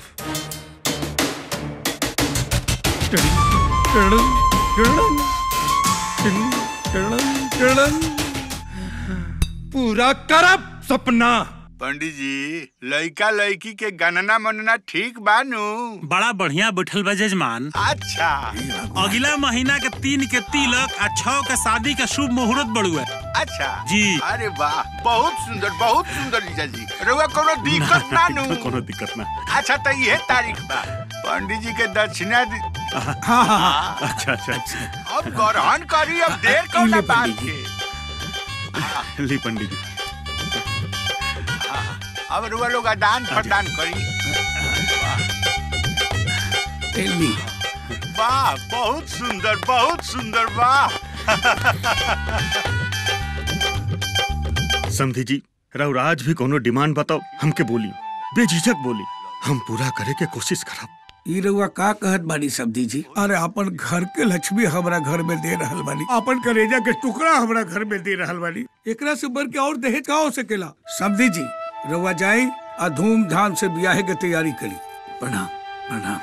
पूरा करब सपना। पंडित जी, लड़का लड़की के गणना मनना ठीक बानू? बड़ा बढ़िया बैठल बा जजमान। अच्छा, अगला महीना के 3 के तिलक आ 6 के शादी का शुभ मुहूर्त बड़ुआ। अच्छा जी। अरे वाह, बहुत सुंदर जीजा जी। रउआ कोनो दिक्कत ना नू? कोनो दिक्कत ना। अच्छा तो ये तारीख बा। पंडित जी के दक्षिणा अच्छा। अब ग्रहण करी, अब देर कौन बात के। ली पंडित जी। अब रुआ लोग दान प्रदान करी। वाह, बहुत सुंदर वाह। समधी जी, राउर आज भी कोनो डिमांड बताओ, हमके बोली, बेझिझक बोली, हम पूरा करे के कोशिश करब। ई रउआ का कहत बानी समधी जी? अरे अपन घर के लक्ष्मी हमरा घर में दे रहल बानी, अपन करेजा के टुकड़ा हमरा घर में दे रहल बानी। एकरा से बढ़ के और दहेज का हो सकेला? समधी जी रउआ जाई आ धूमधाम से ब्याह के तैयारी करी। प्रणाम प्रणाम।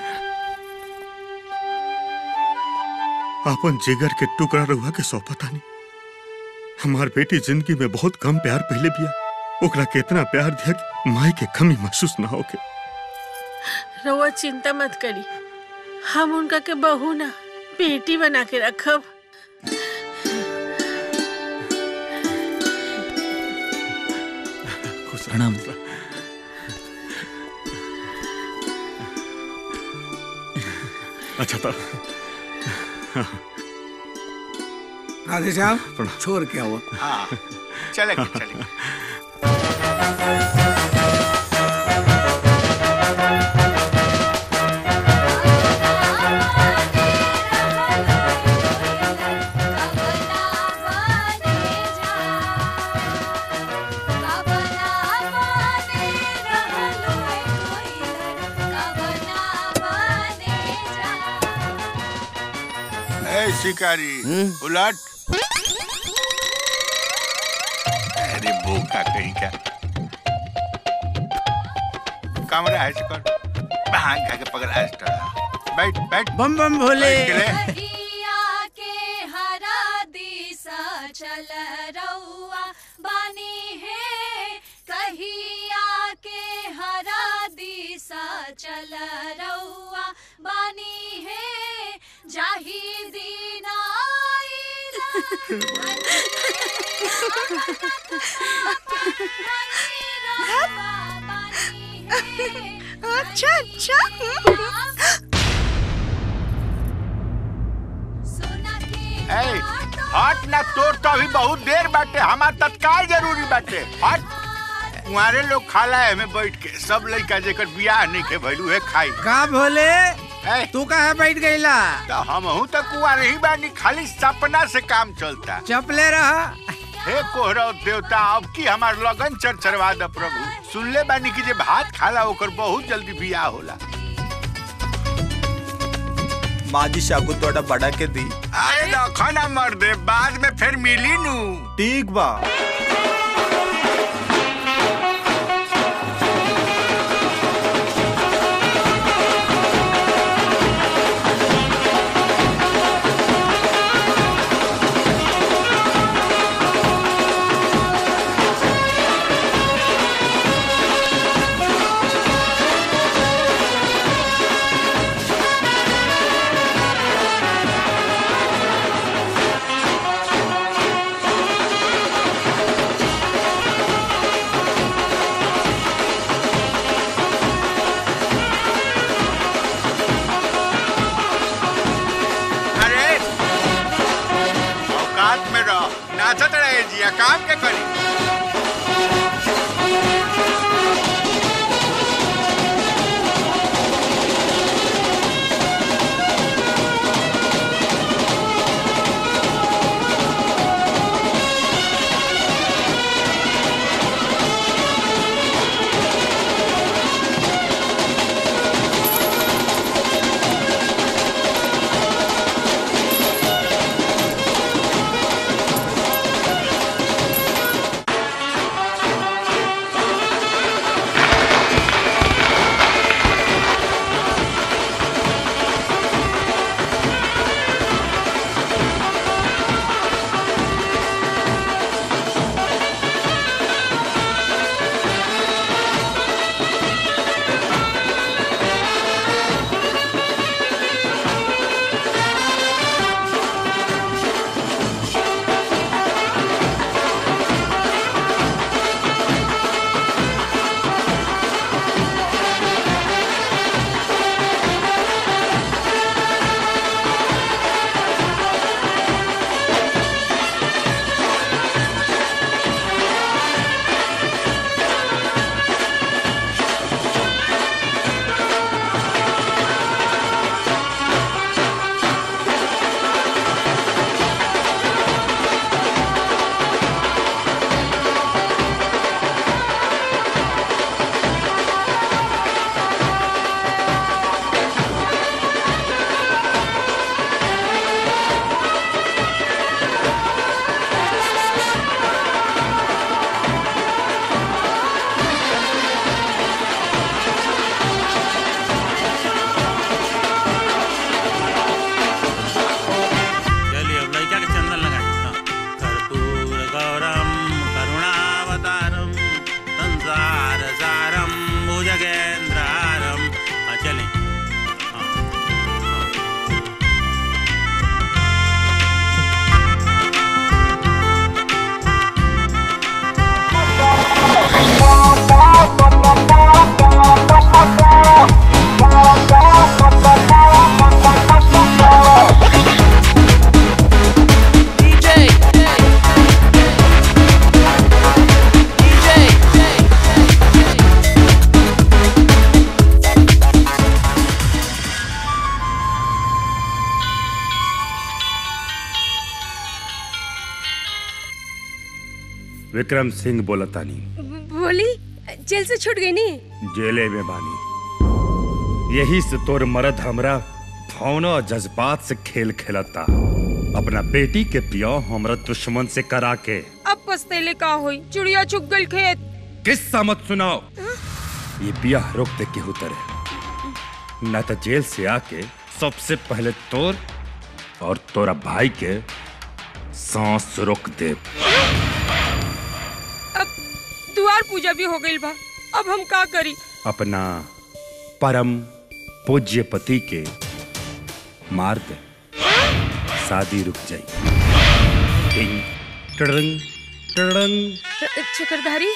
अपन जिगर के टुकड़ा रहुआ के सौंपता नहीं। हमार बेटी जिंदगी में बहुत कम प्यार पहले बिया, ओकरा के इतना प्यार दिया कि माई के कमी महसूस ना होके। रउआ चिंता मत करी, हम उनका के बहू ना बेटी बना के रखब। प्रणाम। अच्छा तो राधे श्याम छोड़ के आओ। हाँ, चलेंगे। शिकारी उलट। अरे भूखा कहीं का कमरा है शिकार, भांग खा के पकड़ आज बैठ। बम बम भोले। चल रउआ बानी है कहिया के हरा दिशा, चल रउआ बानी है जाही दीना। अच्छा हट ना, तोर तो अभी बहुत देर बाटे, हमार तत्काल जरूरी बाटे। हट, तुम्हारे लोग खाला है में बैठ के सब लड़का जेकर बियाह नहीं के भइलू है खाई। का भोले तू कहाँ बैठ गईला? तो हमहू तो कुआर ही बानी, खाली सपना से काम चलता। चपले रहा। हे कोहरा देवता, अब की हमार लगन चरचरवा द प्रभु। सुनले बानी कि जे भात खाला ओकर बहुत जल्दी बियाह होला। माजी सागु तोड़ा बड़ा के दी। अरे रखो ना मर्दे, बाद में फिर मिली नू। ठीक बा। नाचत रहे जिया, काम के करी। विक्रम सिंह बोलतानी। बोली, जेल से छूट गई नी? जेले में बानी। यही से तोर मर्द हमरा भावना और जज्बात से खेल खेलता। अपना बेटी के पियो हमरा दुश्मन से करा के। अब पछतेले का होई? चिड़िया चुग गई खेत। किस्सा मत सुनाओ। ये बियाह रोक दे के उतरे, न तो जेल से आके सबसे पहले तोर और तोरा भाई के सांस रोक दे। द्वार पूजा भी हो गई बा, अब हम का करी? अपना परम पूज्य पति के मार दे, शादी रुक जाई। टिंग टड़ंग टड़ंग। चक्रधारी,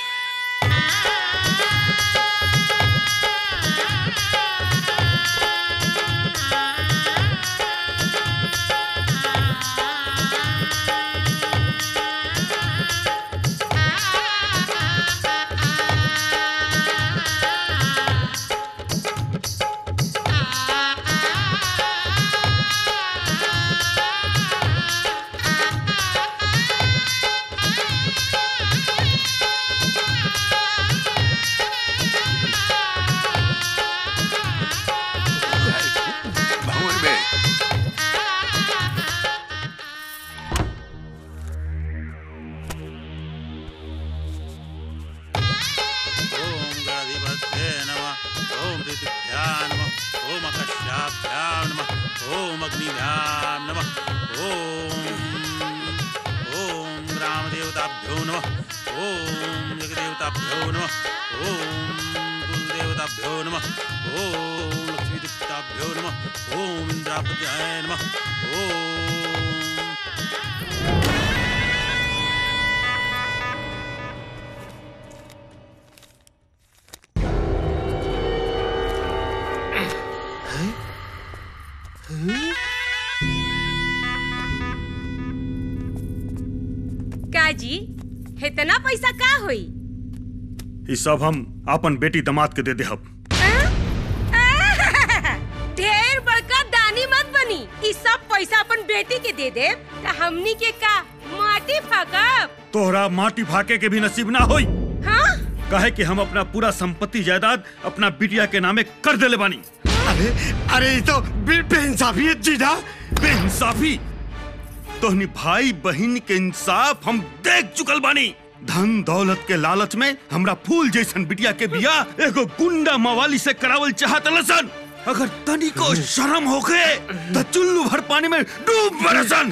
ओम आकाशाभ्याम नमः ओम अग्निभ्याम नमः ओम ग्राम देवताभ्यो नमः ओम जगदेवताभ्यो नमः ओम कुलदेवताभ्यो नमः ओम लक्ष्मीदेवताभ्यो नमः ओम इंद्रापत्याय नमः ओम काजी इतना पैसा का होई? ये सब हम अपन बेटी दामाद के दे देहब। ढेर बड़का दानी मत बनी। ये सब पैसा अपन बेटी के दे दे तो हमनी के का माटी फाकब? तोहरा माटी फाके के भी नसीब ना होई। हाँ? कहे कि हम अपना पूरा संपत्ति जायदाद अपना बिटिया के नामे कर देले बानी। अरे ये तो बेइंसाफी है जीजा। बेइंसाफी? तोहनी भाई बहन के इंसाफ हम देख चुकल बानी। धन दौलत के लालच में हमरा फूल जैसन बिटिया के बियाह एगो गुंडा मवाली से करावल चाहत लसन। अगर तनी को शर्म होखे तो चुल्लू भर पानी में डूब मरसन।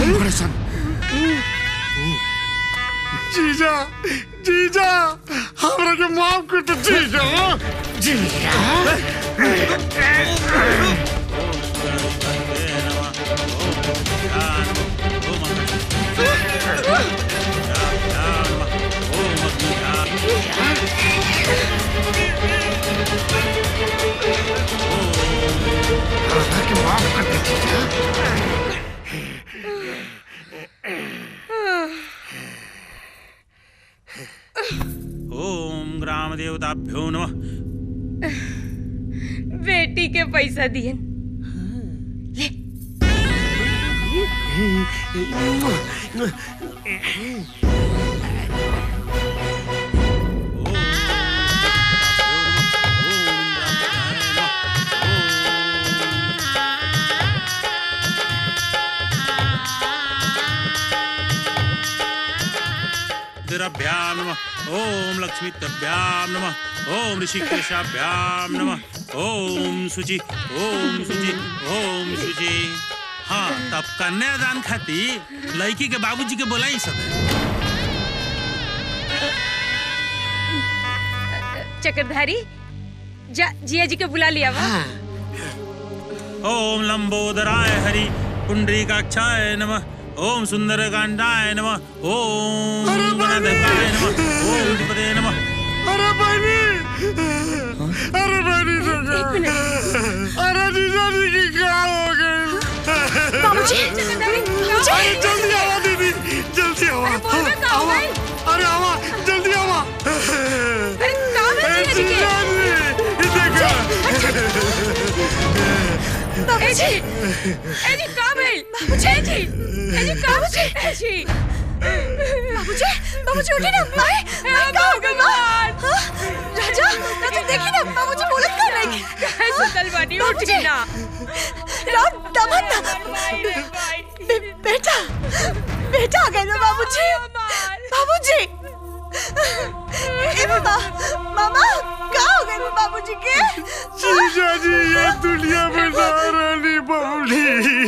जीजा जीजा हमरा के माफ कर दो जीजा। ओम ग्राम देवताभ्यो नमः। बेटी के पैसा दिए रुद्राभ्याम नमः ओम लक्ष्मीभ्याम नमः ओम ऋषिकेशाभ्याम नमः ओम शुचि ओम शुचि ओम शुचि। हाँ तब कन्यादान खाती लड़की के बाबूजी के बोलाई सब। चक्रधारी जिया जी के बुला लिया वा। ओम लंबोदराय हरि पुंडरीकाक्षाय नमः ओम सुंदरकांडाय नमः ओम गणनाथकाय नमः ओम विष्णुपदे नमः। अरे बहनी अरे जीजा जी की क्या हो गई? बाबूजी जल्दी आवा दीदी जल्दी आवा। अरे आवा जल्दी आवा। बाबूजी बाबूजी उठे ना। भगवान राजा राजा देखी ना बाबूजी बोलत कर रही है। सुतल बानी उठी ना। दमन ना बेटा बेटा आ गए ना बाबूजी। बाबूजी मामा क्या हो गए बाबूजी के? जीजा जी ये दुनिया में रानी बाबूजी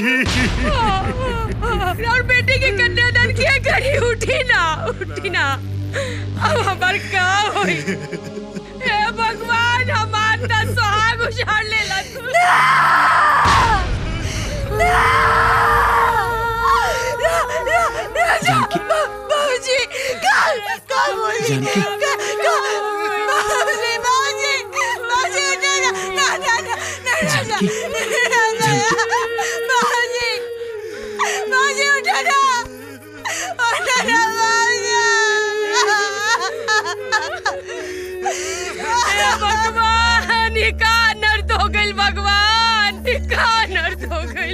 और बेटे के कन्यादान किया करी। उठी ना अब हमार का होई? हे भगवान हमार त सुहाग उछाड़ लेला तू। बाबूजी का बोली बाबूजी उठो ना बाबूजी उठो ना भगवान ये का नर्द हो गई। भगवान ये का नर्द हो गई।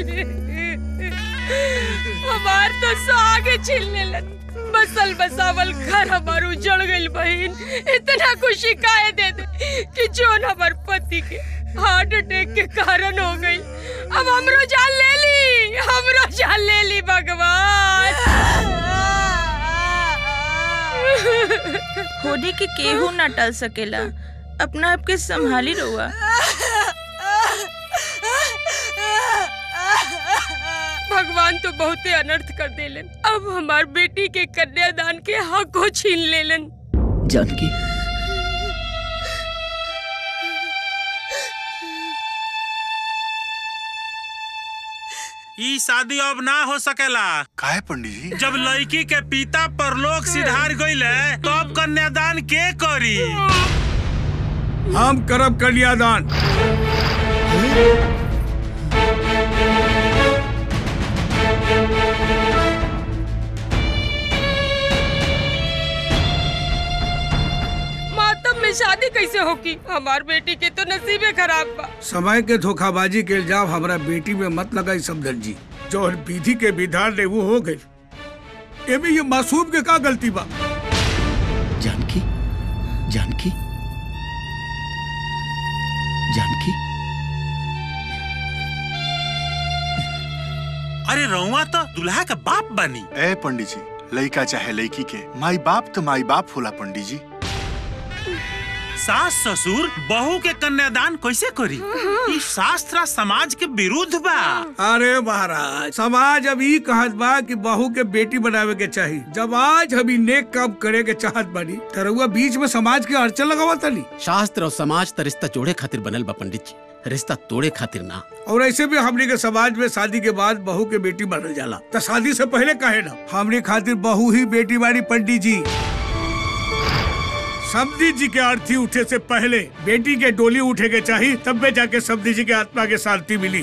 हमार तो सागे छिलने लग बसल बसावल घर हमार उजड़ गई। बहन इतना खुशी काहे दे दे कि जोन हमार पति के हार्ट अटैक के कारण हो गई। अब हमरो जान ले ली भगवान। होली के केहू ना टल सकेला। अपना आपके संभाली रहुआ। भगवान तो बहुते अनर्थ कर देलन। अब हमार बेटी के कन्यादान के हक को छीन लेलन। जानकी ई शादी अब ना हो सकेला। काहे पंडित जी? जब लड़की के पिता परलोक सिधार गइले तो अब कन्यादान के करी? हम करब कन्यादान। मातम में शादी कैसे होगी? हमार बेटी के तो नसीबे खराब बा। समय के धोखाबाजी के इल्जाम हमरा बेटी में मत लगाई समधन जी। जो विधि के विधान ने वो हो गई। एमे ये मासूम के का गलती बा? जानकी जानकी जानकी अरे रउआ तो दुल्हा का बाप बनी। ए पंडित जी, लड़का चाहे लड़की के माई बाप तो माई बाप होला पंडित जी। सास ससुर बहू के कन्यादान कैसे करी? ई शास्त्र समाज के विरुद्ध बा। अरे महाराज, समाज अब ई कहत बा कि बहू के बेटी बनावे के चाहिए। जब आज हम ई नेक काम करे के चाहत बानी त रउआ बीच में समाज के अड़चन लगावत तानी। शास्त्र और समाज त रिश्ता जोड़े खातिर बनल बा पंडित जी, रिश्ता तोड़े खातिर ना। और ऐसे भी हमने के समाज में शादी के बाद बहू के बेटी बनल जाला, तो शादी से पहले काहे ना? हमने खातिर बहू ही बेटी बानी पंडित जी। समधी जी के अर्थी उठे से पहले बेटी के डोली उठे के चाहिए, तब में जाके समधी जी के आत्मा के शांति मिली।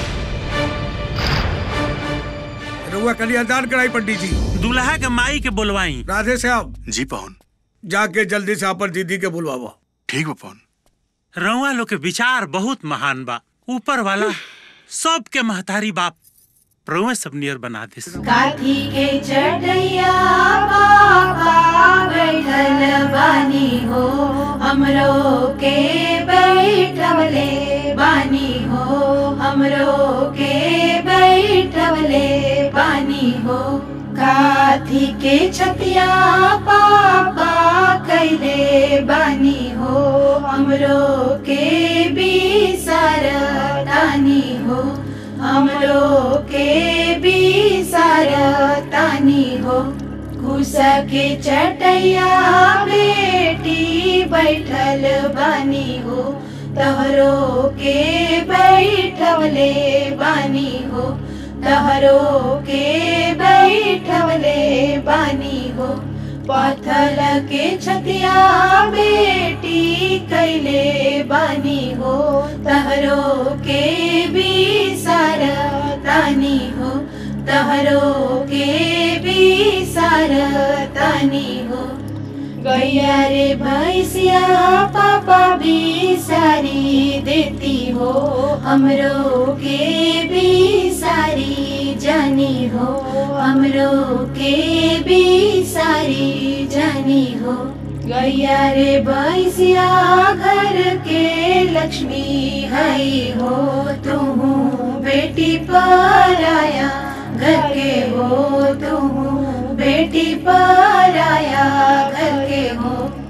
रुआ कन्यादान कराई पंडित जी। दुल्हा के माई के बुलवाई। राधे श्याम जी पवन, जाके जल्दी से अपन दीदी के बुलवावा। ठीक बा पवन। रउआ लोग के विचार बहुत महान बा। ऊपर वाला सबके महतारी बाप रउआ सब नियर बना दे। काठी के चढ़ैया बाबा बैठल बानी हो, हमरो के बैठवले बानी हो, हमरो के बैठवले बानी हो। काठी के छतिया पापा कैले बानी हो, हमरो के भी सरतानी हो, हमरो के भी सरतानी हो। कुसा के चटैया बेटी बैठल बानी हो, तहरो के बैठवले बानी हो, तहरो के बैठवले बानी हो। पथल के छतिया बेटी कैले बानी हो, तहरो के भी सरतानी हो, तहरो के भी सरतानी हो। गैया रे भैंसिया पापा भी सारी देती हो, हमरो के भी सारी जानी हो, हमरो के भी सारी जानी हो। गैया रे भैंसिया घर के लक्ष्मी है हो, तुम बेटी पराया घर के हो, तुम बेटी पराया घर के हो।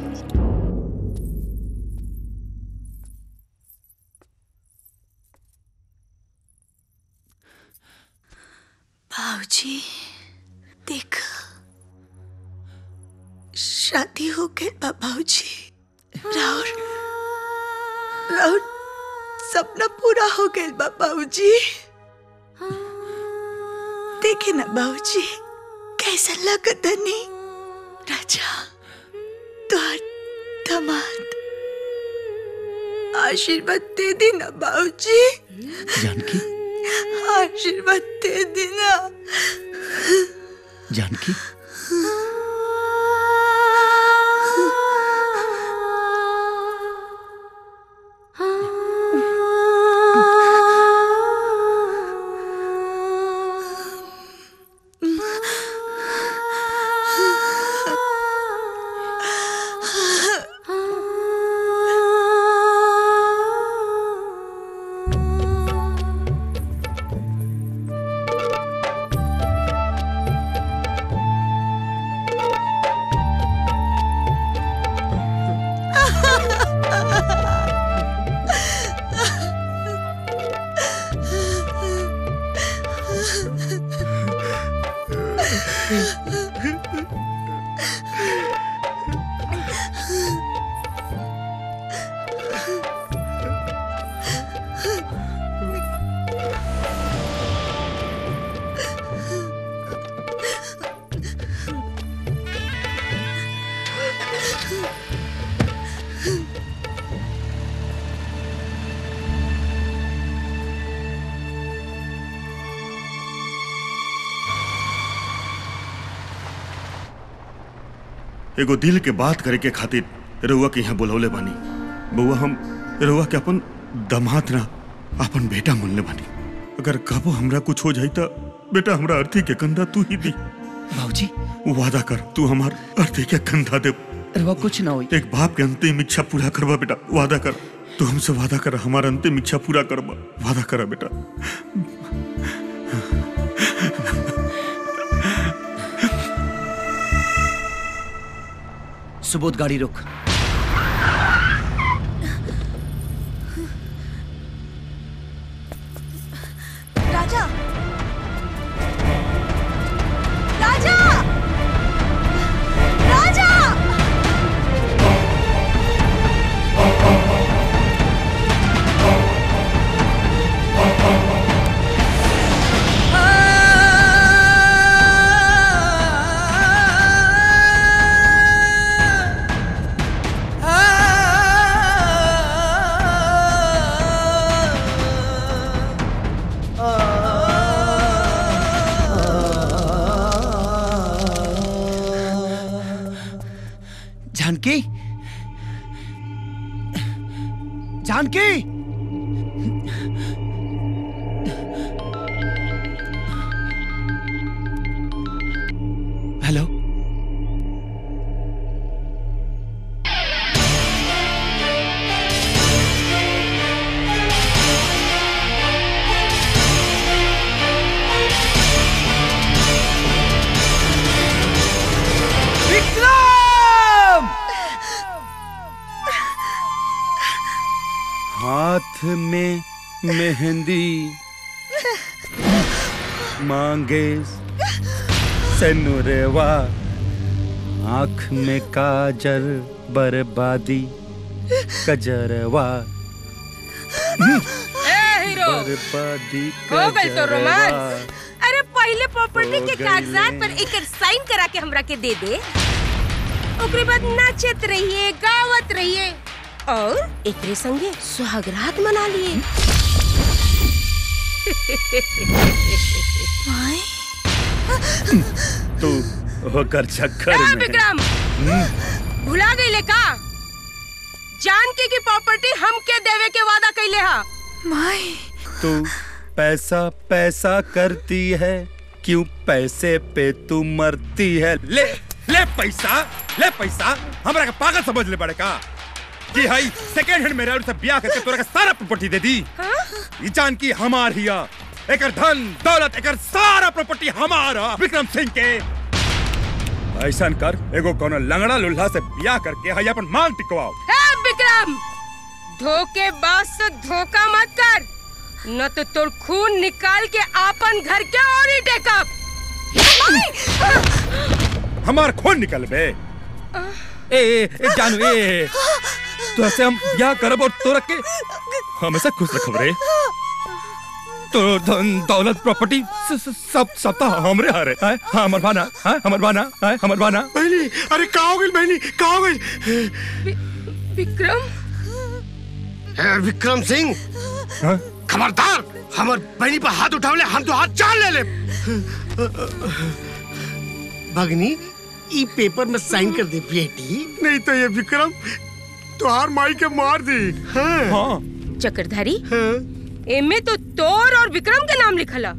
भाऊजी देख, शादी हो गई बाबूजी। राउर राउर सपना पूरा हो गया बाबूजी। देखे ना बाबूजी कैसा लगता नहीं? राजा तुहार दामाद आशीर्वाद दे देना बाबूजी। जानकी आशीर्वाद दे देना। जानकी एगो दिल के बात करे के खातिर रउआ के यहाँ बुलौले बानी। बउआ हम रउआ के अपन दामाद ना अपन बेटा मनले बानी। अगर कबो हमरा कुछ हो जाई त बेटा हमरा अर्थी के कंधा तू ही दी। बाबूजी वादा कर तू हमार अर्थी के कंधा दे। रउआ कुछ ना होई। एक बाप के अंतिम इच्छा पूरा करबा बेटा, वादा कर। तू हमसे वादा कर, हमारा अंतिम इच्छा पूरा करबा, वादा करा बेटा। सुबोध गाड़ी रोक। राजा राजा राजा जानकी, जानकी, हेलो। हाथ में मेहंदी, मांगे सेनुरवा, आँख में काजल, बर्बादी कजरवा। हीरो बर्बादी हो गई तो कजरवा। रोमांस। अरे पहले प्रॉपर्टी हो के गई कागजात है। पर एक साइन करा के हमरा के दे दे। ओकरे बाद नाचत रहिए, गावत रहिए और एकरे संगे सुहागरात मना लिए। तू होकर चक्कर ए, में विक्रम भुला गईले का? जानकी की प्रॉपर्टी हमके देवे के वादा कइले हा। माई तू पैसा पैसा करती है, क्यों पैसे पे तू मरती है? ले ले पैसा हमरा का पागल समझ ले पड़े का? जी हाई सेकंड हैंड मेरा से ब्याह करके तोरा का सारा प्रॉपर्टी दे दी। ये जानकी हमार हिया, एकर धन दौलत एकर सारा प्रॉपर्टी हमारा। विक्रम सिंह के ऐसा कर, एगो कोनो लंगड़ा लुल्हा से ब्याह करके हई अपन मांग टिकवाओ। विक्रम धोखेबाज से धोखा मत कर, न तो तोर खून निकाल के आपन घर के और ही टेकब। हमार खून निकल बे। ए जानू ए तो ऐसे हम ब्याह करब और तोरा के हमेशा खुश रखब रे। तो धन दौलत प्रॉपर्टी सब तो हमरे हारे है। हमर भाना है, हमर भाना है, हमर भाना। बहनी अरे का हो गइल बहनी, का हो गइल? विक्रम विक्रम सिंह खबरदार, हमर बहनी पर हाथ उठावले हम तो हाथ जान ले ले। भगनी ई पेपर में साइन कर दे बेटी, नहीं तो ये विक्रम तुहार माई के मार दी। हाँ। चक्रधारी एमे तो तोर और विक्रम के नाम लिखला।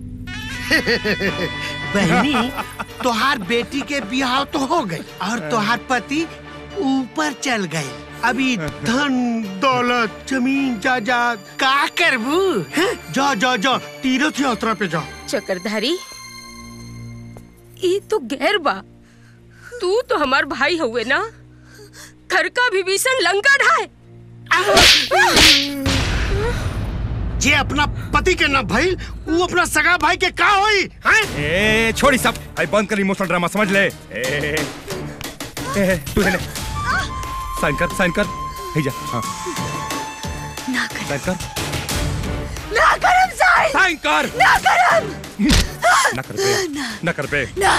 बहनी तुहार बेटी के ब्याह तो हो गई और तुहार पति ऊपर चल गए। अभी धन दौलत जमीन जायदाद का करबू? जा जा जा तीर्थ यात्रा पे जा। चक्रधारी ई तो गैर बा, तू तो हमार भाई हुए ना। घर का विभीषण लंका ढाए। जे अपना पति के ना भइल वो अपना सगा भाई के का होई हैं? ए छोड़ी सब आई बंद कर इमोशनल ड्रामा समझ ले। तू है साइन कर हे जा। हाँ ना कर साइन कर ना करम साइन कर ना करम ना कर बे ना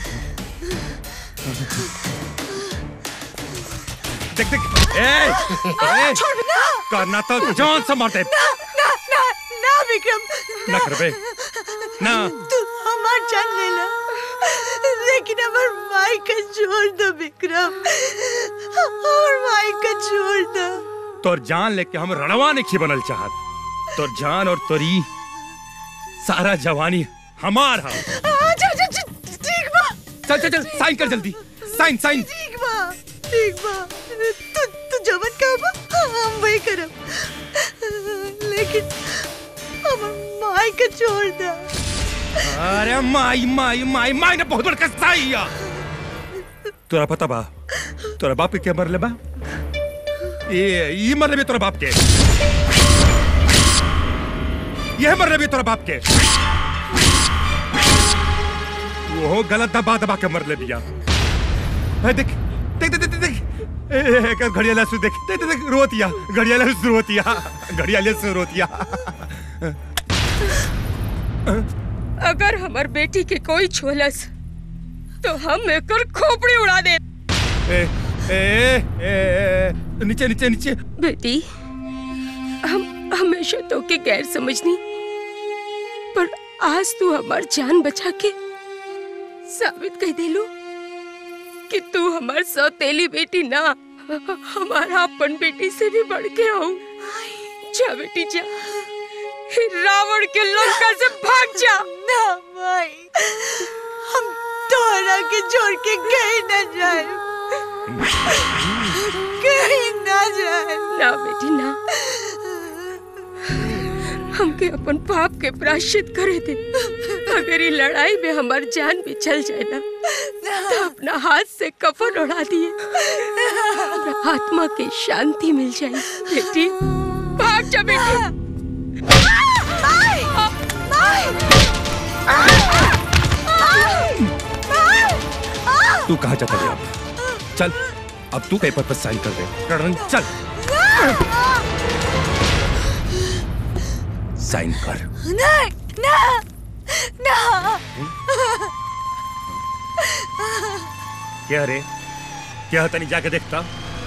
देख छोड़ ना करना तो जान से मार दे। ना विक्रम ना कर बे ना। तू हमार जान ले ला लेकिन हमार माई का छोड़ दो विक्रम, हमार माई का छोड़ दो। तोर जान लेके हम रणवा नहीं बनल चाहत। तोर जान और तोरी सारा जवानी हमार हा। ठीक बा चल साइन कर जल्दी साइन। ठीक बा तू जवन कहबा हम वही करब लेकिन हमार माई का छोड़ दो। अरे माई ने बहुत बड़का सही है। तोरा पता बा तोरा बाप के क्या मरले बा? ये मरले भी तोरा बाप के, ये मरले भी तोरा बाप के। वो गलत दबा के मरले दिया। देख घड़ियाला सु देख रोतिया घड़ियाला सु रोतिया। अगर हमार बेटी के कोई छोलस तो हम एकर खोपड़ी उड़ा दे। नीचे बेटी, हम हमेशा तो के गैर समझनी, पर आज तू हमार जान बचा के साबित कर देलू कि तू हमार सौतेली बेटी ना, हमारा अपन बेटी से भी बढ़ के हो। जा बेटी जा, रावण के लंका से भाग जा। ना माई, हम तोरा के छोड़ के कहीं न जाए, कहीं न जाए। ना बेटी ना, हमके अपन पाप के प्रायश्चित करे दे। अगर ये लड़ाई में हमार जान भी चल जाए ना, तो अपना हाथ से कफन उड़ा दिए, आत्मा की शांति मिल जाए। बेटी भाग जा बेटी। तू कहाँ जाता है अब? चल अब तू पेपर पर साइन कर दे। चल साइन कर। ना क्या रे, क्या तनी जाके देखता।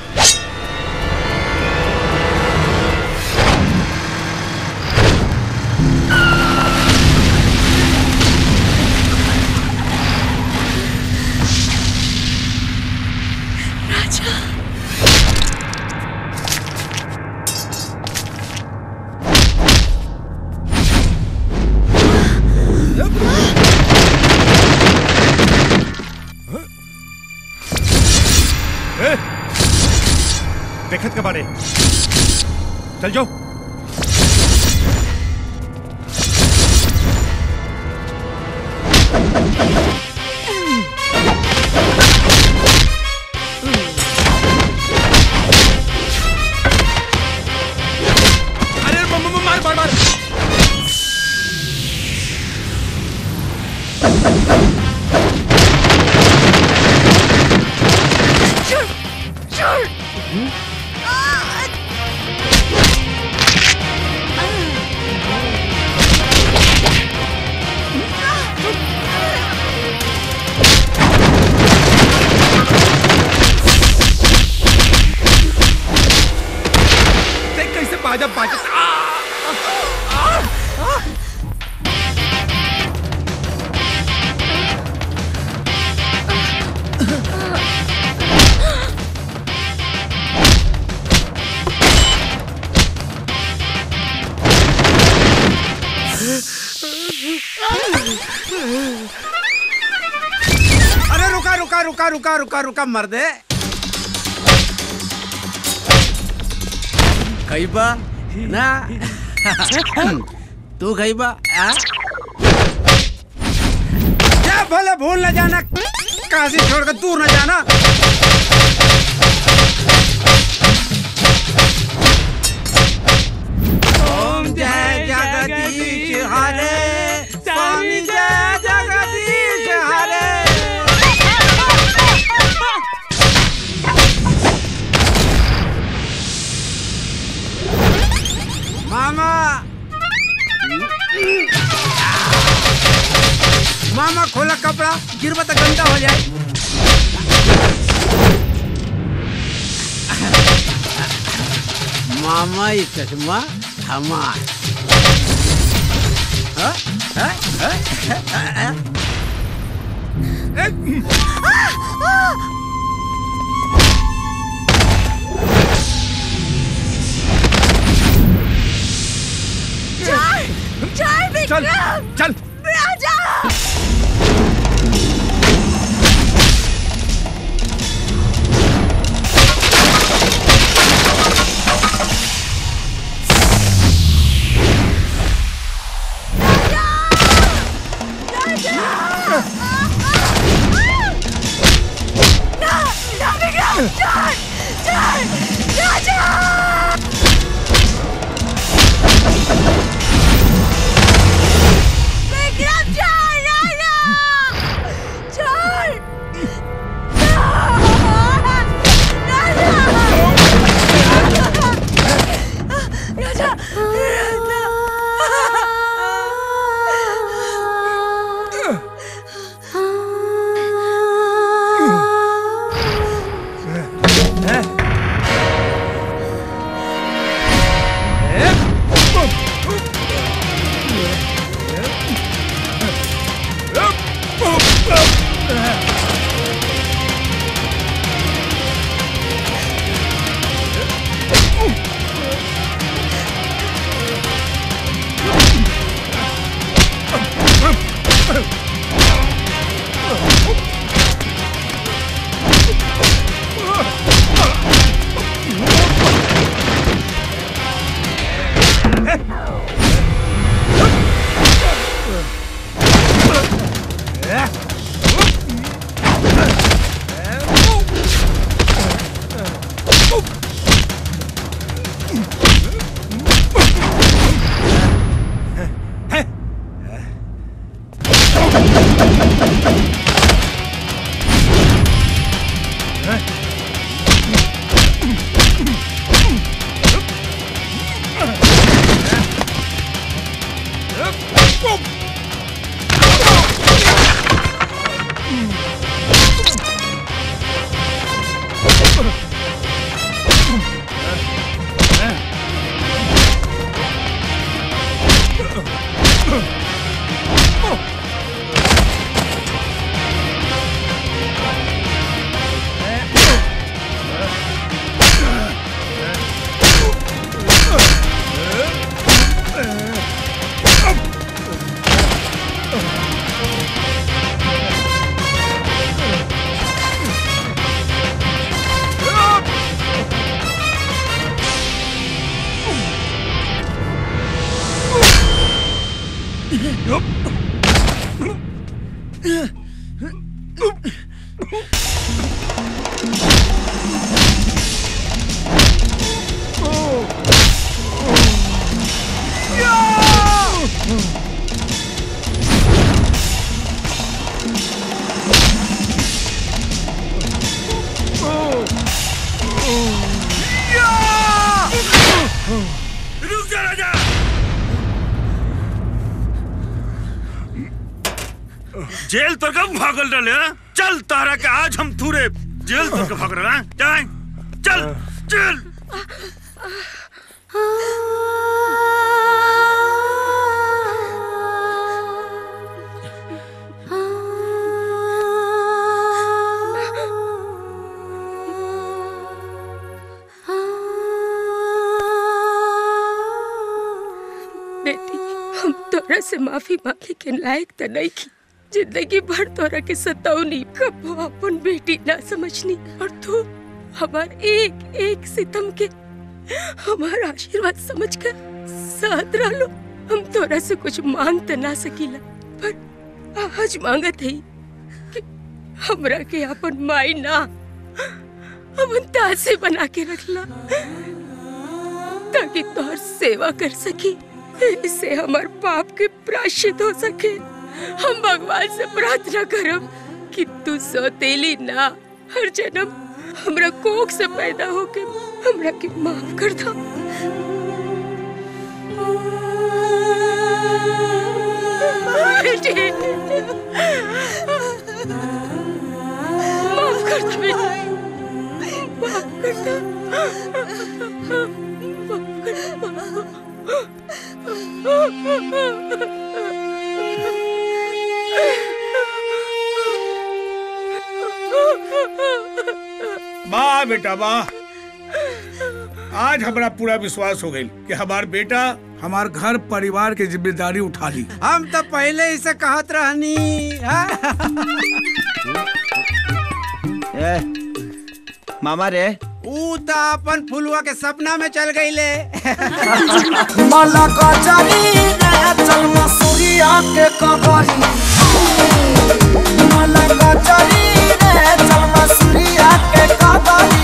देखत के बारे चल जाओ। अरे मार अरे रुका मर दे। खैबा ना तू खैबा क्या भले भूल न जाना, काशी छोड़कर दूर न जाना। ओम जय गिरवा तो गंदा हो जाए। मामा ये चश्मा हमार। चल चल राजा रुक जा राजा। जेल तो कब भागल रहे हैं? चल तारा के आज हम थूरे जेल तो कब भाग रहे हैं? जाए चल चल। बेटी हम तोरा से माफी मांगे के लायक तो नहीं की। जिंदगी भर तोरा के सतावनी कबो अपन बेटी ना समझनी और तू हमार एक एक सितम के हमार आशीर्वाद समझकर साथ रहो। हम तोरा से कुछ मांग तो ना सकीला पर आज मांगत है कि हमरा के अपन माई ना अपन दासी बना के रखला ताकि तोहर सेवा कर सकी। इससे हमार पाप के प्रायश्चित हो सके। हम भगवान से प्रार्थना करब कि तू सौतेली ना हर जन्म हमरा कोख से पैदा होके हमरा के माफ कर दो। बेटी कर दे माफ कर दे वाह बेटा वाह। आज हमारा पूरा विश्वास हो गई कि हमार बेटा हमार घर परिवार की जिम्मेदारी उठा ली। हम तो पहले ही से कहत रहनी। मामा रे ऊ तो अपन फुलवा के सपना में चल गई ले। मला का चली रे चल मसूरिया के कबरी मला का चली रे चल मसूरिया के कबरी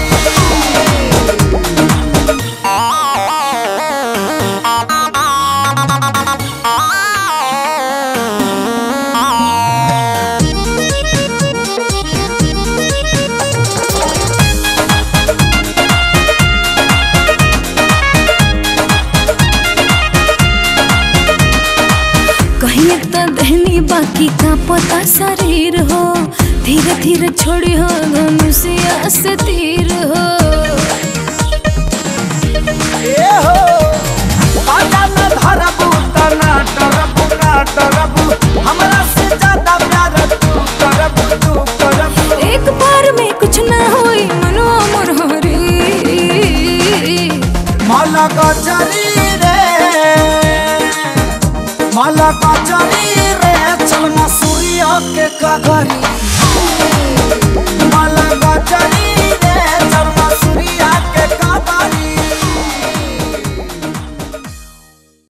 बाकी का पता शरीर हो धीरे धीरे छोड़ी हो धनुषिया से तीर हो ए हो आजा न धरबू तना डरबू हमरा से ज्यादा प्यार तू करबू एक बार में कुछ ना होई मनो मोर हरी माला का चली रे माला का चली